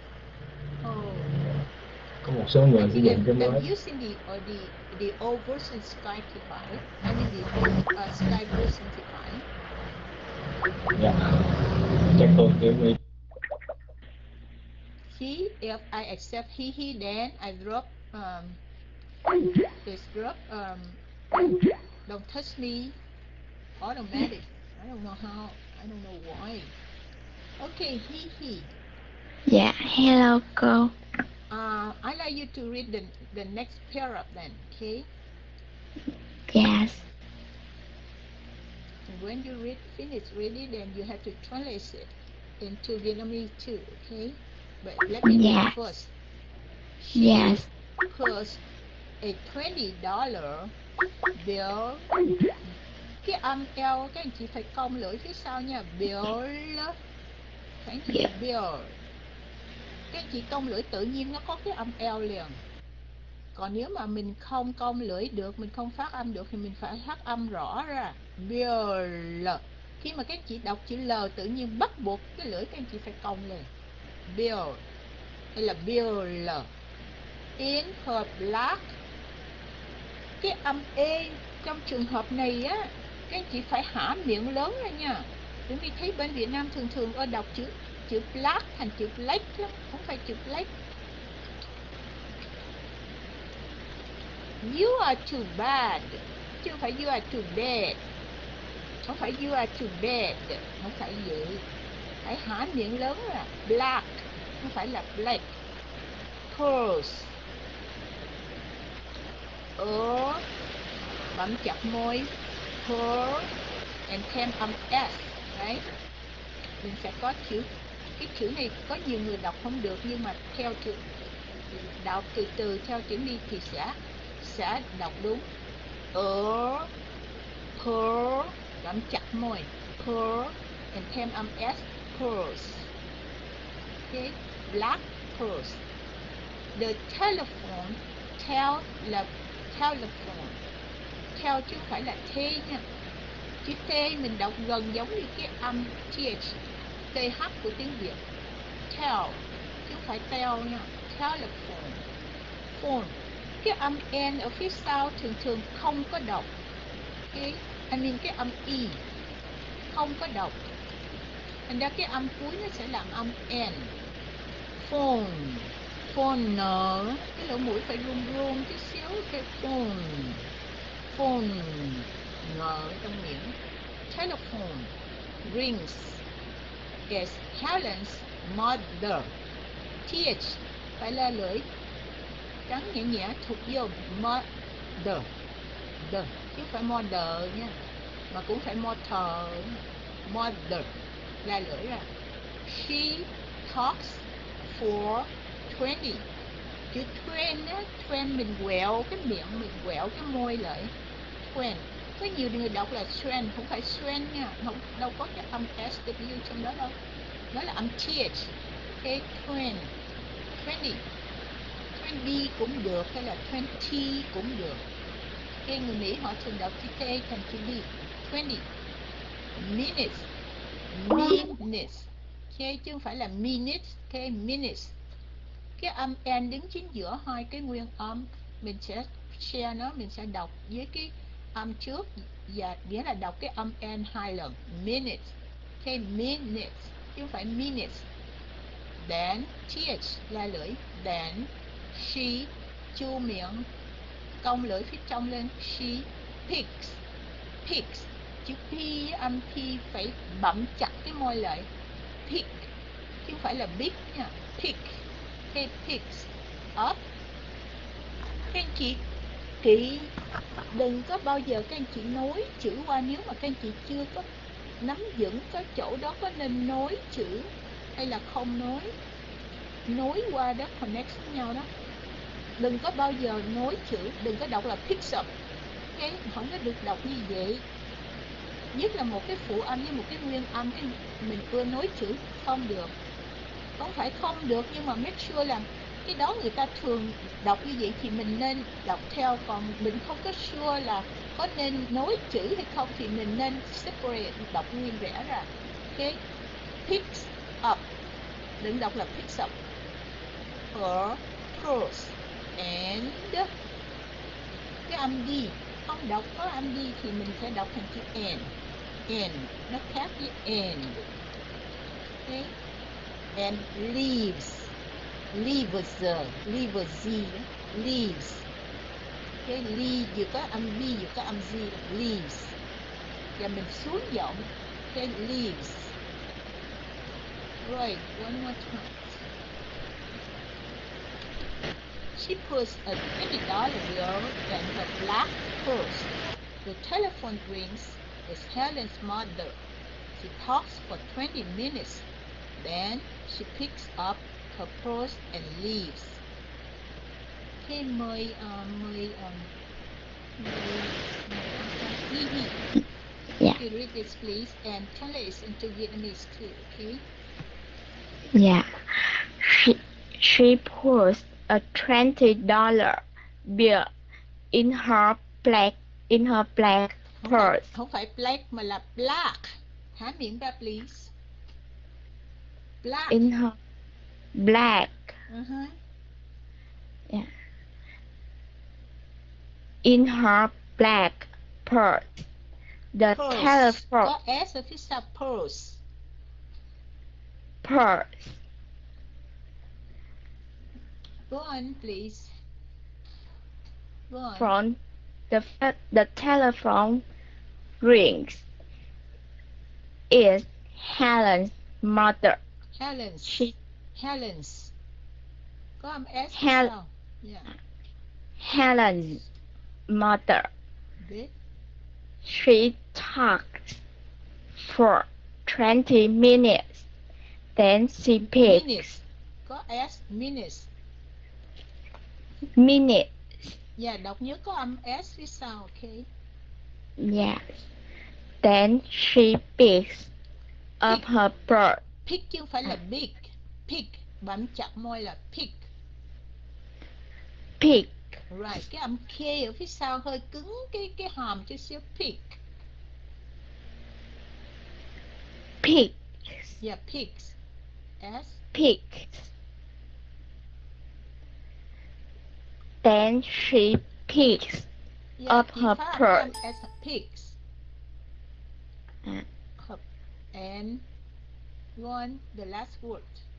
Có một số người sử dụng cái mới. I'm using the or the the old version Skype thì phải. I mean the old uh, Skype version thì phải. Dạ. Chắc tôi kiểu như He, if I accept he, he, then I drop um this drop um don't touch me automatic. I don't know how. I don't know why. Okay, he, he. Dạ, hello cô. Uh, I'd like you to read the the next paragraph then, okay? Yes. And when you read finish ready, then you have to translate it into Vietnamese too, okay? But let me do Yes. it first. She Yes. puts a twenty dollar bill. Cái âm L các anh chị phải cong lưỡi phía sau nha. Bill. Cái Yeah. bill. Các anh chị cong lưỡi tự nhiên nó có cái âm L liền. Còn nếu mà mình không cong lưỡi được, mình không phát âm được thì mình phải phát âm rõ ra. Bill. Khi mà các anh chị đọc chữ L tự nhiên bắt buộc cái lưỡi các anh chị phải cong lên. Bill hay là Bill. In her black. Cái âm E trong trường hợp này á, các anh chị phải hả miệng lớn ra nha. Bởi vì thấy bên Việt Nam thường thường ở đọc chữ chữ black thành chữ black lắm, không phải chữ black. You are too bad, chứ không phải you are too bad. Không phải you are too bad, không phải vậy. Phải hả miệng lớn là black, không phải là black. Pearls. Ở bấm chặt môi. Pearl and thêm âm S. Đấy. Mình sẽ có chữ. Cái chữ này có nhiều người đọc không được, nhưng mà theo chữ đọc từ từ theo chữ đi thì sẽ sẽ đọc đúng. Ở pearl bấm chặt môi. Pearl and thêm âm S. Pearls. Okay. Black pearls. The telephone. Tel là telephone. Tel chứ không phải là T nha. Chữ T mình đọc gần giống như cái âm T H, T H của tiếng Việt. Tel chứ không phải tel nha. Telephone. Phone. Cái âm N ở phía sau thường thường không có đọc. Okay. I mean cái âm E không có đọc. Thành ra cái âm cuối nó sẽ làm âm N. Phone. Phone nở. Cái lỗ mũi phải run run chút xíu. Cái phone. Phone ngờ trong miệng. Telephone rings. Is Helen's mother. T H phải là lưỡi cắn nhẹ nhẹ thuộc vô mother. The chứ phải mother nha, mà cũng phải motor. Mother là lưỡi ra. She talks for twenty. Chữ train á, train mình quẹo cái miệng, mình quẹo cái môi lại. Train. Có nhiều người đọc là train, không phải train nha, không, đâu có cái âm S W trong đó đâu. Đó là âm T H. Okay, train. twenty. twenty cũng được, hay là twenty cũng được. Okay, người Mỹ họ thường đọc chữ T thành chữ D. twenty. Minutes. Minutes. Okay, chứ không phải là minutes. Okay, minutes. Cái âm N đứng chính giữa hai cái nguyên âm, mình sẽ share nó, mình sẽ đọc với cái âm trước, và nghĩa là đọc cái âm N hai lần. Minutes. Okay, minutes chứ không phải minutes. Then T H là lưỡi. Then she chu miệng cong lưỡi phía trong lên. She picks. Picks. Chữ P âm P phải bậm chặt cái môi lại. Pick chứ không phải là big nha. Pick. Okay, picks up. Các anh chị kỹ đừng có bao giờ các anh chị nối chữ qua, nếu mà các anh chị chưa có nắm vững cái chỗ đó có nên nối chữ hay là không nối. Nối qua đó, connect với nhau đó. Đừng có bao giờ nối chữ, đừng có đọc là picks up. Okay, không có được đọc như vậy. Nhất là một cái phụ âm với một cái nguyên âm, cái mình ưa nối chữ không được. Không phải không được, nhưng mà make sure là cái đó người ta thường đọc như vậy thì mình nên đọc theo, còn mình không có sure là có nên nối chữ hay không thì mình nên separate, đọc nguyên rẽ ra. Okay, picks up, đừng đọc là picks up. Her purse and cái âm D không đọc có âm D thì mình sẽ đọc thành chữ N. N nó khác với N. Okay. And leaves. Leaves, leaves, leaves. Cái ly vừa có âm B vừa có âm Z. Leaves. Và mình xuống giọng. Cái leaves. Right, one more time. She puts a twenty dollar bill in her black purse. The telephone rings. It's Helen's mother. She talks for twenty minutes. Then she picks up her purse and leaves. Okay, mời, uh, mời, um, mời, uh, Yeah. you read this please and translate it into Vietnamese too, okay? Yeah. She, she puts a twenty dollar bill in her black in her black Không phải, purse. không phải black mà là black. Há miệng ra, please. Black. In her black. Uh-huh. Yeah. In her black purse, the Purse. telephone Có S ở phía sau, purse. purse. Go on, please. Go on. From the the telephone rings. Is Helen's mother. Helen's. She Helen's. Có âm S phía Hel- sau. Yeah. Helen's mother. Good. She talks for twenty minutes. Then she picks Minutes. Có S, minutes. minutes. Yeah, đọc nhớ có âm S phía sau, okay? Yes. Then she picks up Pick. her purse. Pick chứ không phải là big. Pick. Bấm chặt môi là pick. Pick. Right. Cái âm K ở phía sau hơi cứng cái cái hàm chút xíu. Pick. Pick. Yeah, picks. S. Picks. Then she picks Yeah, up chỉ her phát purse. âm S là picks. À. Up. And go on the last word.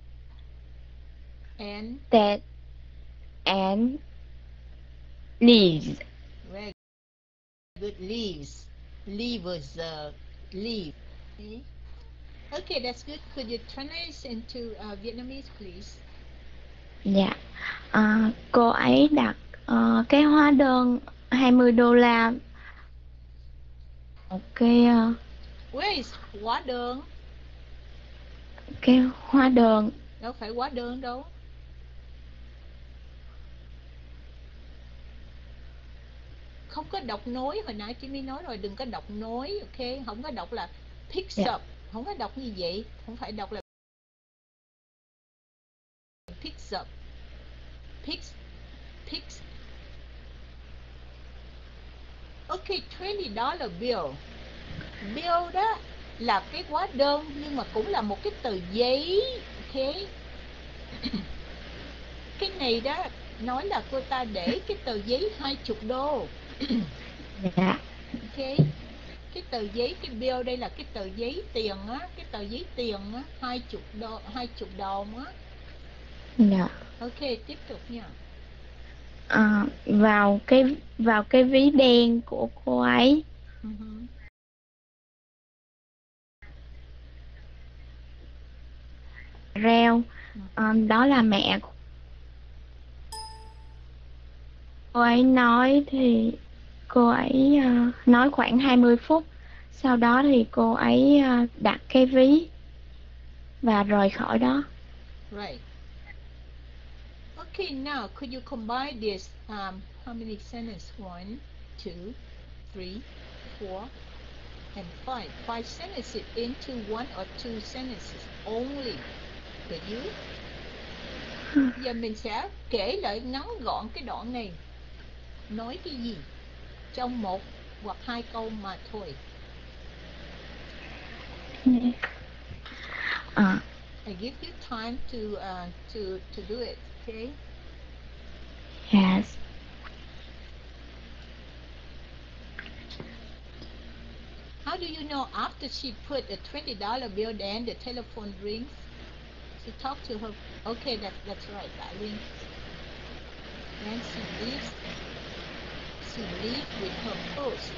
And Then and leaves. very good. Leaves. Leaves. Uh, leave. Okay. Okay, that's good. Could you translate into uh, Vietnamese, please? Dạ. À, cô ấy đặt uh, cái hóa đơn hai mươi đô la. Một cái uh, Where is hóa đơn? cái hóa đơn. Đâu phải hóa đơn đâu. Không có đọc nối, hồi nãy chị mới nói rồi, đừng có đọc nối, ok? Không có đọc là picks Yeah. up, không có đọc như vậy, không phải đọc là picks up. Picks, picks. Ok, twenty dollar bill. Bill đó là cái hóa đơn nhưng mà cũng là một cái tờ giấy, ok? Cái này đó nói là cô ta để cái tờ giấy hai mươi đô. Dạ. Ok. Cái tờ giấy, cái bill đây là cái tờ giấy tiền á, cái tờ giấy tiền á, hai mươi đô, hai mươi đồng á. Dạ. Ok, tiếp tục nha. À, vào cái vào cái ví đen của cô ấy. Uh-huh. Reo. À, đó là mẹ cô ấy nói thì cô ấy uh, nói khoảng hai mươi phút. Sau đó thì cô ấy uh, đặt cái ví và rời khỏi đó. Right. Okay, now could you combine this? Um, how many sentences? One, two, three, four, and five. Five sentences into one or two sentences only. Could you? Giờ mình sẽ kể lại ngắn gọn cái đoạn này. Nói cái gì? Trong một hoặc hai câu mà thôi. À. I give you time to uh, to to do it. Okay. Yes. How do you know after she put a twenty dollar bill, then the telephone rings? She talked to her. Okay, that that's right, darling. Then she leaves. She leaves with her purse.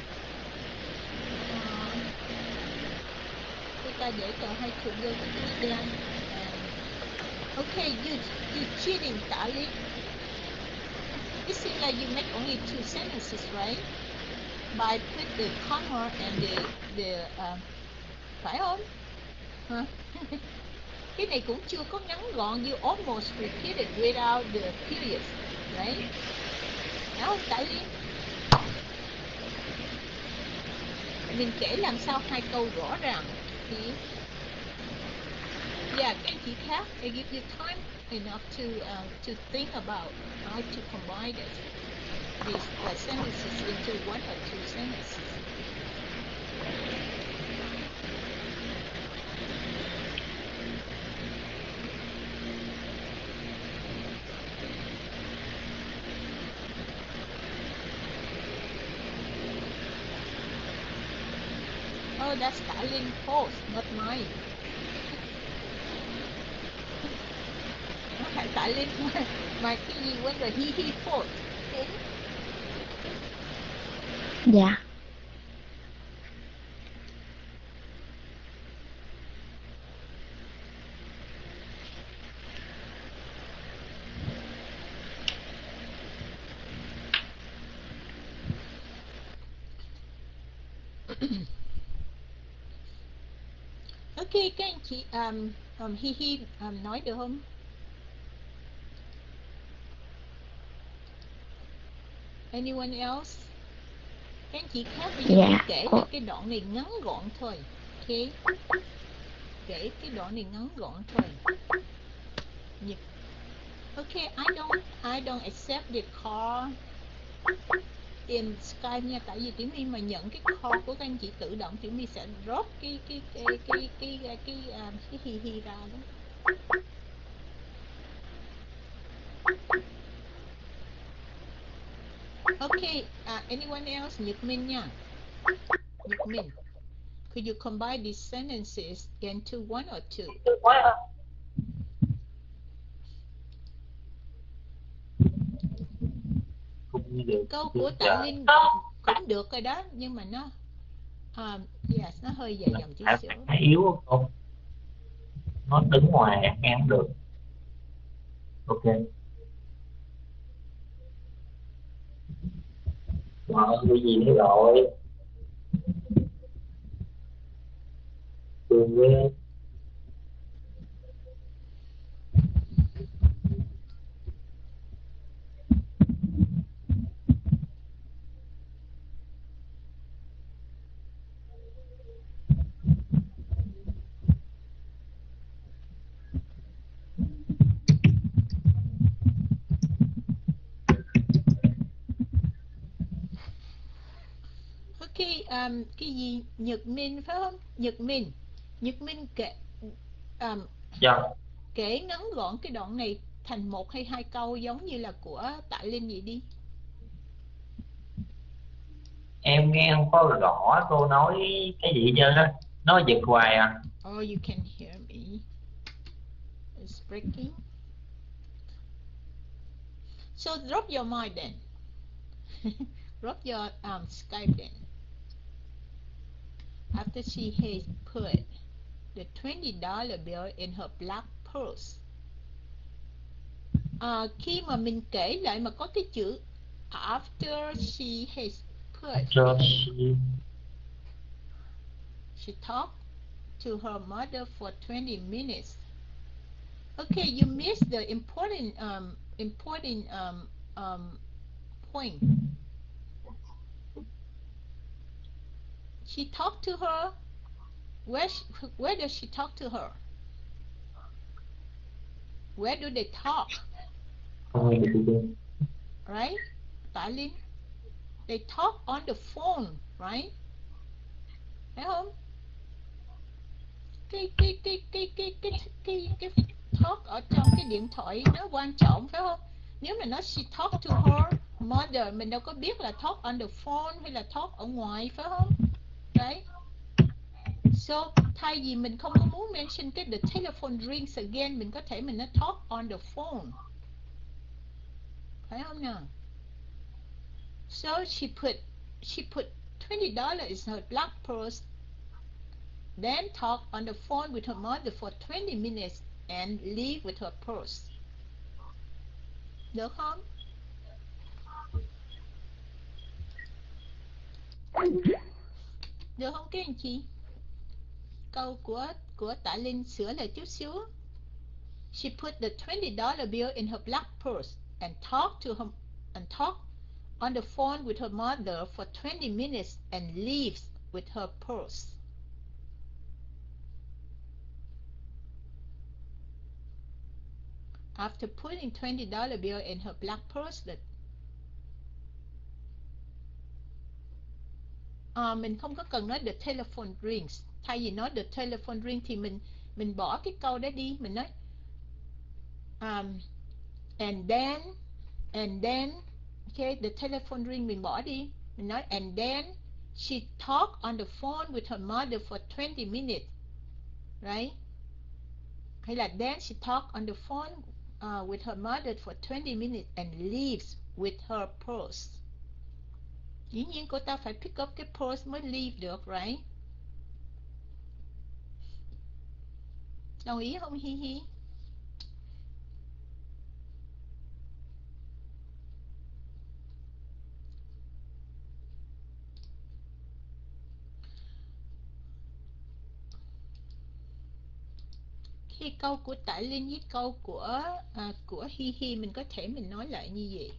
Uh, cô ta để tờ hai chục vô cái túi đen. Okay, you you cheating, darling. It seems like you make only two sentences, right? By put the comma and the the uh, phải không? Huh? Cái này cũng chưa có ngắn gọn. You almost repeated without the periods, right? Đúng không, tại vì mình kể làm sao hai câu rõ ràng thì yeah, cái chị khác, I give you time enough to uh, to think about how to combine this these uh, sentences into one or two sentences. No, that's Stalin post, not mine. Nó phải Stalin mà, mà cái gì quên rồi, he he post. Okay. Dạ. Ok, các anh chị um, um, hi hi um, nói được không? Anyone else? Các anh chị khác bây giờ Dạ, mình kể cô- là cái đoạn này ngắn gọn thôi. Ok, kể cái đoạn này ngắn gọn thôi. Nhật. Ok, I don't I don't accept the call in Skype nha, tại vì Tiểu My mà nhận cái call của các anh chị tự động, Tiểu My sẽ drop cái cái cái cái cái cái cái, cái, um, cái hi hi ra đó. Okay, uh, anyone else? Nhật Minh nha. Nhật Minh. Could you combine these sentences into one or two? Cũng được. Câu của Tạ Linh cũng được rồi đó, nhưng mà nó uh, yes, nó hơi dài dòng chút Phải, xíu. phải yếu không? Nó đứng ngoài nghe không được. Ok. Mở cái gì nữa rồi? Thương ghê. Ok, um, cái gì Nhật Minh phải không? Nhật Minh. Nhật Minh kể um, Dạ. kể ngắn gọn cái đoạn này thành một hay hai câu giống như là của Tạ Linh vậy đi. Em nghe không có rõ cô nói cái gì hết trơn á. Nó giật hoài à. Oh, you can hear me. It's breaking. So drop your mic then. Drop your um, Skype then. After she has put the twenty dollar bill in her black purse. À, khi mà mình kể lại mà có cái chữ after she has put, Cho she... she talked to her mother for twenty minutes. Okay, you missed the important um important um um point. She talked to her. Where she, where does she talk to her? Where do they talk? Right? Tạ Linh. They talk on the phone, right? Thấy không? Cái cái cái cái cái cái cái cái talk ở trong cái điện thoại nó quan trọng phải không? Nếu mà nó she talk to her mother, mình đâu có biết là talk on the phone hay là talk ở ngoài phải không? Right? So thay vì mình không có muốn mention cái the telephone rings again, mình có thể mình nói talk on the phone. Phải không nào? So she put she put twenty dollars in her black purse, then talk on the phone with her mother for twenty minutes and leave with her purse. Được không? Được không các anh chị? Câu của của Tạ Linh sửa lại chút xíu. She put the twenty dollar bill in her black purse and talked to her and talked on the phone with her mother for twenty minutes and leaves with her purse. After putting twenty dollar bill in her black purse, that à, mình không có cần nói the telephone rings. Thay vì nói the telephone ring thì mình mình bỏ cái câu đó đi, mình nói um, and then and then okay, the telephone ring mình bỏ đi, mình nói and then She talked on the phone with her mother for twenty minutes, right? Hay là then she talked on the phone uh, with her mother for twenty minutes and leaves with her purse. Dĩ nhiên cô ta phải pick up cái purse mới leave được, right? Đồng ý không Hi Hi? Khi câu của Tại Linh với câu của à, của Hi Hi mình có thể mình nói lại như vậy.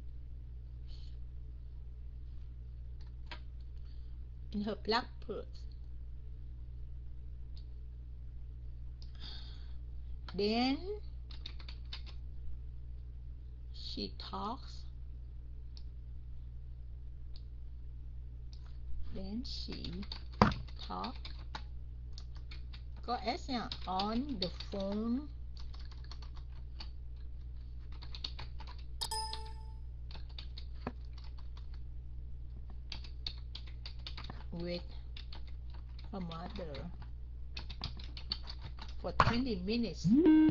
In her black purse. Then she talks. Then she talks. Có S nha. On the phone. With her mother for twenty minutes.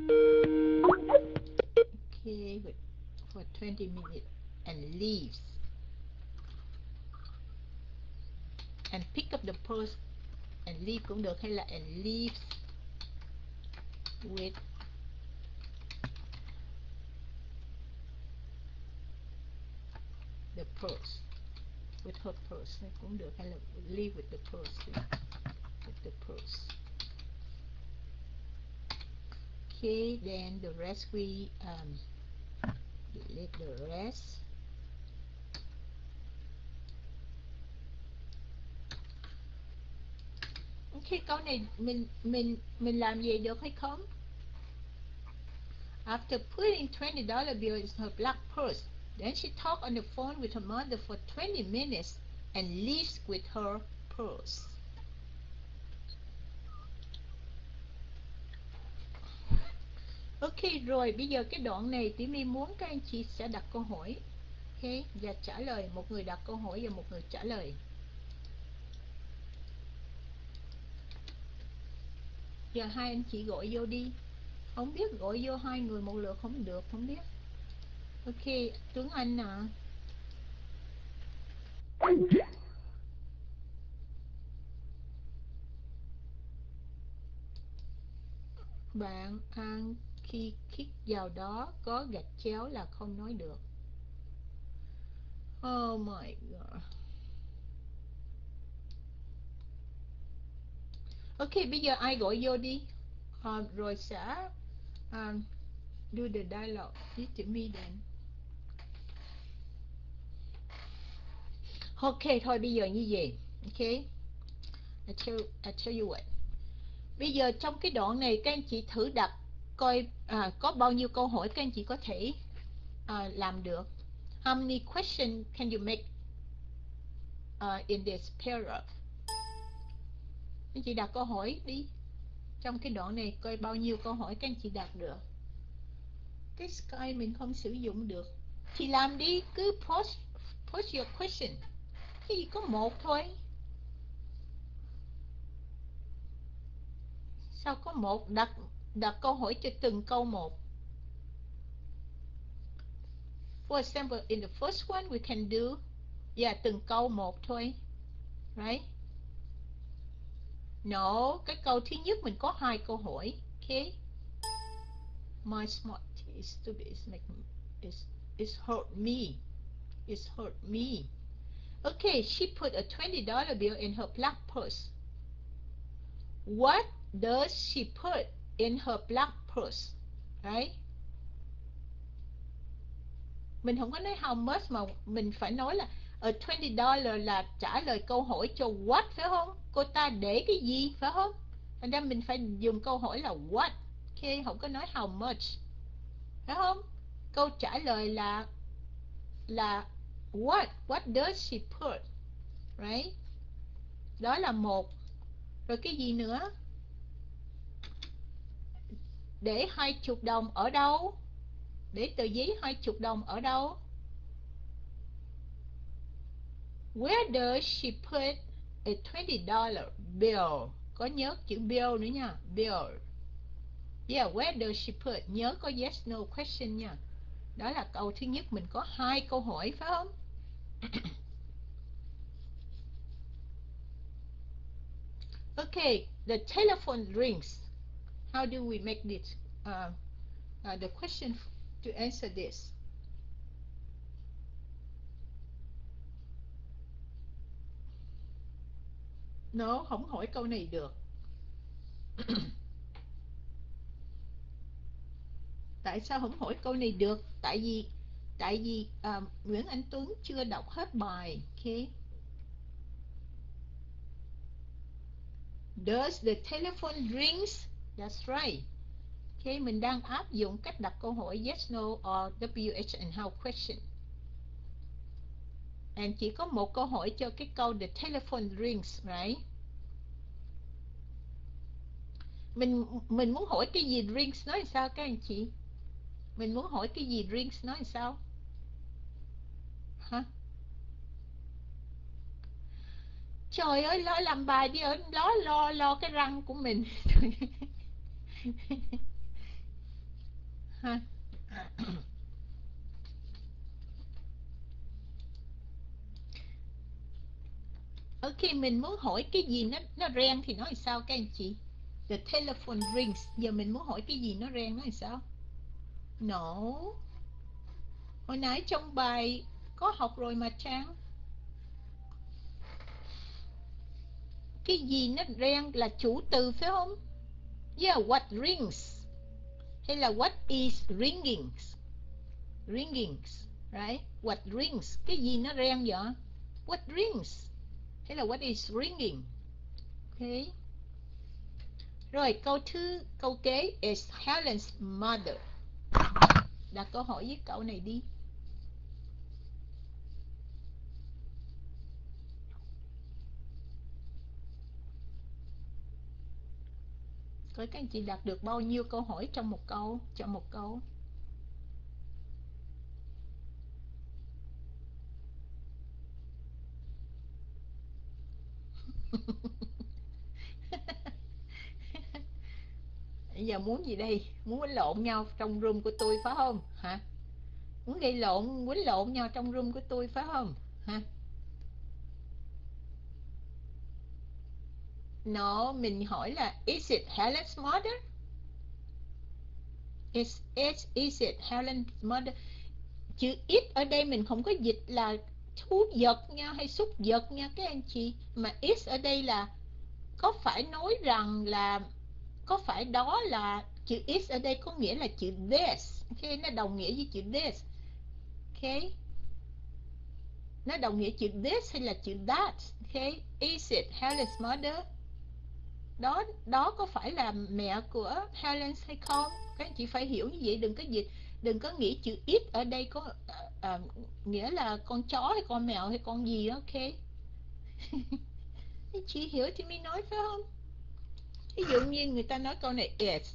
Okay, with, for twenty minutes and leaves. And pick up the purse and leave cũng được, hay là and leaves with the purse. With her purse cũng được, hay là leave with the purse. With the purse. Okay, then the rest we um, delete the rest. Okay, câu này mình mình mình làm gì được hay không? After putting twenty dollar bill in her black purse, then she talked on the phone with her mother for twenty minutes and leaves with her purse. Ok, rồi bây giờ cái đoạn này Tiểu My muốn các anh chị sẽ đặt câu hỏi. Ok, và trả lời, một người đặt câu hỏi và một người trả lời. Giờ hai anh chị gọi vô đi. Không biết gọi vô hai người một lượt không được, không biết. Ok, Tuấn Anh à. Bạn An khi click vào đó có gạch chéo là không nói được. Oh my god. Ok, bây giờ ai gọi vô đi. Uh, rồi sẽ um, do the dialogue with to me then. Ok, thôi bây giờ như vậy. Ok. I tell, I tell you what. Bây giờ trong cái đoạn này các anh chị thử đặt coi à, có bao nhiêu câu hỏi các anh chị có thể à, làm được. How many questions can you make uh, in this paragraph? Các anh chị đặt câu hỏi đi. Trong cái đoạn này coi bao nhiêu câu hỏi các anh chị đặt được. Cái Skype mình không sử dụng được thì làm đi, cứ post post your question. Cái gì có một thôi. Sao có một? Đặt đặt câu hỏi cho từng câu một. For example, in the first one we can do yeah, từng câu một thôi. Right? No, cái câu thứ nhất mình có hai câu hỏi. Okay? My smart is stupid. It's make it's it's hurt me. It's hurt me. Okay, she put a twenty dollar bill in her black purse. What does she put in her black purse? Right? Mình không có nói how much mà mình phải nói là a twenty dollar là trả lời câu hỏi cho what, phải không? Cô ta để cái gì, phải không? Thành ra mình phải dùng câu hỏi là what. Ok, không có nói how much, phải không? Câu trả lời là là what, what does she put, right? Đó là một. Rồi cái gì nữa? Để hai chục đồng ở đâu? Để tờ giấy hai chục đồng ở đâu? Where does she put a twenty dollar bill? Có nhớ chữ bill nữa nha. Bill. Yeah, where does she put? Nhớ có yes no question nha. Đó là câu thứ nhất. Mình có hai câu hỏi phải không? Okay, the telephone rings. How do we make this? Uh, uh, the question to answer this. No, không hỏi câu này được. Tại sao không hỏi câu này được? Tại vì tại vì uh, Nguyễn Anh Tuấn chưa đọc hết bài. Okay. Does the telephone rings? That's right. Okay, mình đang áp dụng cách đặt câu hỏi yes, no or W H and how question. And chỉ có một câu hỏi cho cái câu the telephone rings, right? Mình mình muốn hỏi cái gì rings nói sao các anh chị? Mình muốn hỏi cái gì rings nói sao? Hả? Trời ơi, lo làm bài đi ở lo lo lo cái răng của mình. Hả? Ok, mình muốn hỏi cái gì nó nó reng thì nói sao các anh chị? The telephone rings. Giờ mình muốn hỏi cái gì nó reng nói sao? No. Hồi nãy trong bài có học rồi mà Trang. Cái gì nó reng là chủ từ phải không? Yeah, what rings? Hay là what is ringing? Ringing, right? What rings? Cái gì nó reng vậy? What rings? Hay là what is ringing? Okay. Rồi câu thứ câu kế is Helen's mother. Đặt câu hỏi với cậu này đi. Coi các anh chị đặt được bao nhiêu câu hỏi trong một câu, trong một câu. Bây giờ muốn gì đây? Muốn quýnh lộn nhau trong room của tôi phải không? Hả? Muốn gây lộn, quýnh lộn nhau trong room của tôi phải không? Hả? No, mình hỏi là is it Helen's mother? Is it, is it Helen's mother? Chữ it ở đây mình không có dịch là thú vật nha hay súc vật nha các anh chị. Mà is ở đây là có phải nói rằng là có phải đó là chữ is ở đây có nghĩa là chữ this. Okay, nó đồng nghĩa với chữ this. Okay. Nó đồng nghĩa chữ this hay là chữ that. Okay. Is it Helen's mother? Đó, đó có phải là mẹ của Helen hay không? Các anh chị phải hiểu như vậy, đừng có dịch, đừng có nghĩ chữ it ở đây có à, à, nghĩa là con chó hay con mèo hay con gì đó, ok? Chị hiểu thì mới nói phải không? Ví dụ như người ta nói câu này is,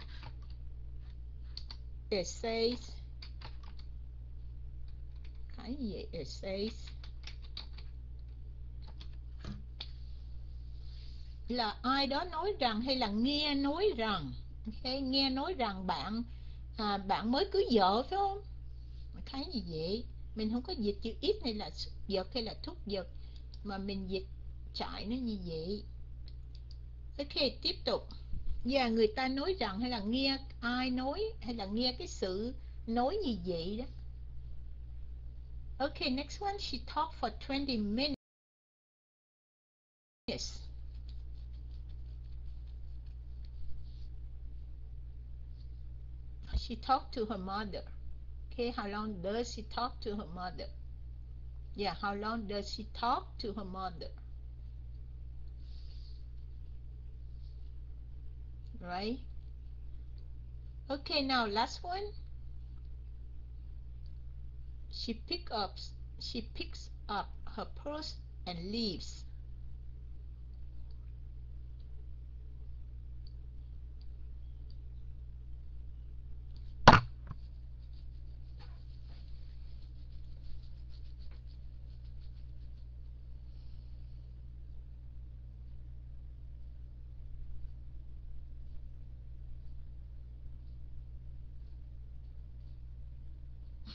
it says, cái gì vậy? It says là ai đó nói rằng hay là nghe nói rằng, okay? Nghe nói rằng bạn à, bạn mới cưới vợ phải không? Thấy gì vậy? Mình không có dịch chữ ít này là súc vật hay là thúc vật, mà mình dịch chạy nó như vậy. Ok, tiếp tục. Và người ta nói rằng hay là nghe ai nói hay là nghe cái sự nói như vậy đó. Ok, next one. She talked for twenty minutes. She talked to her mother. Okay, how long does she talk to her mother? Yeah, how long does she talk to her mother? Right? Okay, now last one. She pick up she picks up her purse and leaves.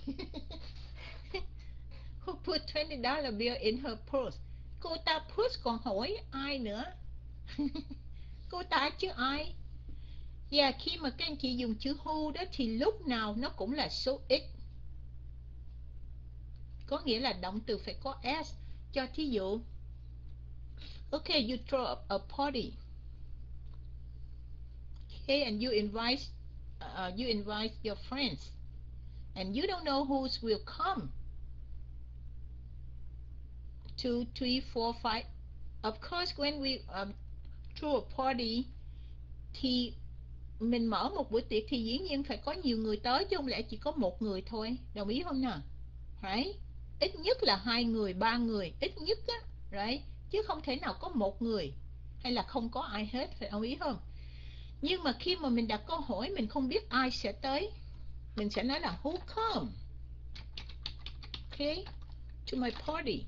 Who put twenty dollar bill in her purse? Cô ta purse còn hỏi ai nữa? Cô ta chứ ai? Và khi mà các anh chị dùng chữ who đó thì lúc nào nó cũng là số ít. Có nghĩa là động từ phải có s. Cho thí dụ, okay, you throw up a party. Okay, and you invite uh, you invite your friends, and you don't know who will come. Two, three, four, five. Of course, when we um, throw a party, thì mình mở một bữa tiệc thì dĩ nhiên phải có nhiều người tới, chứ không lẽ chỉ có một người thôi. Đồng ý không nào? Right? Ít nhất là hai người, ba người, ít nhất á, right? Chứ không thể nào có một người hay là không có ai hết, phải đồng ý không? Nhưng mà khi mà mình đặt câu hỏi mình không biết ai sẽ tới, mình sẽ nói là who come? Okay, to my party.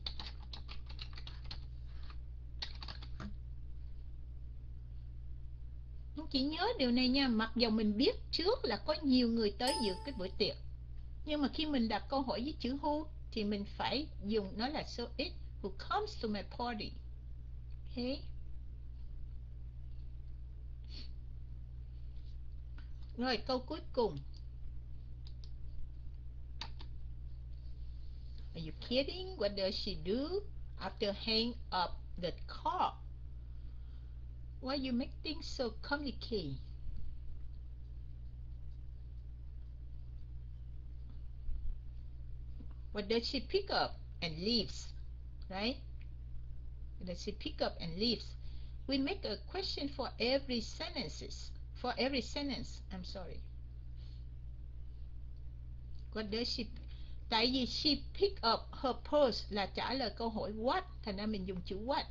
Chỉ nhớ điều này nha, mặc dù mình biết trước là có nhiều người tới dự cái bữa tiệc, nhưng mà khi mình đặt câu hỏi với chữ who thì mình phải dùng nó là số ít. Who comes to my party? Okay. Rồi câu cuối cùng. Are you kidding? What does she do after hang up the car? Why you make things so complicated? What does she pick up and leaves? Right? What does she pick up and leaves? We make a question for every sentences. For every sentence, I'm sorry. What does she? Tại vì she pick up her purse là trả lời câu hỏi what, thành ra mình dùng chữ what.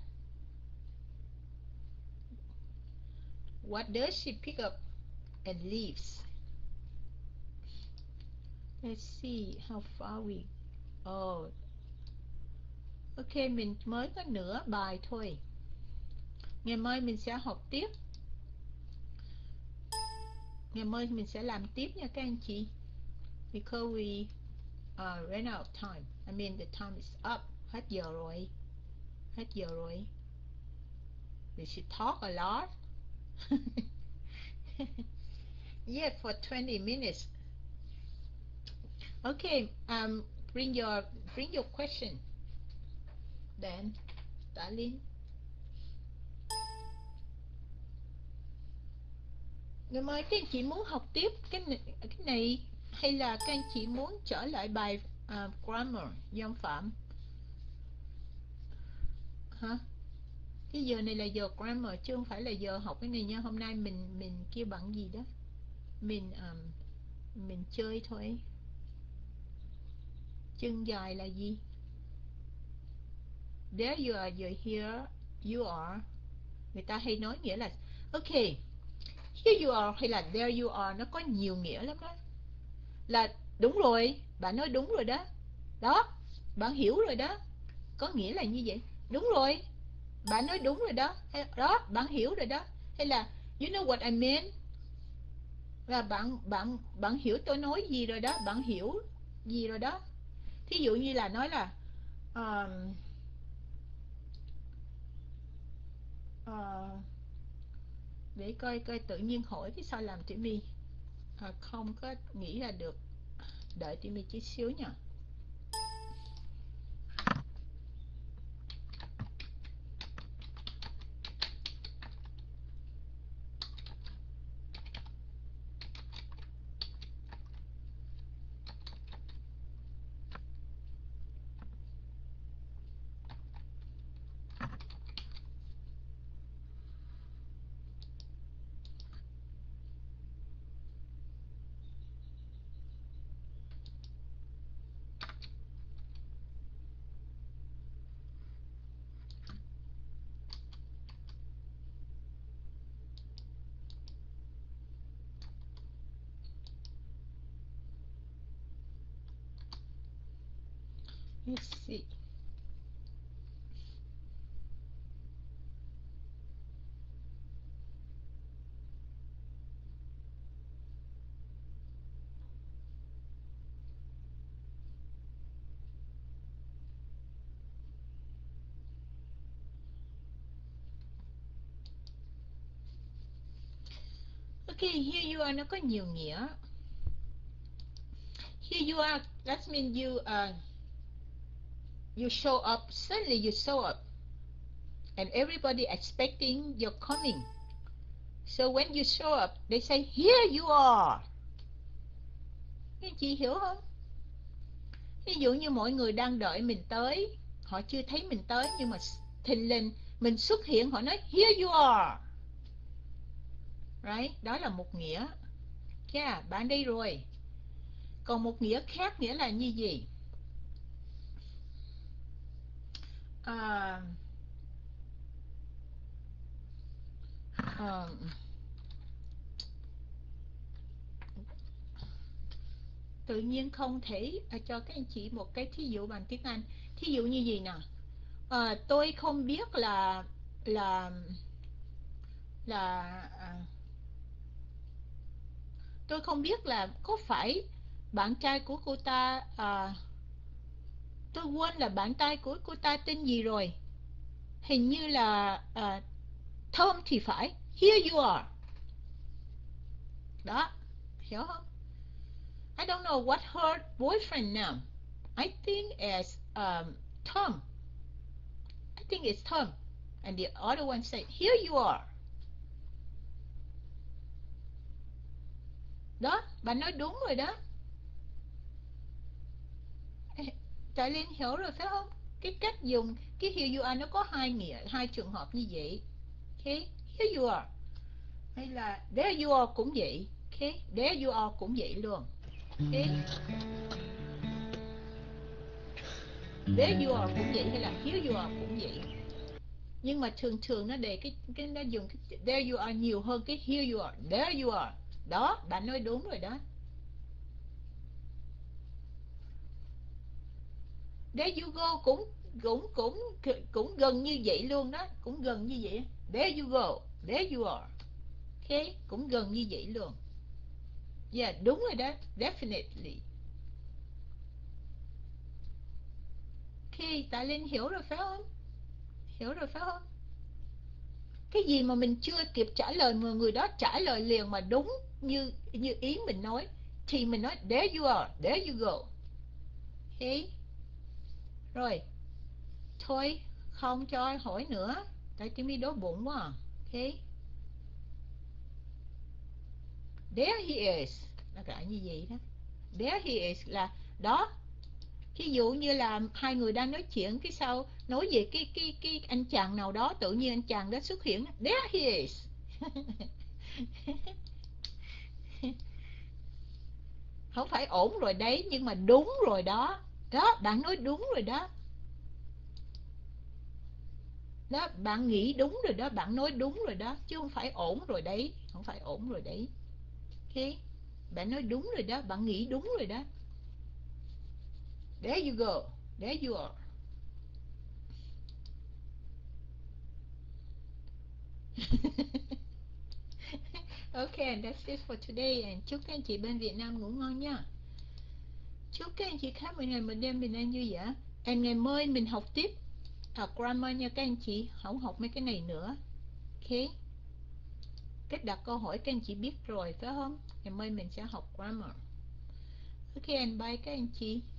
What does she pick up and leaves? Let's see how far we. Oh. Ok, mình mới có nửa bài thôi. Ngày mai mình sẽ học tiếp. Ngày mai mình sẽ làm tiếp nha các anh chị. Because we uh, ran out of time. I mean the time is up. Hết giờ rồi. Hết giờ rồi. We should talk a lot. Yeah, for twenty minutes. Okay, um, bring your bring your question. Then, darling. Ngày mai các anh chị muốn học tiếp cái này, cái này hay là các anh chị muốn trở lại bài uh, grammar, văn phạm? Hả? Cái giờ này là giờ grammar chứ không phải là giờ học cái này nha. Hôm nay mình mình kêu bằng gì đó. Mình um, mình chơi thôi. Chân dài là gì? There you are, you're here, you are. Người ta hay nói nghĩa là ok, here you are hay là there you are, nó có nhiều nghĩa lắm đó. Là đúng rồi, bạn nói đúng rồi đó. Đó, bạn hiểu rồi đó. Có nghĩa là như vậy. Đúng rồi, bạn nói đúng rồi đó. Đó, bạn hiểu rồi đó. Hay là you know what I mean? Là bạn bạn bạn hiểu tôi nói gì rồi đó, bạn hiểu gì rồi đó. Thí dụ như là nói là um, uh, để coi coi tự nhiên hỏi cái sao làm Timmy à, không có nghĩ ra được. Đợi Timmy chút xíu nha. Let's see. Ok, here you are nó có nhiều nghĩa. Here you are, that means you uh, you show up, suddenly you show up, and everybody expecting your coming. So when you show up, they say, here you are. Các chị hiểu không? Ví dụ như mọi người đang đợi mình tới, họ chưa thấy mình tới, nhưng mà thình lình mình xuất hiện, họ nói, here you are. Right? Đó là một nghĩa. Yeah, bạn đây rồi. Còn một nghĩa khác nghĩa là như gì? À, à, tự nhiên không thể à, cho các anh chị một cái thí dụ bằng tiếng Anh. Thí dụ như gì nào? À, tôi không biết là là là à, tôi không biết là có phải bạn trai của cô ta à, tôi quên là bạn trai của cô ta tên gì rồi. Hình như là à, Tom thì phải. Here you are. Đó, hiểu không? I don't know what her boyfriend now. I think it's um, Tom. I think it's Tom. And the other one say, here you are. Đó, bạn nói đúng rồi đó. Tại Linh hiểu rồi phải không? Cái cách dùng cái here you are nó có hai nghĩa, hai trường hợp như vậy. Okay, here you are. Hay là there you are cũng vậy. Okay, there you are cũng vậy luôn. Okay. There you are cũng vậy, hay là here you are cũng vậy. Nhưng mà thường thường nó để cái cái nó dùng cái there you are nhiều hơn cái here you are. There you are. Đó, bạn nói đúng rồi đó. There you go cũng cũng cũng cũng gần như vậy luôn đó, cũng gần như vậy. There you go, there you are. Okay, cũng gần như vậy luôn. Yeah, đúng rồi đó, definitely. Okay, Tạ Linh hiểu rồi phải không? Hiểu rồi phải không? Cái gì mà mình chưa kịp trả lời mà người đó trả lời liền mà đúng như như ý mình nói thì mình nói there you are, there you go. Okay. Rồi. Thôi, không cho hỏi nữa. Tại Timmy đói bụng quá à. Okay. There he is. Nó gọi như vậy đó. There he is là đó. Ví dụ như là hai người đang nói chuyện, cái sau nói về cái cái cái anh chàng nào đó, tự nhiên anh chàng đó xuất hiện. There he is. Không phải ổn rồi đấy, nhưng mà đúng rồi đó. Đó, bạn nói đúng rồi đó. Đó, bạn nghĩ đúng rồi đó, bạn nói đúng rồi đó, chứ không phải ổn rồi đấy, không phải ổn rồi đấy. Ok, bạn nói đúng rồi đó, bạn nghĩ đúng rồi đó. There you go, there you are. Ok, that's it for today. And chúc các anh chị bên Việt Nam ngủ ngon nha. Chúc các anh chị khác một ngày một đêm bình an vui vẻ. And ngày mai mình học tiếp học grammar nha các anh chị, không học mấy cái này nữa. Ok, cách đặt câu hỏi các anh chị biết rồi phải không? Ngày mai mình sẽ học grammar. Ok, and bye các anh chị.